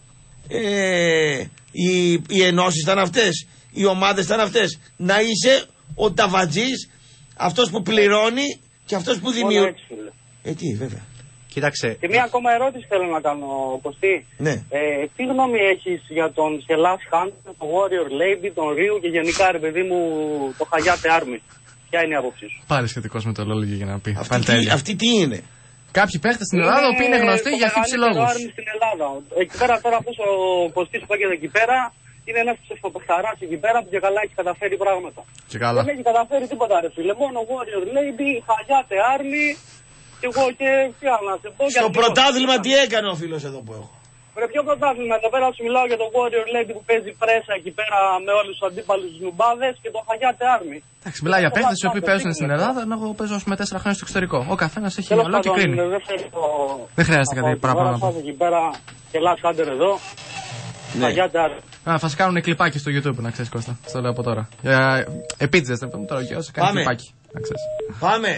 Ε, οι, οι ενώσεις ήταν αυτές, οι ομάδες ήταν αυτές. Να είσαι ο ταβατζής, αυτός που πληρώνει και αυτός που δημιουργεί. Ε, τι, βέβαια. Κοίταξε. Και μία ακόμα ερώτηση θέλω να κάνω, Κωστή. Ναι. Ε, τι γνώμη έχεις για τον Hellas Hunt, τον Warrior Lady, τον Ρίου και γενικά, ρε παιδί μου, το Hayate Army? Ποια είναι η άποψή σου? Πάλι σχετικός με το λόγο για να πει. Αυτή, τι, αυτή τι είναι? Κάποιοι παίχτες στην Ελλάδα που είναι γνωστοί για χύψη λόγους. Στην Ελλάδα. Εκεί πέρα τώρα αυτός ο Κωστής που έγινε εκεί πέρα είναι ένας ψευτοπαιχταράς εκεί πέρα που και καλά έχει καταφέρει πράγματα. Και καλά. Δεν έχει καταφέρει τίποτα, ρε φίλε. Μόνο Warrior Lady, Hayate Army. Και εγώ και τι άλλο να σε πω. Στο πρωτάθλημα τι έκανε ο φίλος εδώ που έχω? Βρε, ποιο πρωτάθλημα? Εδώ πέρα σου μιλάω για τον Warrior Lady που παίζει πρέσα εκεί πέρα με όλους τους αντίπαλους νουμπάδες και τον Hayate Army. Εντάξει, μιλάει για παίχτες οι οποίοι παίζουν στην Ελλάδα, ενώ εγώ παίζω με τέσσερα χρόνια στο εξωτερικό. Ο καθένας έχει μυαλό και κρίνει. Δεν χρειάζεται κάτι παραπάνω να πω. Εκεί πέρα και Last Hunter εδώ. Hayate Army. Α, θα κάνουν κλιπάκι στο YouTube, να ξέρεις, Κώστα. Στο λέω από τώρα. Επίτηδες, δεν πούμε τώρα ο Γιώργος, κάνει κλιπάκι. Πάμε.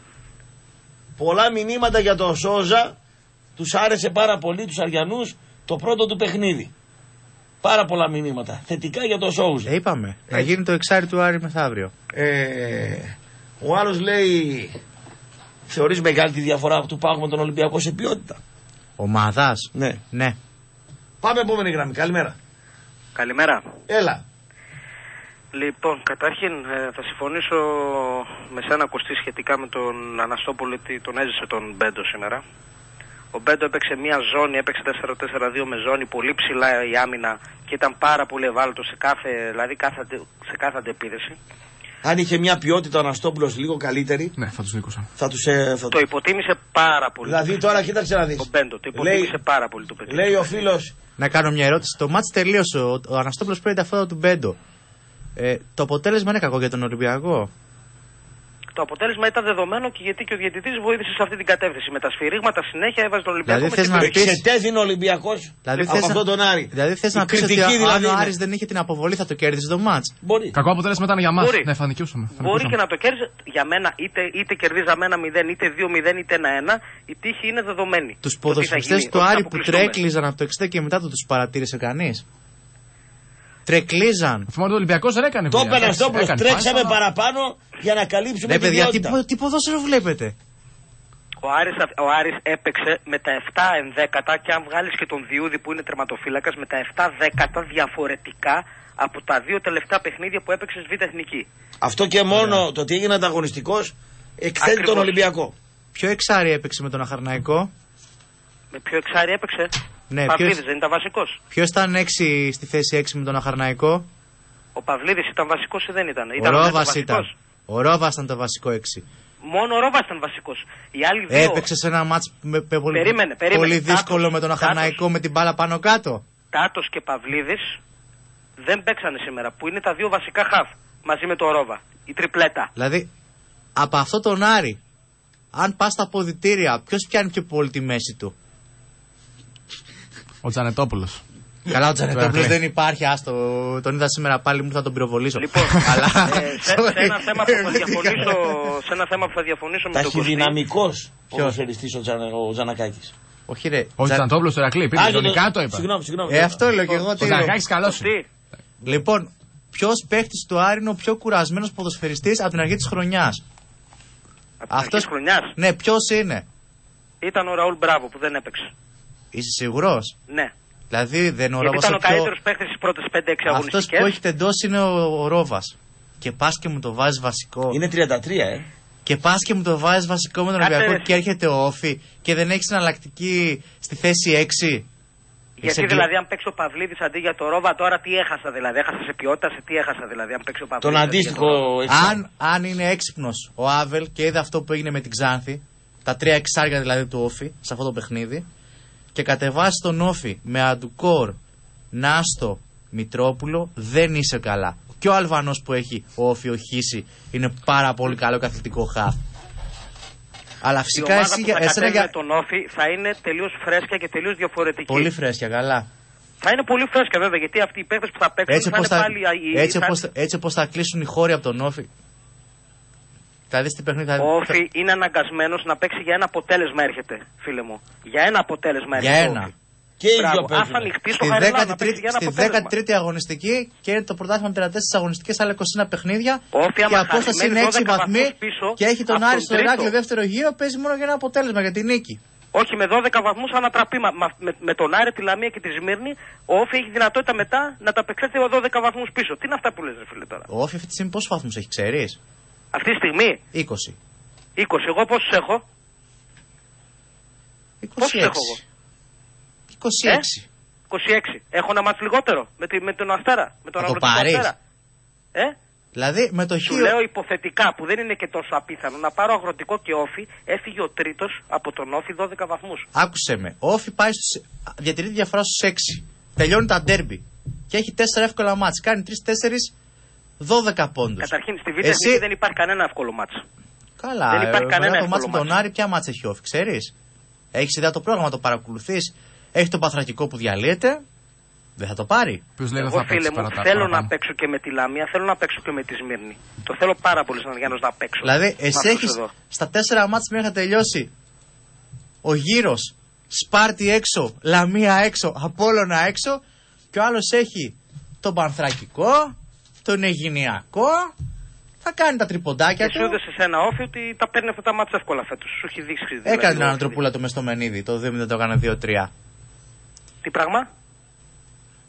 Πολλά μηνύματα για τον Σόζα. Τους άρεσε πάρα πολύ τους Αριανούς το πρώτο του παιχνίδι. Πάρα πολλά μηνύματα. Θετικά για τον Σόζα. Ε, είπαμε. Ε, να γίνει το εξάρι του Άρη μεθαύριο. Ε, ο άλλος λέει, θεωρείς μεγάλη τη διαφορά του ΠΑΟΚ με τον Ολυμπιακό σε ποιότητα? Ομάδας. Ναι. Ναι. Πάμε επόμενη γραμμή. Καλημέρα. Καλημέρα. Έλα. Λοιπόν, καταρχήν ε, θα συμφωνήσω με σένα, Κωστή, σχετικά με τον Αναστόπουλο, ότι τον έζησε τον Μπέντο σήμερα. Ο Μπέντο έπαιξε μια ζώνη, έπαιξε τέσσερα τέσσερα δύο με ζώνη, πολύ ψηλά η άμυνα και ήταν πάρα πολύ ευάλωτο σε κάθε, δηλαδή κάθε, σε κάθε αντεπίθεση. Αν είχε μια ποιότητα ο Αναστόπουλος λίγο καλύτερη, ναι, θα τους νίκουσαν. Θα τους, ε, θα... Το υποτίμησε πάρα πολύ. Δηλαδή τώρα κοίταξε να δεις. Ο Μπέντο, το υποτίμησε λέει, πάρα πολύ το παιδί. Λέει ο φίλος. Να κάνω μια ερώτηση. Το μάτς τελείωσε. Ο, ο Αναστόπουλος πήρε τα φώτα του Μπέντο. Ε, το αποτέλεσμα είναι κακό για τον Ολυμπιακό. Το αποτέλεσμα ήταν δεδομένο και γιατί και ο διαιτητής βοήθησε σε αυτή την κατεύθυνση. Με τα σφυρίγματα συνέχεια έβαζε τον Ολυμπιακό. Δηλαδή, με πεις... εξετέθη ο Ολυμπιακός δηλαδή, από αυτόν τον Άρη. Δηλαδή θες να πεις ότι δηλαδή, αν ο Άρης δεν είχε την αποβολή θα το κέρδιζε το μάτς. Μπορεί. Κακό αποτέλεσμα ήταν για μας. Μπορεί. Ναι, θα νικούσαμε. Μπορεί και να το κέρδιζε. Για μένα είτε, είτε κερδίζαμε ένα μηδέν, είτε δύο μηδέν, είτε ένα ένα. Η τύχη είναι δεδομένη. Τους ποδοσφαιριστές του Άρη που τρέκλιζαν από το εξήντα και μετά τους παρατήρησε κανείς. Τρεκλίζαν. Θυμάμαι ότι ο Ολυμπιακός δεν έκανε. Το έπαιρνε Αναστόπουλος. Τρέξαμε πάλι παραπάνω για να καλύψουμε. Ναι, την παιδιά, ποιότητα. τι, τι ποδόσφαιρο βλέπετε. Ο Άρης, ο Άρης έπαιξε με τα επτά ενδέκατα και αν βγάλεις και τον Διούδη που είναι τερματοφύλακας με τα επτά δέκατα διαφορετικά από τα δύο τελευταία παιχνίδια που έπαιξε Β' Εθνική. Αυτό και μόνο yeah. το ότι έγινε ανταγωνιστικός εκθέτει τον Ολυμπιακό. Ποιο εξάρι έπαιξε με τον Αχαρναϊκό? Με ποιο εξάρι έπαιξε? Ναι, Παυλίδης ποιος... δεν ήταν βασικός. Ποιος ήταν έξι στη θέση έξι με τον Αχαρναϊκό? Ο Παυλίδης ήταν βασικός ή δεν ήταν? Ο Ρόβας ήταν. Ο Ρόβας ήταν το βασικό έξι. Μόνο ο Ρόβας ήταν βασικός. Οι άλλοι δύο... Έπαιξε σε ένα μάτς με, με πολύ, περίμενε, περίμενε. πολύ δύσκολο Τάτος, με τον Αχαρναϊκό Τάτος, με την μπάλα πάνω κάτω. Τάτος και Παυλίδης δεν παίξανε σήμερα, που είναι τα δύο βασικά χαφ μαζί με τον Ρόβα. Η τριπλέτα. Δηλαδή, από αυτό τον Άρη, αν πας στα αποδυτήρια, ποιος πιάνει πιο πολύ τη μέση του? Ο Τζανετόπουλος. Καλά, ο Τζανετόπουλος δεν υπάρχει, άστο. Τον είδα σήμερα πάλι, μου θα τον πυροβολήσω. Λοιπόν, αλλά, ε, σε, σε, ένα θέμα που θα διαφωνήσω, σε ένα θέμα που θα διαφωνήσω με τον Κωστή. Ταχυδυναμικός ο χειριστής ο, Τζανα, ο Τζανακάκης. Όχι ρε. Ο Τζανετόπουλος του Ερακλή, πήρε γενικά το είπα. Συγγνώμη, συγγνώμη. Ε, αυτό λέω και εγώ. Ο Τζανακάκης καλός είναι. Λοιπόν, ποιος παίχτης του Άρη είναι ο πιο κουρασμένος ποδοσφαιριστής από την αρχή της χρονιάς? Από την αρχή της χρονιάς? Ναι, ποιος είναι? Ήταν ο Ραούλ Μπράβο που δεν έπαιξε. Είσαι σίγουρος? Ναι. Δηλαδή δεν ο Ρόβας. Ήταν ο πιο... καλύτερος παίκτης στις πρώτες πέντε έξι αγωνιστικές. Αυτός που έχει τεντώσει είναι ο, ο Ρόβας. Και πας και μου το βάζεις βασικό. Είναι τριάντα τρία, ε. Και πας και μου το βάζεις βασικό με τον Κάτε Ολυμπιακό ρε. και έρχεται ο Όφη και δεν έχεις εναλλακτική στη θέση έξι. Γιατί Εξεγκλ... δηλαδή αν παίξει ο Παυλίδης αντί για το Ρόβα, τώρα τι έχασα δηλαδή? Έχασα σε ποιότητα, σε τι έχασα δηλαδή αν παίξει ο Παυλίδης? Τον αντίστοιχο. Αν, αν είναι έξυπνος ο Άβελ και είδε αυτό που έγινε με την Ξάνθη, τα τρία εξάρια δηλαδή του Όφη σε αυτό το παιχνίδι, και κατεβάσει τον Όφη με Αντουκόρ, Νάστο, Μητρόπουλο, δεν είσαι καλά. Και ο Αλβανός που έχει ο Όφη ο Χίση είναι πάρα πολύ καλό καθλητικό χαφ. Αλλά φυσικά η εσύ για εσένα για. Τον Όφη θα είναι τελείως φρέσκια και τελείως διαφορετική. Πολύ φρέσκια, καλά. Θα είναι πολύ φρέσκια βέβαια, γιατί αυτοί οι παίκτες που θα παίξουν έτσι θα είναι θα, πάλι. Έτσι θα... όπως, έτσι όπως θα κλείσουν οι χώροι από τον Όφη. Θα δεις τι παιχνίδι θα... Ο Όφη είναι αναγκασμένος να παίξει για ένα αποτέλεσμα, έρχεται, φίλε μου. Για ένα αποτέλεσμα έρχεται. Για ένα. Και οι δύο παίζουν. Στη δέκατη τρίτη αγωνιστική και είναι το πρωτάθλημα με τριάντα τέσσερις αγωνιστικές, άλλα είκοσι ένα παιχνίδια. Όφη, και απόσταση είναι έξι βαθμοί και έχει τον Άρη στο Ηράκλειο δεύτερο γύρο, παίζει μόνο για ένα αποτέλεσμα, για την νίκη. Όχι, με δώδεκα βαθμούς ανατραπεί. Με, με, με τον Άρη, τη Λαμία και τη Σμύρνη, ο Όφη έχει δυνατότητα μετά να τα απεξέλθει δώδεκα βαθμούς πίσω. Τι είναι αυτά που λες, ρε φίλε τώρα? Ο Όφη αυτή τη στιγμή πόσους βαθμούς έχει, ξέρεις? Αυτή τη στιγμή είκοσι. είκοσι. Εγώ πόσους έχω? είκοσι έξι. Πόσους έχω εγώ? είκοσι έξι. Ε? είκοσι έξι. Έχω ένα μάτς λιγότερο με, τη, με τον Αστέρα. Με τον Αγροτικό Αστέρα. Ε? Δηλαδή με το Σου λέω υποθετικά, που δεν είναι και τόσο απίθανο, να πάρω Αγροτικό και Όφη. Έφυγε ο τρίτος από τον Όφη δώδεκα βαθμούς. Άκουσε με. Ο Όφη πάει στους... διατηρεί τη διαφορά στους έξι. Τελειώνει τα ντέρμπι. Και έχει τέσσερα εύκολα μάτς. Κάνει τρεις τέσσερα δώδεκα πόντους. Καταρχήν στη Β' Εσύ... δεν υπάρχει κανένα εύκολο μάτς. Καλά. Δεν υπάρχει ε, κανένα το εύκολο μάτς με τον Άρη, ποια μάτς έχει Όφη, ξέρεις? Έχεις ιδέα το πρόγραμμα, το παρακολουθείς? Έχει το Παθρακικό που διαλύεται. Δεν θα το πάρει. Ποιος λέει, εγώ θα φίλε μου παρατά, θέλω παραπάνω. Να παίξω και με τη Λαμία, θέλω να παίξω και με τη Σμύρνη. Το θέλω πάρα πολύ σαν Γιάννος να παίξω. Δηλαδή εσύ έχεις στα τέσσερα μάτς μέχρι να τελειώσει ο γύρος, Σπάρτη έξω, Λαμία έξω, Απόλλωνα έξω, και ο άλλος έχει τον Πανθρακικό, τον Αιγινιακό. Θα κάνει τα τριποντάκια του. Και σου έδωσε σε ένα Όφη ότι τα παίρνει αυτά τα μάτσα εύκολα φέτος. Σου έχει δείξει. Δηλαδή, έκανε την Ανατροπούλα το Μεστομενίδη. Το δύο μηδέν το έκανε δύο τρία. Τι πράγμα?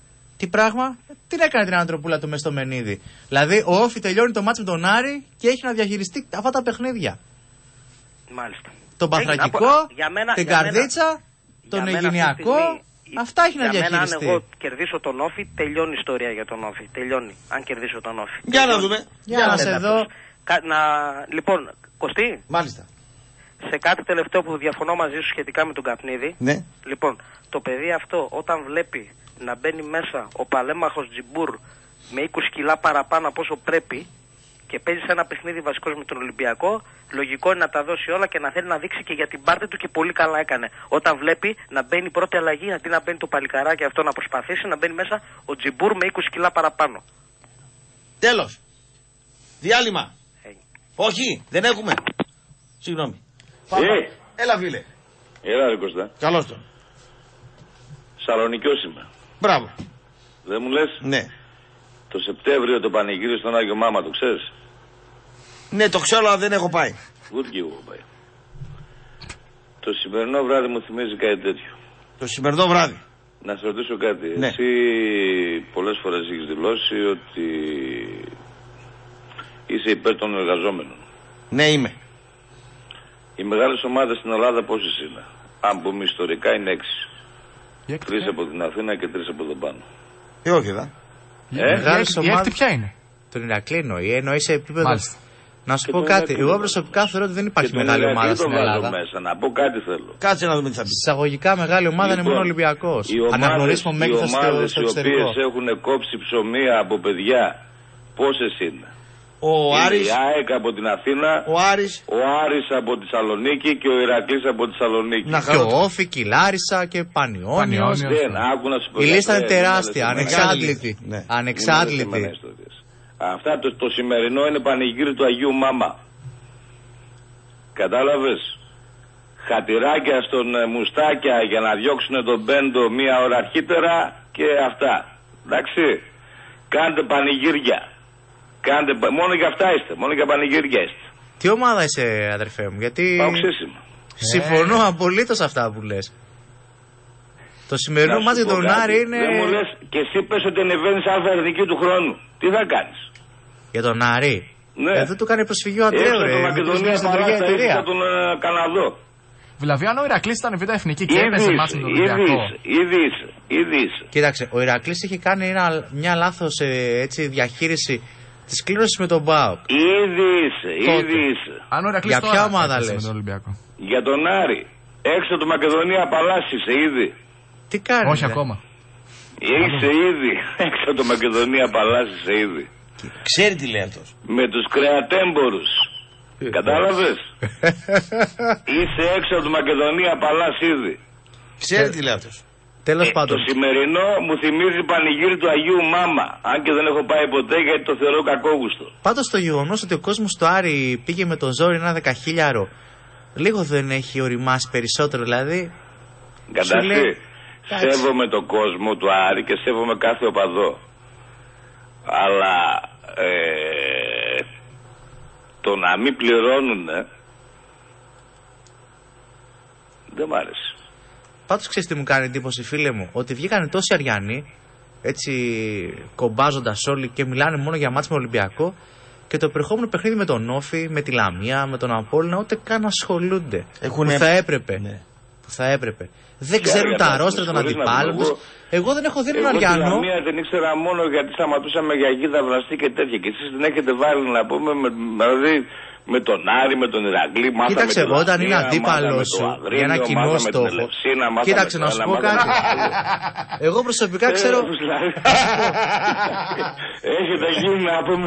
Τι πράγμα, τι έκανε την Ανατροπούλα του μες στο Μενίδη. Δηλαδή, ο Όφη τελειώνει το μάτς με τον Άρη και έχει να διαχειριστεί αυτά τα παιχνίδια. Μάλιστα. Τον Παθρακικό, την Καρδίτσα, τον Αιγινιακό. Αυτά έχει να διαχειριστεί. Για μένα, αν εγώ κερδίσω τον Όφη, τελειώνει η ιστορία για τον Όφη. Τελειώνει. Αν κερδίσω τον Όφη. Για να δούμε. Για, για να σε δω. Να... Λοιπόν, Κωστή. Μάλιστα. Σε κάτι τελευταίο που διαφωνώ μαζί σου σχετικά με τον Καπνίδη. Ναι. Λοιπόν, το παιδί αυτό όταν βλέπει να μπαίνει μέσα ο παλέμαχος Τζιμπούρ με είκοσι κιλά παραπάνω από όσο πρέπει και παίζει σε ένα παιχνίδι βασικός με τον Ολυμπιακό, λογικό είναι να τα δώσει όλα και να θέλει να δείξει και για την πάρτη του και πολύ καλά έκανε. Όταν βλέπει να μπαίνει πρώτη αλλαγή, αντί να μπαίνει το παλικαράκι αυτό να προσπαθήσει, να μπαίνει μέσα ο Τζιμπούρ με είκοσι κιλά παραπάνω. Τέλος. Διάλειμμα. Hey. Όχι, δεν έχουμε. Συγγνώμη. Hey. Έλα, φίλε. Έλα, ρε Κωστά. Καλώς τον. Σαλονικιός είμαι. Μπράβο. Δεν μου λες? Ναι. Το Σεπτέμβριο το πανηγύρι στον Άγιο Μάμα, το ξέρεις? Ναι, το ξέρω, αλλά δεν έχω πάει. Ούτε και εγώ έχω πάει. Το σημερινό βράδυ μου θυμίζει κάτι τέτοιο. Το σημερινό βράδυ. Να σε ρωτήσω κάτι. Ναι. Εσύ πολλές φορές έχεις δηλώσει ότι είσαι υπέρ των εργαζόμενων. Ναι, είμαι. Οι μεγάλες ομάδες στην Ελλάδα πόσες είναι? Αν πούμε ιστορικά είναι έξι. Τρεις από την Αθήνα και τρεις από εδώ πάνω. Ε, όχι εδώ. Ε, μεγάλες ομάδες ποια είναι? Τον Ηρακλή εννοεί, εννοεί σε επίπεδο. Μάλιστα. Να σου και πω κάτι. Εγώ Ηρακλή. προσωπικά θεωρώ ότι δεν υπάρχει και μεγάλη ομάδα στην Ελλάδα. Μέσα. Να πω κάτι θέλω. Κάτσε να δούμε τι θα πει. Εισαγωγικά μεγάλη ομάδα Λοιπόν, είναι μόνο Ολυμπιακός. Αναγνωρίσιμο μέγεθος στο εξωτερικό. Οι οποίες έχουν κόψει ψωμί από παιδιά, πόσες είναι? Ο Άρης, η ΑΕΚ από την Αθήνα, ο Άρης, ο Άρης από τη Θεσσαλονίκη και ο Ηρακλής από τη Θεσσαλονίκη. Να και ο Όφη, και η Λάρισα και Πανιόνιος. Δεν, άκου να σου πω. Η λίστα είναι ε, τεράστια, ε, ανεξάντλητη. ναι. Ανεξάντλητη. Αυτά το, το σημερινό είναι πανηγύρι του Αγίου Μάμα. Κατάλαβες? Χατηράκια στον ε, μουστάκια για να διώξουν τον Μπέντο μία ώρα αρχίτερα και αυτά. Εντάξει. Κάντε πανηγύρια. Κάντε, μόνο για αυτά είστε, μόνο για πανηγύρια είστε. Τι ομάδα είσαι, αδερφέ μου, γιατί. Παοξίσιμα. Συμφωνώ ε. απολύτως αυτά που λες. Το σημερινό μάτι για τον Άρη είναι. Δεν μου λες και εσύ πες ότι ανεβαίνεις αλφα εθνική του χρόνου. Τι θα κάνεις? Για τον Άρη. Ναι. Εδώ του κάνει προσφυγείο Αντρέου, ρε. Έξω από Μακεδονία παράστα τον uh, Καναδό. Δηλαδή, αν ο Ηρακλής ήταν β' εθνική και έπαιζε μάτι με τον Ολυμπιακό. Ήδη είσαι, ήδη είσαι. Κοίταξε, ο Ηρακλής είχε κάνει ένα, μια λάθος ε, έτσι, διαχείριση της κλήρωσης με τον ΠΑΟΚ. Ήδη είσαι, ήδη είσαι. Αν ο Ηρακλής για ποια ομάδα λες? Με τον Ολυμπιακό. Για τον Άρη. Έξω του Μακεδονία Παλάσι είσαι ήδη. Τι κάνει? Όχι ακόμα. Είσαι ήδη. Έξω του Μακεδονία Παλάσι είσαι ήδη. Ξέρει τι λέει αυτός. Με τους κρεατέμπορους. Κατάλαβες? Είσαι έξω από τη Μακεδονία Παλάσι ήδη. Ξέρει τι λέει αυτός. Τέλος ε, πάντων. Το σημερινό μου θυμίζει πανηγύρι του Αγίου Μάμα. Αν και δεν έχω πάει ποτέ γιατί το θεωρώ κακόγουστο. Πάντως το γεγονός ότι ο κόσμος του Άρη πήγε με τον ζόρι ένα δεκαχίλιαρο, λίγο δεν έχει οριμάσει περισσότερο, δηλαδή. Κατάστη, σέβομαι τον κόσμο του Άρη και σέβομαι κάθε οπαδό. Αλλά ε, το να μην πληρώνουνε δεν μ' άρεσε. Πάντως ξέρεις τι μου κάνει εντύπωση, φίλε μου? Ότι βγήκαν τόσοι Αριανοί, έτσι κομπάζοντας όλοι και μιλάνε μόνο για μάτς με Ολυμπιακό, και το προηγούμενο παιχνίδι με τον Όφη, με τη Λαμία, με τον Απόλλωνα, ούτε καν ασχολούνται. Έχουν... Που θα έπρεπε. Ναι. Που θα έπρεπε. Δεν ξέρουν τα αρρώστρα των αντιπάλων τους. Εγώ δεν έχω δει έναν Αριανό. Εγώ τη Λαμία δεν ήξερα μόνο γιατί σταματούσαμε για γίδα βραστή και τέτοια. Και εσείς την έχετε βάλει να πούμε, με, δηλαδή με τον Άρη, με τον Ηρακλή. Κοίταξε, τον όταν είναι αντίπαλος σου για ένα κοινό στόχο. Κοίταξε, να σου πω κάτι. Εγώ προσωπικά ξέρω. Έχετε γίνει να πούμε.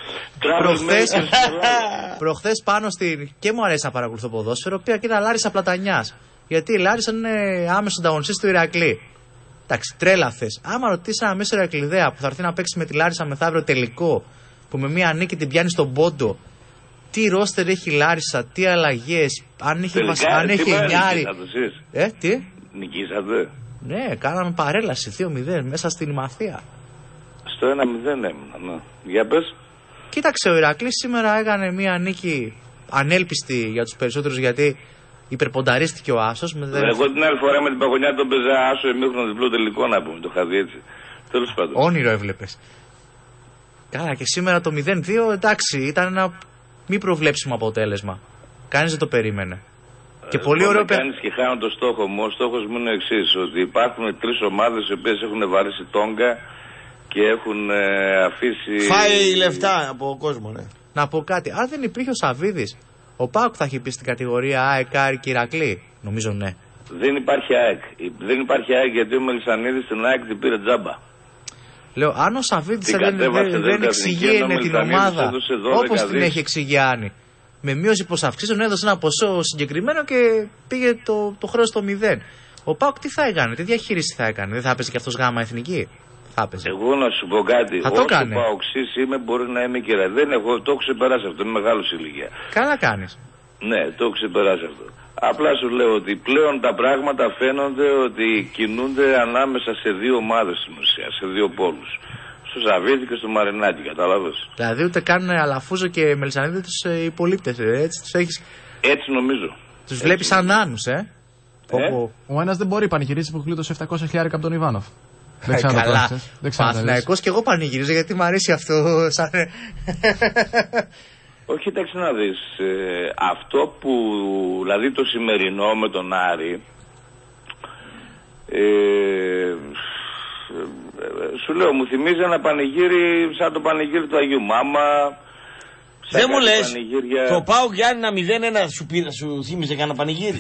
Προχθές πάνω στην. Και μου αρέσει να παρακολουθώ ποδόσφαιρο, πήγα και είδα Λάρισα Πλατανιάς. Γιατί η Λάρισα είναι άμεσο ανταγωνιστής του Ηρακλή. Εντάξει, τρέλα θες. Άμα ρωτήσει ένα μέσο Ηρακλειδέα που θα έρθει να παίξει με τη Λάρισα μεθαύριο τελικό, που με μία νίκη την πιάνει στον πόντο, τι ρόστερ έχει η Λάρισα, τι αλλαγές, αν έχει, βασ... αν έχει εννιάρι. Ε, τι? Νικήσατε. Ναι, κάναμε παρέλαση δύο μηδέν μέσα στην Ημαθία. Στο ένα μηδέν έμεινα, ναι. Για πες. Κοίταξε, ο Ηρακλής σήμερα έκανε μία νίκη ανέλπιστη για τους περισσότερους, γιατί υπερπονταρίστηκε ο Άσος. Με Εγώ την άλλη φορά με την Παγωνιά τον παίζα Άσο εμίχρονο διπλό τελικό, να πούμε, το είχα δει έτσι. Τέλος πάντων. Όνειρο έβλεπες. Καλά, και σήμερα το μηδέν δύο, εντάξει, ήταν ένα μη προβλέψιμο αποτέλεσμα. Κανείς δεν το περίμενε. Και πολύ ωραίο. Κάνεις και χάνω το στόχο μου. Ο στόχος μου είναι ο εξής, ότι υπάρχουν τρεις ομάδες οι οποίες έχουν βαρέσει τόγκα και έχουν ε, αφήσει. Φάει λεφτά από κόσμο, ναι. Να πω κάτι. Αν δεν υπήρχε ο Σαββίδης, ο ΠΑΟΚ θα έχει πει στην κατηγορία ΑΕΚ, Άρη και Ηρακλή. Νομίζω ναι. Δεν υπάρχει ΑΕΚ. Δεν υπάρχει ΑΕΚ γιατί ο Μελισσανίδης στην ΑΕΚ την πήρε τζάμπα. Λέω, αν ο Σαββίδης δεν, δεν, δεν εξηγείωνε την ομάδα όπως την έχει εξηγιάνει, με μείωση προσαυξήσεων έδωσε ένα ποσό συγκεκριμένο και πήγε το, το χρέος στο μηδέν. Ο ΠΑΟΚ τι θα έκανε, τι διαχείριση θα έκανε, δεν θα έπαιζε και αυτός γάμα εθνική. Θα έπαιζε. Εγώ να σου πω κάτι. Θα το κάνει. Όσο παοξής είμαι, μπορεί να είμαι και δεν έχω, το έχω ξεπεράσει αυτό. Είναι μεγάλο ηλικία. Καλά κάνεις. Ναι, το έχω ξεπεράσει αυτό. Απλά σου λέω ότι πλέον τα πράγματα φαίνονται ότι κινούνται ανάμεσα σε δύο ομάδες στην ουσία, σε δύο πόλους. Στο Σαββίδη και στο Μαρινάκι, κατάλαβες. Δηλαδή ούτε καν Αλαφούζο και Μελισσανίδη τους ε, υπολείπτες, ε, έτσι τους έχεις. Έτσι νομίζω. Τους βλέπεις σαν άνους, ε. ε? Ο, ο ένας δεν μπορεί πανηγυρίσει που γλίτωσε επτακόσια χιλιάρικα από τον Ιβάνοφ. Δεν ξέρω. Καλά. Παναθηναϊκός και εγώ πανηγυρίζω γιατί μου αρέσει αυτό σαν. Όχι, κοιτάξτε να δεις, ε, αυτό που, δηλαδή το σημερινό με τον Άρη, ε, ε, σου λέω, μου θυμίζει ένα πανηγύρι σαν το πανηγύρι του Αγίου Μάμα. Δεν μου λες, πανηγύρια... το ΠΑΟΚ Γιάννη ένα μηδέν ένα σου, πήρα, σου θύμιζε κανένα πανηγύρι.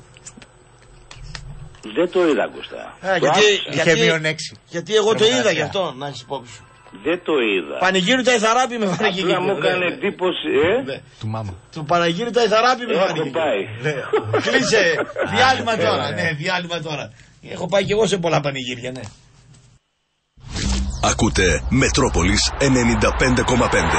Δεν το είδα, Κωστά. Α, γιατί, γιατί, γιατί, γιατί εγώ το είδα γι' αυτό, να έχεις υπόψη σου. Δεν το είδα. Πανηγύρι τα Ιθαράπη με πανηγύρι. Απλά μου έκανε εντύπωση, ε. Του μάμα. Το Πανηγύρι τα Ιθαράπη με πανηγύρι. Έχω πάει. Κλείσε. Διάλειμμα τώρα. Ναι, διάλειμμα τώρα. Έχω πάει και εγώ σε πολλά πανηγύρια, ναι. Ακούτε Μετρόπολης ενενήντα πέντε κόμμα πέντε.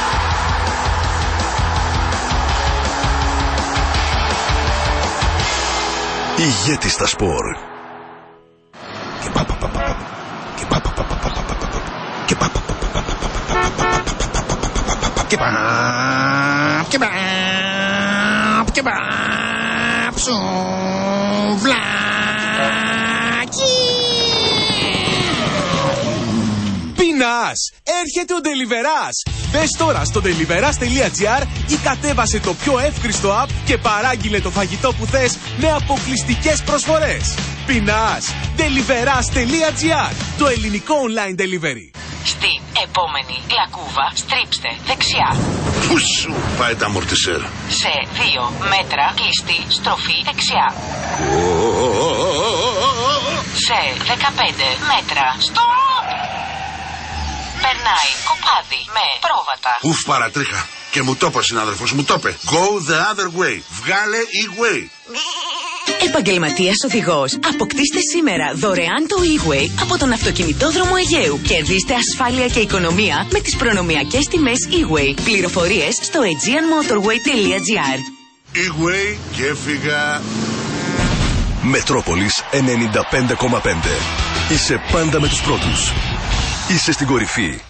Ηγέτη στα σπορ. Και πα, πα, πα, πα, και πα, πα, πα, πα, πα, και πα, πα, πα, πα, και πα, και πα, και πα, Πεινάς! Έρχεται ο Deliverás! Μπες τώρα στο deliverás.gr ή κατέβασε το πιο εύκριστο app και παράγγειλε το φαγητό που θες με αποκλειστικές προσφορές. Πεινάς! deliverás.gr, το ελληνικό online delivery. Στην επόμενη λακκούβα στρίψτε δεξιά. Πού σου πάει τα αμορτισέρ? Σε δύο μέτρα κλειστή στροφή δεξιά. Σε δεκαπέντε μέτρα stop. Περνάει κοπάδι με πρόβατα. Ουφ, παρατρίχα. Και μου το είπε ο συνάδελφος, μου το είπε. Go the other way. Βγάλε e-way. Επαγγελματίας οδηγός. Αποκτήστε σήμερα δωρεάν το e-way από τον αυτοκινητόδρομο Αιγαίου. Κερδίστε ασφάλεια και οικονομία με τις προνομιακές τιμές e-way. Πληροφορίες στο aegean motorway τελεία gr. e-way και έφυγα. Μετρόπολης ενενήντα πέντε κόμμα πέντε. Είσαι πάντα με τους πρώτους. Είσαι στην κορυφή.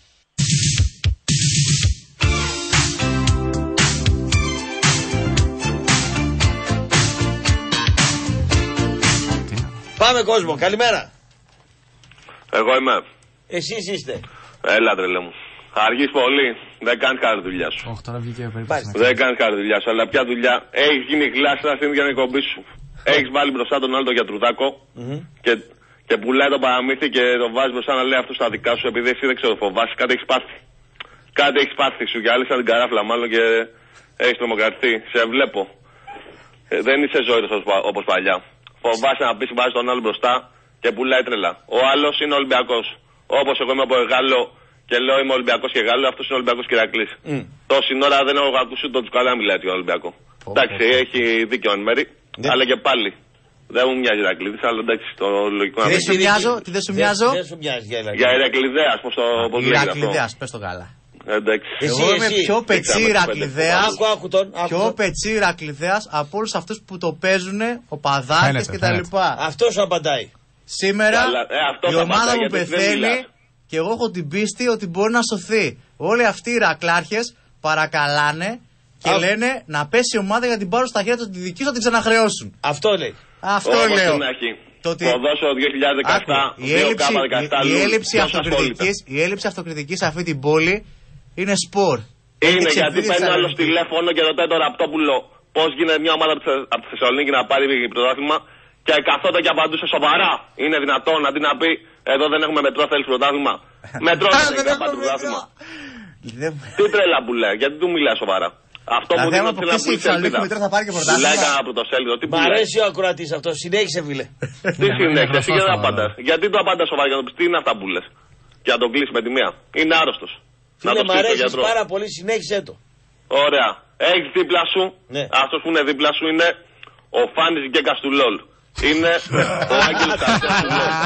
Πάμε κόσμο, καλημέρα. Εγώ είμαι. Εσείς είστε. Έλα τρελέ μου. Αργείς πολύ. Δεν κάνεις καλή δουλειά σου. Όχι, τώρα βγήκε περίπτωση. Δεν κάνεις καλή δουλειά σου. Αλλά ποια δουλειά. Έχεις γίνει γλάσσα στην ίδια εκπομπή σου. Έχεις βάλει μπροστά τον άλλο τον γιατρουδάκο Mm-hmm. και, και πουλάει το παραμύθι και το βάζει μπροστά να λέει αυτό στα δικά σου επειδή εσύ δεν ξέρω φοβάσαι. Κάτι έχεις πάθει. Κάτι έχεις πάθει σου και άλλη σαν την καράφλα μάλλον και έχεις τρομοκρατηθεί. Σε βλέπω. Ε, δεν είσαι ζώητος όπως παλιά. Φοβάσαι να πεις βάζει τον άλλο μπροστά και πουλάει τρελά. Ο άλλος είναι Ολυμπιακός. Όπως εγώ είμαι από Γάλλο και λέω είμαι Ολυμπιακός και Γάλλο, αυτός είναι Ολυμπιακός και Ηρακλής. Mm. Τόση ώρα δεν έχω ακούσει τον Τσουκαλά να μιλάει για τον Ολυμπιακό. Oh, εντάξει, oh, oh. έχει δίκιο εν μέρη, yeah. αλλά και πάλι. Δεν μου μοιάζει Ηρακλήδης, αλλά εντάξει, το λογικό να πει. Τι δεν σου μοιάζω, τι δεν σου μοιάζω. Για Ηρακληδέας, πώς το λέγεται αυτό. Ηρακληδέας, πες το καλά. Εντάξει. Εγώ είμαι πιο πετσί Ηρακληδέας, πιο πετσί Ηρακληδέας από όλους αυτούς που το παίζουν, ο Παδάκης κτλ. Αυτό σου απαντάει. Σήμερα ε, η ομάδα μου πεθαίνει και εγώ έχω την πίστη ότι μπορεί να σωθεί. Όλοι αυτοί οι Ηρακλάρχες παρακαλάνε και Α... λένε να πέσει η ομάδα για την πάρουν στα χέρια του τη δική σου να την ξαναχρεώσουν. Αυτό λέει. Αυτό Όπως λέω. την έχει. Ποδόσφαιρο δύο χιλιάδες δεκαεπτά, δύο χιλιάδες δεκαεπτά. Η έλλειψη αυτοκριτικής, η έλλειψη αυτοκριτικής σε αυτή την πόλη είναι σπορ. Είναι γιατί παίρνει άλλο τηλέφωνο και ρωτάει τον Ραπτόπουλο πώς γίνεται μια ομάδα από τη Θεσσαλονίκη να πάρει πρωτάθλημα και καθόταν και απαντούσε σοβαρά. Είναι δυνατόν αντί να πει εδώ δεν έχουμε μετρό, θέλεις πρωτάθλημα. Μετρό δεν έχει να πάρει πρωτάθλημα. Τι τρέλα που λέει, γιατί του μιλάει σοβαρά. Αυτό που δίνει ότι να πουλήσει ελπίδα. Μιλάει κανένα πρωτοσέλιδο. Μ' αρέσει ο ακροατής αυτό, συνέχισε φίλε. Τι συνέχισε, εσύ γιατί δεν απαντάς. Γιατί το απαντάς σοβαρά για να το πεις τι είναι αυτά που λες. Και να τον κλείσει με τη μία. Είναι άρρωστος. Φίλε, μ' αρέσει πάρα πολύ, συνέχισε το. Ωραία. Έχεις δίπλα σου, ναι. Αυτός που είναι δίπλα σου είναι ο Φάνης Γκέκας του ΛΟΛ. Είναι ο Άγγελος Καρσίας του ΛΟΛ.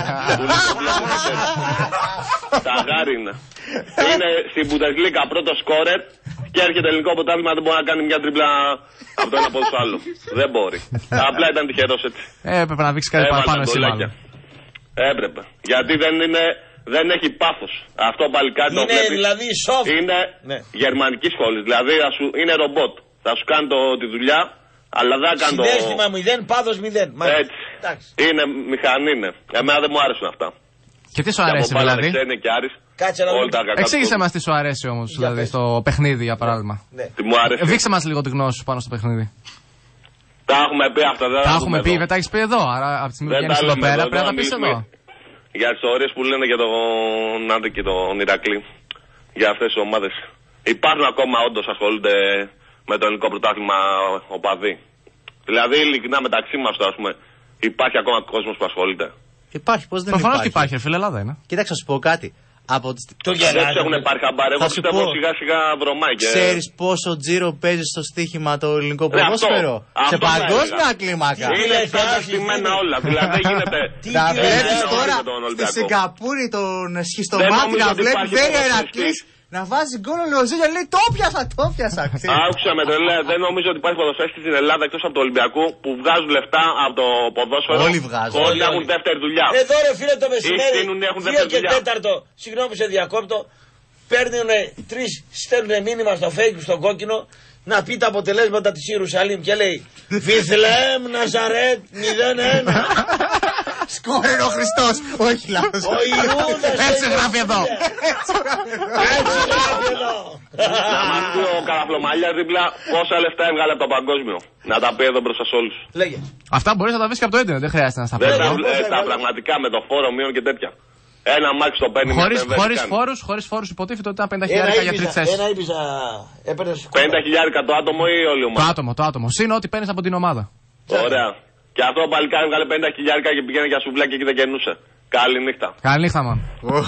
Τα γάρι είναι. Είναι στην Bundesliga πρώτο σκόρερ και έρχεται ελληνικό πρωτάθλημα, δεν μπορεί να κάνει μια τρίπλα από το ένα πόδι στο άλλο. Δεν μπορεί. Απλά ήταν τυχερός έτσι. Ε, έπρεπε να δείξει κάτι παραπάνω εσύ μάλλον. Έπρεπε. Γιατί δεν είναι... Δεν έχει πάθος. Αυτό παλικάρι το βλέπεις. Είναι δηλαδή soft. Είναι ναι. Γερμανική σχολή. Δηλαδή σου, είναι ρομπότ. Θα σου κάνει το, τη δουλειά, αλλά δεν θα κάνει το. Συνέστημα μηδέν, πάθος μηδέν. Έτσι. Εντάξει. Είναι μηχανή, είναι. Εμένα δεν μου άρεσουν αυτά. Και τι σου αρέσει δηλαδή. Και Άρης, κάτσε να δούμε. Εξήγησε μας τι σου αρέσει όμως, δηλαδή στο παιχνίδι για παράδειγμα. Ναι. Τι μου άρεσε. Δείξε μας λίγο τη γνώση σου πάνω στο παιχνίδι. Τα έχουμε πει αυτά. Δεν τα έχουμε πει, δεν τα έχεις πει εδώ. Άρα από τη στιγμή που βγαίνεις εδώ πέρα πρέπει να τα πεις εδώ. Για τις ώρες που λένε για τον Άντε και τον Ηρακλή, για αυτές τις ομάδες. Υπάρχουν ακόμα όντως ασχολούνται με το ελληνικό πρωτάθλημα οπαδοί. Δηλαδή ειλικρινά μεταξύ μας, ας πούμε, υπάρχει ακόμα κόσμος που ασχολείται. Υπάρχει, πώς δεν Προφανώς υπάρχει. και υπάρχει, φίλε, Ελλάδα είναι. Κοίταξε, να σου πω κάτι. Από τις... Το δεν έχουν πάρει χαμπάρι, εγώ πιστεύω σιγά σιγά βρωμάει. Και... Ξέρεις πόσο τζίρο παίζει στο στοίχημα το ελληνικό ποδόσφαιρο? Σε παγκόσμια κλίμακα. Είναι καταστημένα όλα. Δηλαδή γίνεται. Τα βλέπεις τώρα στη Σιγκαπούρη τον σχιστομάτι να βλέπει Βέρεια Ηρακλής να βάζει γκολ ο Λεοζίλια, λέει το πιάσα, το πιάσα. Άκουσα με τρελέ, δεν νομίζω ότι υπάρχει ποδοσφαίριστης στην Ελλάδα εκτός από το Ολυμπιακό που βγάζουν λεφτά από το ποδόσφαιρο. Όλοι βγάζουν. Όλοι έχουν δεύτερη δουλειά. Εδώ ρε φίλε το μεσημέρι, δύο και τέταρτο, συγγνώμη σε διακόπτω, παίρνουν τρεις, στέλνουν μήνυμα στο Facebook, στο κόκκινο, να πει τα αποτελέσματα της Ιερουσαλήμ και λέει Βιθλέμ Ναζαρέτ μηδέν ένα. Σκόρερ ο Χριστός. Όχι λάθος. Ο Ιούδας. Έτσι γράφει εδώ. Έτσι γράφει εδώ. Να μας πει ο Καραφλομαλιάς δίπλα πόσα λεφτά έβγαλε από το παγκόσμιο. Να τα πει εδώ μπροστά σε όλους. Λέγε. Αυτά μπορείς να τα βρεις και από το ίντερνετ. Δεν χρειάζεται να στα πει. Τα πραγματικά με το φόρο μείον και τέτοια. Ένα μάξι το παίρνει χωρίς, χωρίς φόρους, χωρίς φόρους υποτίθεται ότι ήταν πενήντα χιλιάρικα για τρίτη θέση. Ένα ήπιζα έπαιρνες πενήντα χιλιάρικα το άτομο ή όλη η ομάδα? Το άτομο, το άτομο. Συν ό,τι παίρνεις από την ομάδα. Ωραία. Και αυτό ο παλικάρι βγάλε πενήντα χιλιάρικα και πηγαίνει για σουβλάκι και δεν καινούσε. Καλή νύχτα. Καλή νύχτα, man.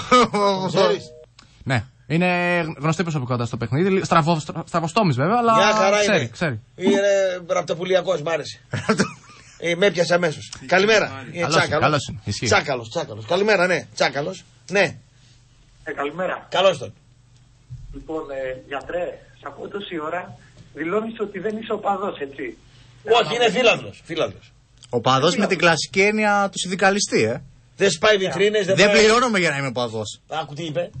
Ναι. Είναι γνωστή προσωπικότητα στο παιχνίδι. Στραβοστόμης βέβαια, αλλά ξέρει, ξέρει. Είναι ραπτοπουλιακός, μ' άρεσε. Ε, με έπιασε αμέσως. Καλημέρα. Είναι Τσάκαλος. Τσάκαλος, Τσάκαλος. Καλημέρα, ναι. Τσάκαλος. Ναι. Ε, καλημέρα. Καλώς τον. Λοιπόν, ε, γιατρέ, σ' ακούω τόση ώρα. Δηλώνεις ότι δεν είσαι οπαδός, έτσι. Όχι, είναι φίλαθλος. Φίλαθλος. Οπαδός με την κλασική έννοια του συνδικαλιστή, ε. Δεν σπάει βιτρίνες. Δεν, δεν πάει... πληρώνομαι για να είμαι οπαδός. Άκου τι είπε.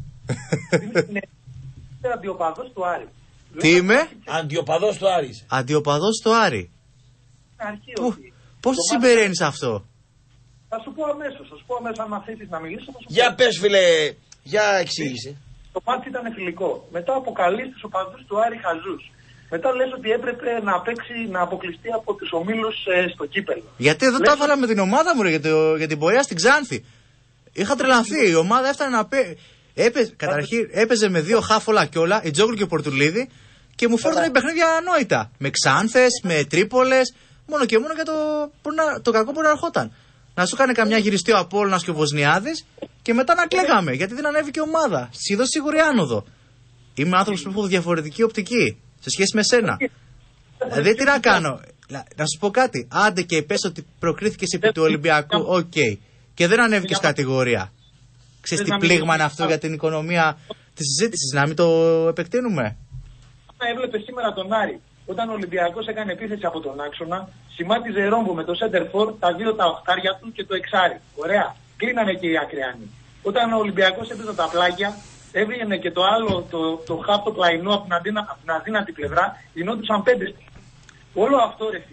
Είμαι αντιοπαδός του Άρη. Τι είμαι? Αντιοπαδός του Άρη. Αντιοπαδός του Άρη. Αρχείο. Πώς το συμπεραίνεις αυτό? Θα σου πω αμέσως, θα σου πω αμέσως αν μ' αφήσεις να μιλήσω. Για πες φίλε, για εξήγησε. Το μάτι ήταν φιλικό. Μετά αποκαλείς τους οπαδούς του Άρη χαζούς. Μετά λες ότι έπρεπε να παίξει, να αποκλειστεί από τους ομίλους ε, στο κύπελλο. Γιατί εδώ λες... τα έβαλα με την ομάδα μου ρε, για, το, για την πορεία στην Ξάνθη. Είχα τρελαθεί, η ομάδα έφτανε να παίζει. Έπαιζε, καταρχήν έπαιζε με δύο χάφολα και όλα, η Τζόγλου και ο Πορτουλίδη, και μου φέρνουν παιχνίδια ανόητα. Με Ξάνθες, με Τρίπολες. Μόνο και μόνο για το, το κακό που ερχόταν. Να σου κάνει καμιά γυριστή ο Απόλλωνας και ο Βοσνιάδης και μετά να κλαίγαμε γιατί δεν ανέβηκε η ομάδα. Σ' είδω σίγουρη άνοδο. Είμαι άνθρωπος που έχω διαφορετική οπτική σε σχέση με σένα. Δηλαδή τι να κάνω. Να σου πω κάτι. Άντε και πες ότι προκρίθηκες επί του Ολυμπιακού, οκ. Okay. Και δεν ανέβηκες κατηγορία. Ξέρεις τι πλήγμα είναι αυτό για την οικονομία της συζήτησης, να μην το επεκτείνουμε. Έβλεπε σήμερα τον Άρη. Όταν ο Ολυμπιακός έκανε επίθεση από τον άξονα, σημάτιζε ρόμπο με το center for, τα δύο τα οχτάρια του και το εξάρι. Ωραία. Κλείνανε και οι ακριάνοι. Όταν ο Ολυμπιακός έπαιζε τα πλάγια, έβγαινε και το άλλο, το, το χάπ το πλαϊνό από την, αδύνα, από την αδύνατη πλευρά, γινόντουσαν πέντε. Όλο αυτό ρε φίλε,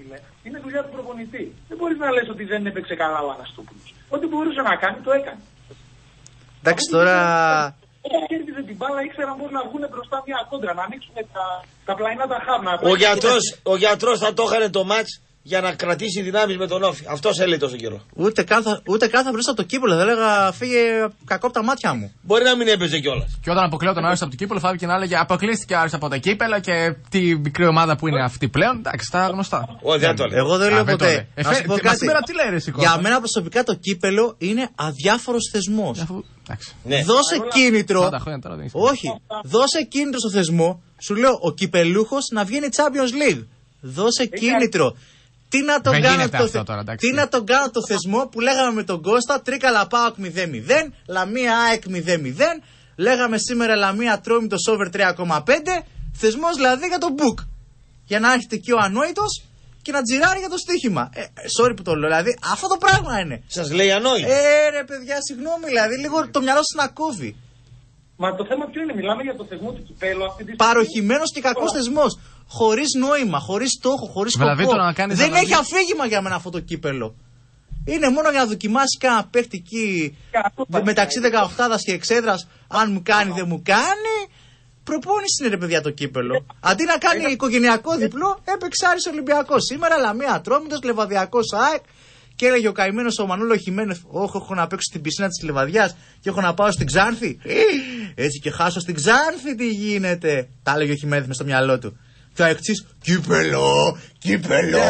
Είναι δουλειά του προπονητή. Δεν μπορείς να λες ότι δεν έπαιξε καλά ο Αναστόπουλος. Ό,τι μπορούσε να κάνει, το έκανε. Εντάξει τώρα. Όταν κέρδιζε την μπάλα, ήξεραν πώς να βγουν μπροστά μια κόντρα, να ανοίξουν τα, τα πλαϊνά τα χάρνα. Ο γιατρός, ο γιατρός θα το έκανε το μάτς για να κρατήσει δυνάμεις με τον Όφη. Αυτός έλεγε τόσο καιρό. Ούτε καν θα, ούτε καν θα βρίσκω το κύπελο. Δεν έλεγα φύγε κακό από τα μάτια μου. Μπορεί να μην έπαιζε κιόλας. Και όταν αποκλείω τον Άρης από το κύπελο, θα βγει και να έλεγε αποκλείστηκε ο Άρης από τα κύπελα και τι μικρή ομάδα που είναι αυτή πλέον. Εντάξει, τα γνωστά. Όχι, δεν το λέω. Εγώ δεν λέω ποτέ. Σήμερα τι λέει, εσύ, για μένα προσωπικά το κύπελο είναι αδιάφορος θεσμός. Ναι. Δώσε κίνητρο. Όχι. Δώσε κίνητρο στο θεσμό. Σου λέω ο κυπελούχος να βγαίνει Champions League. Δώσε κίνητρο. Τι να τον κάνω το, θε... τώρα, τι να τον κάνω το θεσμό που λέγαμε με τον Κώστα, Τρίκαλα ΠΑΟΚ μηδέν μηδέν, Λαμία ΑΕΚ μηδέν μηδέν, λέγαμε σήμερα Λαμία Τρόμητος over τρία κόμμα πέντε, θεσμός δηλαδή για τον Μπουκ. Για να έρχεται εκεί ο ανόητος και να τζιράρει για το στοίχημα. Ε, sorry που το λέω, δηλαδή αυτό το πράγμα είναι. Σας λέει ανόητο. Ε, ρε παιδιά, συγγνώμη, δηλαδή λίγο το μυαλό σας να κόβει. Μα το θέμα ποιο είναι, μιλάμε για το θεσμό του κυπέλου αυτή τη στιγμή. Παροχημένος και κακός θεσμός. Χωρίς νόημα, χωρίς στόχο, χωρίς σκοπό. Δεν έχει αφήγημα για μένα αυτό το κύπελο. Είναι μόνο για να δοκιμάσει κανένα παίχτη εκεί μεταξύ δεκαοκτάδας και εξέδρας. Αν μου κάνει, δεν μου κάνει. Προπόνηση είναι ρε παιδιά το κύπελο. Αντί να κάνει οικογενειακό διπλό, έπαιξε Άρης Ολυμπιακός. Σήμερα Λαμία Τρόμητος, Λεβαδιακός ΑΕΚ. Και έλεγε ο καημένος ο Μανούλο Χιμένεθ, όχι, έχω να παίξω στην πισίνα της Λεβαδιάς και έχω να πάω στην Ξάνθη. Έτσι και χάσω στην Ξάνθη, τι γίνεται. Τα έλεγε ο Χιμένεθ μες στο μυαλό του. Θα εξής, κύπελο, κύπελο.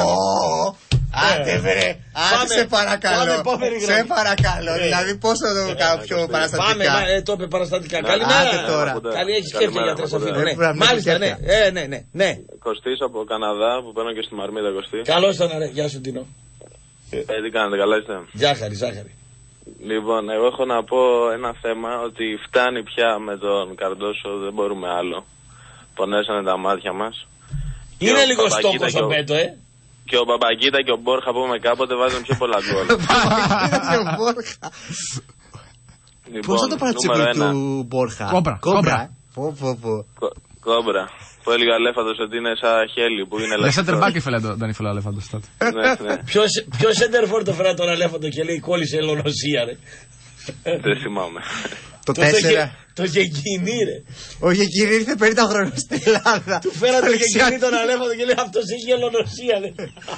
Άντε βρε, άντε σε παρακαλώ. Σε παρακαλώ, δηλαδή πόσο το κάνω πιο παραστατικά. Πάμε, το είπε παραστατικά. Καλημέρα τώρα. Καλή έχεις και για τρεις αφήνω. Μάλιστα, ναι, ναι, ναι, ναι. Κωστής από Καναδά που παίρνω και στη Μαρμίδα, Κωστή. Καλώς ήταν, ρε, γεια σου Τίνο. Ε, τι κάνετε, καλά είστε? Ζάχαρη, ζάχαρη. Λοιπόν, εγώ έχω να πω ένα θέμα, ότι φτάνει πια με τον Καρντόσο, δεν μπορούμε άλλο. Πονέσανε τα μάτια μας. Είναι λίγο στόχος ο Μπέτο, ε. Και ο Μπαμπαγκίτα και ο Μπόρχα που είπαμε κάποτε βάζουν πιο πολλά γκολ. Πώς θα το παρατσίπλο του Μπόρχα? Κόμπρα. Κόμπρα. Κόμπρα. Που έλεγε ο Αλέφαντος ότι είναι σαν χέλι που είναι ελεύθερος. Δεν center back ήθελε τον ήθελε ο Αλέφαντος τότε. Ποιο center for το φέρα τον Αλέφαντο και λέει κόλλησε ελονοσία ρε. Δεν θυμάμαι. Το τέσσερα. Το Γεκίνη ρε. Ο Γεκίνη ήρθε πενήντα χρόνια στην Ελλάδα. Του φέρα το Γεκίνη τον Αλέφαντο και λέει αυτός έχει ελονοσία ρε.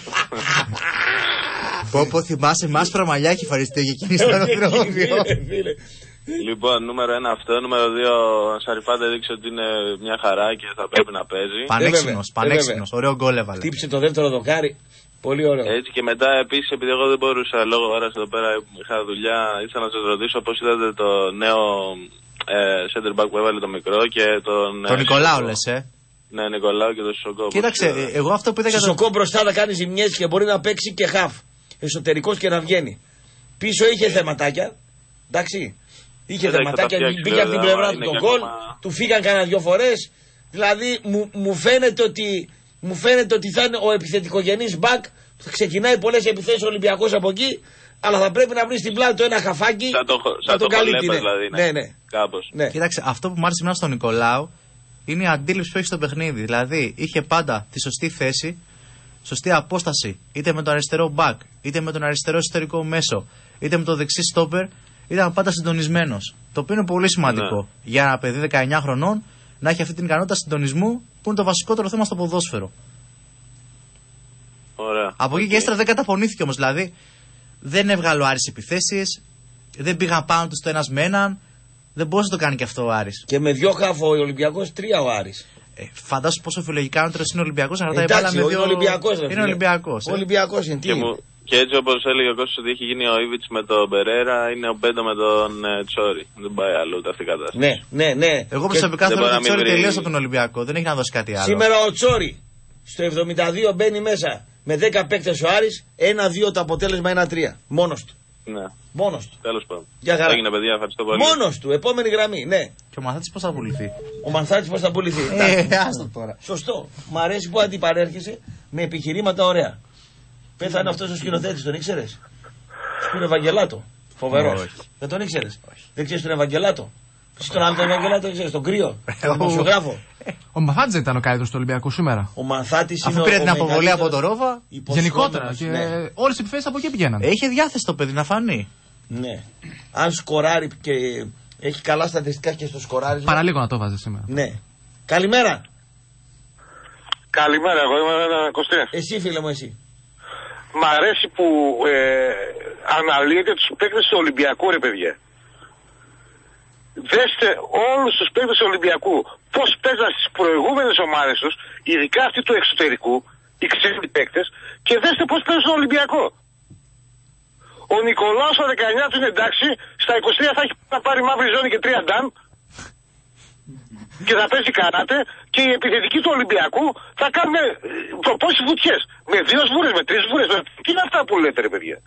Πω πω θυμάσαι μάσπρα μαλλιά έχει φαριστεί ο Γεκίνη στο αεροδρόμιο. Λοιπόν, νούμερο ένα αυτό. Νούμερο δύο, ο Σαριφάντε έδειξε ότι είναι μια χαρά και θα πρέπει να παίζει. Πανέξυπνος, πανέξυπνος. Ωραίο γκολ έβαλε. Τύψε το δεύτερο δοκάρι. Πολύ ωραίο. Έτσι και μετά επίσης, επειδή εγώ δεν μπορούσα λόγω ώρας εδώ πέρα, είχα δουλειά, ήθελα να σας ρωτήσω πώς είδατε το νέο ε, center back που έβαλε το μικρό και τον. Τον ε, Νικολάου λες, ε. Ναι, Νικολάου και τον Σισοκό. Κοίταξε, εγώ αυτό που είδα για τον Σισοκό μπροστά θα κάνει ζημιές και μπορεί να παίξει και χαφ. Εσωτερικός και να βγαίνει. Πίσω είχε θεματάκια. Εντάξει. Είχε δεματάκια, μπήκε από την πλευρά του τον γκολ, του φύγαν κανένα δυο φορές. Δηλαδή μου, μου, φαίνεται ότι, μου φαίνεται ότι θα είναι ο επιθετικογενής μπακ. Θα ξεκινάει πολλές επιθέσεις ο Ολυμπιακός από εκεί, αλλά θα πρέπει να βρει στην πλάτη του ένα χαφάκι. Σαν το, σαν το καλύπτει, ναι. Δηλαδή, ναι. Ναι, ναι. Κάπως. Ναι. Κοίταξε, αυτό που μου άρεσε εμένα στον Νικολάου είναι η αντίληψη που έχει στο παιχνίδι. Δηλαδή είχε πάντα τη σωστή θέση, σωστή απόσταση, είτε με τον αριστερό μπακ, είτε με τον αριστερό εσωτερικό μέσο, είτε με το δεξί στόπερ. Ήταν πάντα συντονισμένος. Το οποίο είναι πολύ σημαντικό ναι. για ένα παιδί δεκαεννιά χρονών να έχει αυτή την ικανότητα συντονισμού που είναι το βασικότερο θέμα στο ποδόσφαιρο. Ωραία. Από εκεί okay. και έστερα δεν καταπονήθηκε όμως. Δηλαδή δεν έβγαλε ο Άρης επιθέσεις, δεν πήγαν πάνω του το ένας με έναν. Δεν μπορούσε να το κάνει και αυτό ο Άρης. Και με δυο χάφο ο Ολυμπιακός, τρία ο Άρης. Ε, φαντάσου πόσο φιλολογικά είναι ο Ολυμπιακός να κρατάει μπάλα με δύο. Ολυμπιακός, είναι Ολυμπιακός. Ε. Ολυμπιακός είναι. Τι μου... Και έτσι όπως έλεγε ο Κώστας ότι έχει γίνει ο Ήβιτς με τον Μπερέρα, είναι ο Μπέντο με τον ε, Τσόρι. Δεν πάει άλλο ούτε αυτή η κατάσταση. Ναι, ναι, ναι. Εγώ προσωπικά θέλω τον Τσόρι τελείως από τον Ολυμπιακό. Δεν έχει να δώσει κάτι άλλο. Σήμερα ο Τσόρι στο εβδομήντα δύο μπαίνει μέσα με δέκα παίκτες ο Άρης, ένα δύο το αποτέλεσμα, ένα τρία. Μόνος του. Ναι. Μόνος του. Τέλος πάντων. Για χαρά. Έγινε παιδιά, ευχαριστώ πολύ. Μόνος του, επόμενη γραμμή, ναι. Και ο Μαθάτης πώς θα πουληθεί. Ο Μαθάτης πώς θα πουληθεί. Ε, άστο τώρα. Σωστό. Μ' αρέσει που αντιπαρέρχεσαι με επιχειρήματα ωραία. Πέθανε αυτός ο σκηνοθέτης, τον ήξερες? Στον Ευαγγελάτο. Φοβερός. Δεν τον ήξερες? Δεν ξέρεις τον Ευαγγελάτο? Στον άλλο τον Ευαγγελάτο δεν ξέρεις? Τον Κρύο. Τον δημοσιογράφο. Ο Μαθάτης δεν ήταν ο καλύτερος του Ολυμπιακού σήμερα. Ο Μαθάτης Αφού πήρε την αποβολή από το Ρόβα. Γενικότερα. Και ναι. Όλες οι επιθέσεις από εκεί πηγαίνανε. Έχει διάθεση το παιδί να φανεί. Ναι. Αν σκοράρει και έχει καλά στατιστικά και στο σκοράρισμα. Παραλίγο να το βάζει σήμερα. Ναι. Καλημέρα. Καλημέρα, εγώ είμαι ένα Κωστή. Εσύ φίλε μου, εσύ. Μ' αρέσει που ε, αναλύετε τους παίκτες του Ολυμπιακού, ρε παιδιά. Δέστε όλους τους παίκτες του Ολυμπιακού πώς παίζαν στις προηγούμενες ομάδες τους, ειδικά αυτοί του εξωτερικού, οι ξένοι παίκτες, και δέστε πώς παίζουν στον Ολυμπιακό. Ο Νικολάος ο δεκαεννιά του είναι εντάξει, στα είκοσι τρία θα έχει να πάρει μαύρη ζώνη και τρία ντάν και θα παίζει καράτε, και οι επιθετικοί του Ολυμπιακού θα κάνουν πόσες βουτιές. Με δύο σβούρες, με τρεις σβούρες. Τι είναι αυτά που λέτε, ρε παιδιά.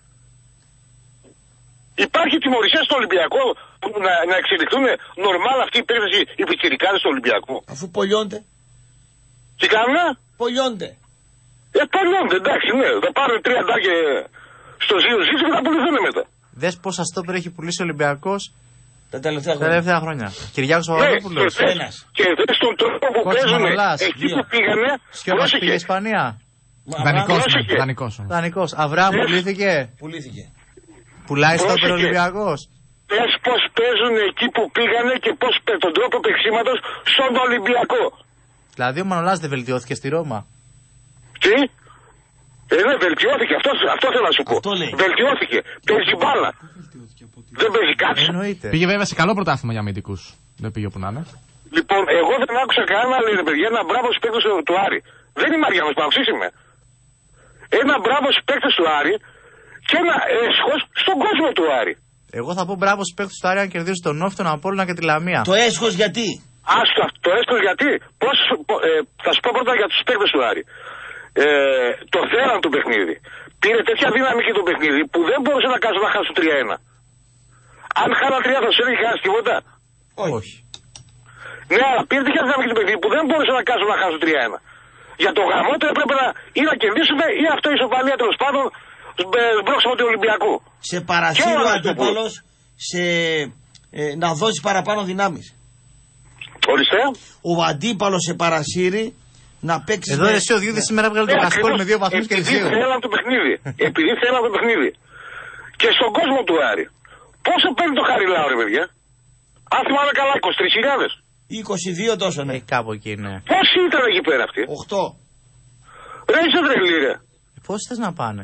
Υπάρχει τιμωρησία στο Ολυμπιακό να, να εξελιχθούν νορμάλ αυτοί οι παίκτες, οι πιτσιρικάδες του Ολυμπιακού. Αφού πολιώνται. Τι κάνουνε? Πολιώνται. Ε, πολιώνται, εντάξει, ναι. Θα πάρουν τρία ντάν και στο ζύο ζήτηση και θα πουληθούν μετά. Δες πόσα στόπερ έχει πουλήσει ο Ολυμπιακός τα τελευταία χρόνια. Τα τελευταία χρόνια. Κυριάκος Παπαδόπουλος. Ένας. Και δες τον τρόπο που παίζουν εκεί που πήγανε. Σκιώπας πήγε η Ισπανία. Δανεικός. Δανεικός. Αβραάμ πουλήθηκε. Πουλήθηκε. Πουλάει στόπερ ο Ολυμπιακός. Πες πώς παίζουν εκεί που πήγανε και πώς τον τρόπο παίξήματος στον Ολυμπιακό. Δηλαδή ο Μανολάς δεν βελτιώθηκε στη Ρώμα. Τι? Ε, ναι, βελτιώθηκε. Αυτό, αυτό θέλω να σου πω. Βελτιώθηκε. Παίζει μπάλα. Δεν παίζει κάτι. Εννοείται. Πήγε βέβαια σε καλό πρωτάθλημα για αμυντικούς. Δεν πήγε όπου να είναι. Λοιπόν, εγώ δεν άκουσα κανένα λέει παιδιά ένα μπράβο στους παίκτες του Άρη. Δεν είμαι Αριανός, Παοξής είμαι. Ένα μπράβο στους παίκτες του Άρη και ένα έσχος στον κόσμο του Άρη. Εγώ θα πω μπράβο στους παίκτες του Άρη αν κερδίσουν τον Όφη, τον Απόλλωνα και τη Λαμία. Το έσχος γιατί? Άστο, το έσχος γιατί. Πώς, ε, θα σου πω πρώτα για τους παίκτες του Άρη. Ε, το θέλαν το παιχνίδι. Πήρε τέτοια δύναμη και το παιχνίδι που δεν μπορούσε να κάνουν να χάσουν τρία ένα. Αν χάνα τρία θα σου έλεγε χάσει τίποτα. Όχι. Ναι, αλλά πήρε τέτοια δύναμη και το παιχνίδι που δεν μπορούσε να κάνουν να χάσουν τρία ένα. Για το γαμό του έπρεπε να ή να κερδίσουμε ή αυτό η ισοπαλία τέλος πάντων μπρόξιμο του Ολυμπιακού. Σε παρασύρει ο αντίπαλος σε, ε, να δώσει παραπάνω δυνάμεις. Ορίστε. Ο αντίπαλος σε παρασύρει να παίξει. Εδώ εσύ ο Διούδης σήμερα βγάλει τον Κασκόλ με δύο βαθμούς και Επειδή θέλαν το παιχνίδι. Επειδή θέλαν το παιχνίδι. Και στον κόσμο του Άρη. Πόσο παίρνει το Χαριλάου, ρε παιδιά? Αν θυμάμαι καλά, είκοσι τρεις χιλιάδες. είκοσι δύο τόσο, ναι. Ε, κάπου εκεί, ναι. Πόσοι ήταν εκεί πέρα αυτοί? οκτώ. Ρε είσαι τρελή, ρε. Πόσοι θες να πάνε?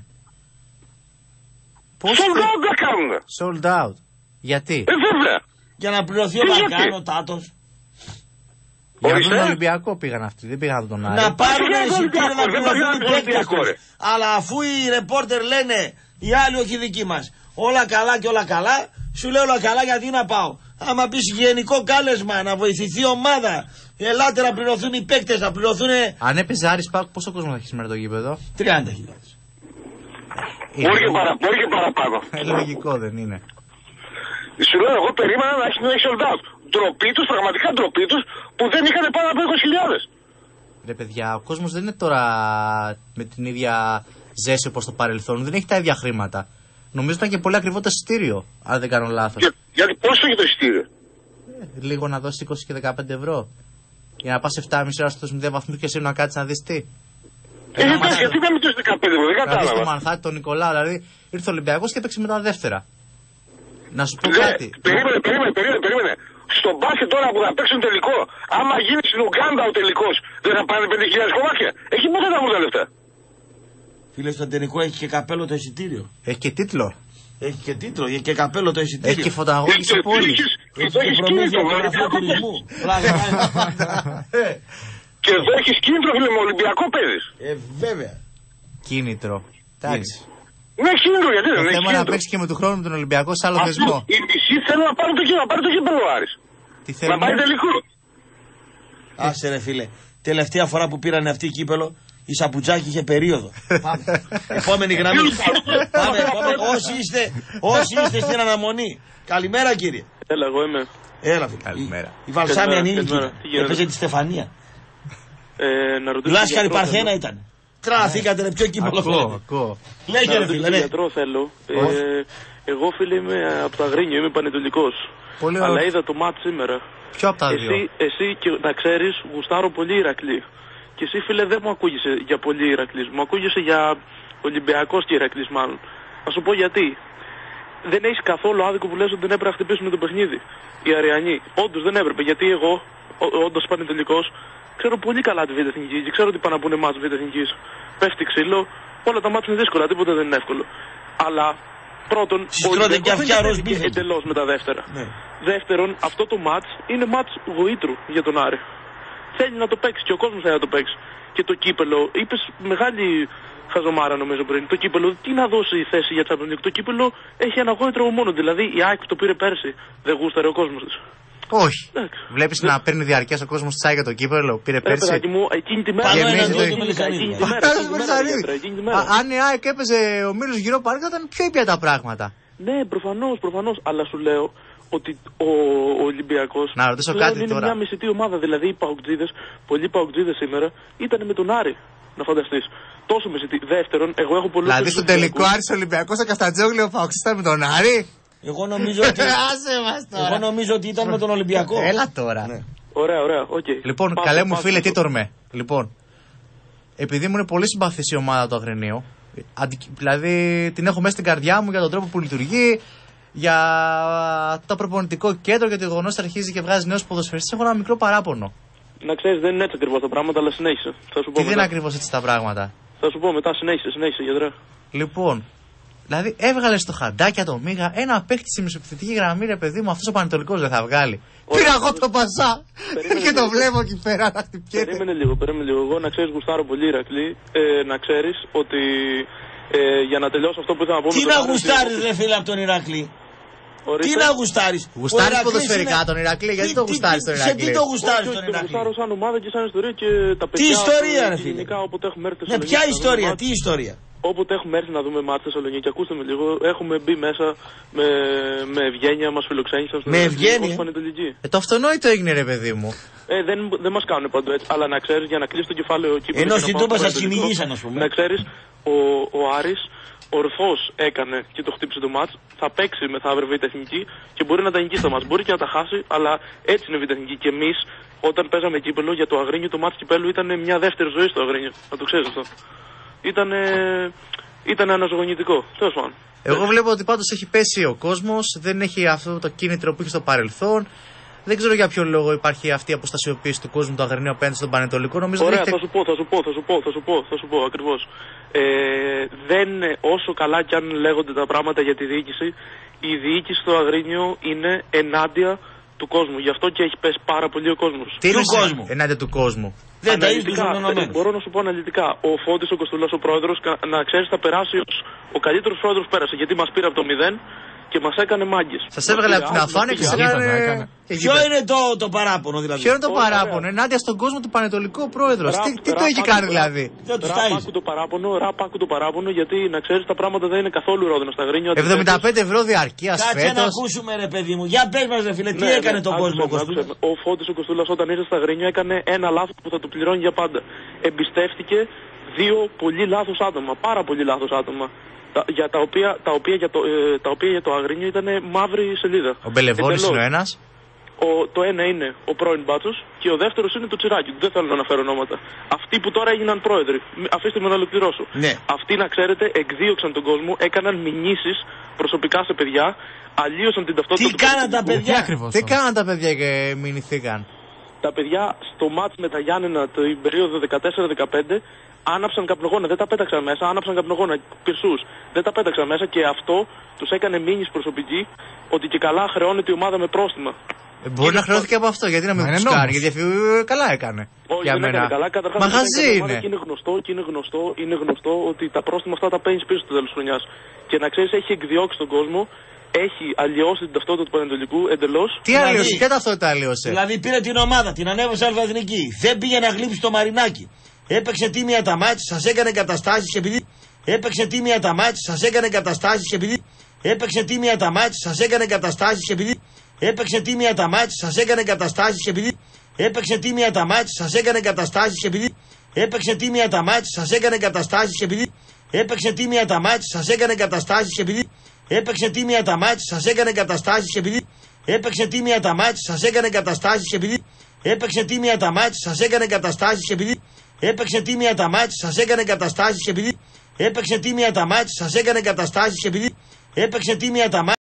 Sold out τα κάνουνε. Sold out. Γιατί? Ε, βέβαια. Για να πληρωθεί ο Βαγκάνο, Τάτος. Για τον Ολυμπιακό πήγαν αυτοί, δεν πήγαν τον Άρη. Να πάρουν εισιτήριο να πληρωθούν οι παίκτες τους. Αλλά αφού οι ρεπόρτερ λένε οι άλλοι όχι οι δικοί μας, όλα καλά και όλα καλά, σου λέω όλα καλά γιατί να πάω. Άμα πεις γενικό κάλεσμα να βοηθηθεί η ομάδα, ελάτε να πληρωθούν οι παίκτες, να πληρωθούν. Αν έπαιζε Άρης Πάκου, πόσο κόσμο θα έχει σήμερα το γήπεδο? τριάντα χιλιάδες. Μπορεί και, παρα, και παραπάνω. Ε, λογικό δεν είναι. Σου λέω, εγώ περίμενα να έχει sold out. Ντροπή τους, πραγματικά ντροπή τους, που δεν είχαν πάνω από είκοσι χιλιάδες. Ρε παιδιά, ο κόσμος δεν είναι τώρα με την ίδια ζέση όπως το παρελθόν. Δεν έχει τα ίδια χρήματα. Νομίζω ήταν και πολύ ακριβό το εισιτήριο, αν δεν κάνω λάθος. Για, γιατί πόσο έχει το εισιτήριο? Ε, λίγο να δώσει είκοσι και δεκαπέντε ευρώ. Για να πας επτά και μισή ώρα στους μηδέν βαθμούς και εσύ να κάτσεις να δεις τι. Ε, ε, μας... γιατί δεν με δεκαπέντε ευρώ, δεν κατάλαβα. Να δεις το Μανχάτη, τον Νικολάου, δηλαδή ήρθε ο Ολυμπιακός και έπαιξε με τα δεύτερα. Να σου πω ναι, κάτι. Περίμενε, περίμενε, περίμενε, περίμενε. Στον μπάσκετ τώρα που θα παίξουν τελικό, άμα γίνει στην Ουγκάντα ο τελικός, δεν θα πάνε πέντε χιλιάδες κομμάτια. Εκεί πού θα τα βγουν τα λεφτά? Φίλε, στο τελικό έχει και καπέλο το εισιτήριο. Έχει και τίτλο. Έχει και τίτλο, έχει και καπέλο το εισιτήριο. Έχει και φωταγώγηση πόλη. Εδώ έχεις κίνητρο με Ολυμπιακό τουρισμού. Και εδώ έχεις κίνητρο, φίλε, με Ολυμπιακό παίζεις. Ε, βέβαια. Κίνητρο. Εντάξει. Ναι, κίνητρο, γιατί δεν έχει. Το θέμα να παίξει και με του χρόνου τον Ολυμπιακό σε άλλο θεσμό. Οι μισοί θέλουν να πάρουν το κίνητρο, να πάρουν το κίνητρο ο Άρης. Τι θέλουν? Να πάει τελικό. Άσε ρε φίλε, τελευταία φορά που πήραν αυτή η κύπελο, η Σαπουτζάκη είχε περίοδο. Πάμε. Επόμενη γραμμή. Πάμε, πάμε. Όσοι είστε, όσοι είστε στην αναμονή. Καλημέρα κύριε. Έλα, εγώ είμαι. Έλα φίλε. Καλημέρα. Η, η Βαλσάμια ανήλικη. Έπαιζε τη Στεφανία. Ε, να ρωτήσω. Λάσκαρη Παρθένα ήταν. Τράθηκατε, ρε, ποιο κύπελο θέλετε. Ακούω. Λέγε, ρε φίλε. Γιατρό θέλω. Εγώ, φίλε, είμαι από το Αγρίνιο, είμαι πανετολικός. Αλλά είδα το μάτς σήμερα. Ποιο από τα δύο? Εσύ, εσύ και να ξέρεις, γουστάρω πολύ Ηρακλή. Και εσύ, φίλε, δεν μου ακούγεσαι για πολύ Ηρακλής. Μου ακούγεσαι για Ολυμπιακός και Ηρακλής, μάλλον. Θα σου πω γιατί. Δεν έχει καθόλου άδικο που λες ότι δεν έπρεπε να χτυπήσουν το παιχνίδι. Οι Αριανοί. Όντως δεν έπρεπε. Γιατί εγώ, όντως πανετολικός, ξέρω πολύ καλά τη Β' Εθνική και ξέρω ότι πάνε να πούνε μάτς Β' Εθνικής. Πέφτει ξύλο, όλα τα μάτς είναι δύσκολα, τίποτα δεν είναι εύκολο. Αλλά πρώτον, είναι εντελώς με τα δεύτερα. Ναι. Δεύτερον, αυτό το μάτς είναι μάτς γοήτρου για τον Άρη. Θέλει να το παίξει και ο κόσμος θέλει να το παίξει. Και το κύπελο, είπες μεγάλη χαζομάρα νομίζω πριν. Το κύπελο, τι να δώσει η θέση για Champions League. Το κύπελο έχει ένα γόητρο μόνο. Δηλαδή η ΑΕΚ το πήρε πέρσι. Δεν γούσταρε ο κόσμος της. Όχι. Βλέπεις να παίρνει διαρκές ο κόσμος της ΑΕΚ για το κύπελο. Πήρε πέρσι. Μου, εκείνη τη μέρα. Αν η ΑΕΚ έπαιζε ο Μίλος γύρω πάρει, θα ήταν πιο ήπια τα πράγματα. Ναι, προφανώς, προφανώς. Αλλά σου λέω ότι ο, ο Ολυμπιακός να ρωτήσω κάτι είναι τώρα. Μια μισητή ομάδα. Δηλαδή οι παουτζίδες, πολλοί παουτζίδες σήμερα ήταν με τον Άρη. Να φανταστείς. Τόσο μισητή. Δεύτερον, εγώ έχω πολλούς. Δηλαδή στο τελικό Άρης Ολυμπιακός ο Καστατζόγλου ο Παοξής ήταν με τον Άρη. Εγώ νομίζω ότι. Εγώ νομίζω ότι ήταν με τον Ολυμπιακό. Έλα τώρα. Ναι. Ωραία, ωραία. Okay. Λοιπόν, πάμε, καλέ πάμε, μου φίλε, τι τορμέ. Λοιπόν, επειδή μου είναι πολύ συμπαθής η ομάδα του Αγρινίου, δηλαδή την έχω μέσα στην καρδιά μου για τον τρόπο που λειτουργεί, για το προπονητικό κέντρο, για το γεγονός ότι αρχίζει και βγάζει νέους ποδοσφαιριστές, έχω ένα μικρό παράπονο. Να ξέρεις, δεν είναι έτσι ακριβώς τα πράγματα, αλλά συνέχισε. Θα σου πω τι δεν είναι ακριβώς έτσι τα πράγματα. Θα σου πω μετά, συνέχισε, συνέχισε, γιατρέ. Λοιπόν, δηλαδή έβγαλε στο χαντάκια το Μίγα ένα παίχτη στη μεσοπιθετική γραμμή, ρε παιδί μου, αυτός ο Πανετολικός δεν θα βγάλει. Ωραία. Πήρα εγώ το Πασά και το βλέπω εκεί πέρα να χτυπιέται. Περίμενε λίγο, περίμενε λίγο. Εγώ να ξέρεις, γουστάρω πολύ Ηρακλή, ε, να ξέρεις ότι ε, για να τελειώσω αυτό που ήθελα να πω. Τι να γουστάρεις, ρε φίλε, από τον Ηρακλή. Ορίστε. Τι να γουστάρεις. Γουστάρεις ποδοσφαιρικά είναι... τον Ηρακλή, γιατί τι, το γουστάρεις τον Ηρακλή. Σε τι το γουστάρεις τον Ηρακλή. Το γουστάρω σαν ομάδα και σαν ιστορία και τα παιδιά. Τι ιστορία, ρε φίλε. Ναι, ποια ιστορία, τι ιστορία. Όποτε έχουμε έρθει να δούμε μάτς Θεσσαλονίκη, ακούστε με λίγο, έχουμε μπει μέσα με, με ευγένεια, μας φιλοξένησαν. Με ευγένεια. Ε, το αυτονόητο έγινε, ρε παιδί μου. Ε, δεν, δεν μας κάνουν παντού έτσι, αλλά να ξέρεις, για να κλείσει το κεφάλαιο εκεί. Ενώ στην Τούπα σας κυνηγήσαν, ας πούμε. Να ξέρεις, ο, ο Άρης ορθώς έκανε και το χτύπησε το μάτς, θα παίξει μεθαύριο Β' Εθνική και μπορεί να τα νικήσει το μάτς. Μπορεί και να τα χάσει, αλλά έτσι είναι Β' Εθνική. Και εμείς, όταν παίζαμε κύπελο για το Αγρίνιο, το μάτς κυπέλου ήταν μια δεύτερη ζωή στο Αγρίνιο. Να το ξέρεις αυτό. Ήτανε, ήτανε αναζωογονητικό. Τέλος πάντων. Εγώ βλέπω ότι πάντως έχει πέσει ο κόσμος, δεν έχει αυτό το κίνητρο που είχε στο παρελθόν. Δεν ξέρω για ποιο λόγο υπάρχει αυτή η αποστασιοποίηση του κόσμου του Αγρινίου απέναντι στον Πανετολικό. Νομίζω Ωραία, έχετε... θα σου πω, θα σου πω, θα σου πω, θα σου πω, θα σου πω ακριβώς. Ε, δεν, όσο καλά κι αν λέγονται τα πράγματα για τη διοίκηση, η διοίκηση στο Αγρίνιο είναι ενάντια του κόσμου. Γι' αυτό και έχει πέσει πάρα πολύ ο κόσμος. Τι είναι κόσμου? Ενάντια του κόσμου. Δεν τα ίδια τους. Μπορώ να σου πω αναλυτικά. Ο Φώτης ο Κοστούλας, ο πρόεδρος, να ξέρεις, θα περάσει ως ο καλύτερος πρόεδρος πέρασε. Γιατί μας πήρε από το μηδέν και μας έκανε μάγκες. Σας έβγαλε από την αφάνεια και σας έκανε. Ποιο είναι το, το παράπονο δηλαδή? Ποιο είναι το παράπονο? Ενάντια στον κόσμο του Πανετολικού πρόεδρος. Τι, τι το έχει κάνει δηλαδή? Ραπ το παράπονο, ραπ το παράπονο, γιατί να ξέρεις τα πράγματα δεν είναι καθόλου ρόδινα στα Αγρίνια. εβδομήντα πέντε ευρώ διαρκείας φέτος. Κάτσε να ακούσουμε, ρε παιδί μου. Για πες μας, ρε φίλε, τι έκανε τον κόσμο ο Κοστούλας? Ο Φώτης ο Κοστούλας όταν ήρθε στα Αγρίνια έκανε ένα λάθος που θα του πληρώνει για πάντα. Εμπιστεύτηκε δύο πολύ λάθος άτομα, πάρα πολύ λάθος άτομα. Τα, για τα, οποία, τα, οποία για το, ε, τα οποία για το Αγρίνιο ήταν μαύρη σελίδα. Ο Μπελεβόρης είναι ο ένας. Ο, το ένα είναι ο πρώην Μπάτσος και ο δεύτερος είναι το Τσιράκι. Δεν θέλω να αναφέρω ονόματα. Αυτοί που τώρα έγιναν πρόεδροι. Αφήστε με να ολοκληρώσω. Ναι. Αυτοί, να ξέρετε, εκδίωξαν τον κόσμο, έκαναν μηνύσεις προσωπικά σε παιδιά, αλλίωσαν την ταυτότητα. Τι κάναν τα παιδιά ακριβώς? Τι κάναν τα παιδιά και μηνυθήκαν? Τα παιδιά στο μάτς με τα Γιάννενα την περίοδο δεκατέσσερα δεκαπέντε άναψαν καπνογόνα, δεν τα πέταξαν μέσα, άναψαν καπνογόνα, πυρσούς. Δεν τα πέταξαν μέσα και αυτό τους έκανε μήνυση προσωπική ότι και καλά χρεώνεται η ομάδα με πρόστιμα. Ε, μπορεί να χρεώθηκε από αυτό, γιατί να μην μπουσκάρει, γιατί καλά έκανε. Όχι, για δεν μένα. έκανε καλά. Καταρχάς, μαγαζί είναι. Και είναι γνωστό, και είναι γνωστό, είναι γνωστό ότι τα πρόστιμα αυτά τα παίρνεις πίσω στο τέλος της χρονιάς. Και να ξέρεις, έχει εκδιώξει τον κόσμο, έχει αλλοιώσει την ταυτότητα του Πανετολικού εντελώς. Τι δηλαδή, αλλοιώσει, ποια ταυτότητα αλλοιώσε? Δηλαδή πήρε την ομάδα, την ανέβασε αλφα-εθνική, δεν πήγε να γλύψει το Μαρινάκι. Έπαιξε τίμια τα μάτς, σας έκανε καταστάσεις και επειδή έπαιξε τίμια τα μάτς, σας έκανε καταστάσεις και επειδή έπαιξε τίμια τα μάτς, σας έκανε καταστάσεις και επειδή έπαιξε τίμια τα μάτς, σας έκανε καταστάσεις και επειδή έπαιξε τίμια τα μάτς, σας έκανε καταστάσεις και επειδή Έπαιξε τίμια τα μάτς, σας έκανε καταστάσεις επειδή. Έπαιξε τίμια τα μάτς, σας έκανε καταστάσεις επειδή. Έπαιξε τίμια τα μάτς, σας έκανε καταστάσεις επειδή. Έπαιξε τίμια τα μάτς, σας έκανε καταστάσεις επειδή. Έπαιξε τίμια τα μάτς, σας έκανε καταστάσεις επειδή. Έπαιξε τίμια τα μάτς, σας έκανε καταστάσεις επειδή. Έπαιξε τίμια τα μάτς, σας έκανε καταστάσεις επειδή. Έπαιξε τίμια τα μάτς.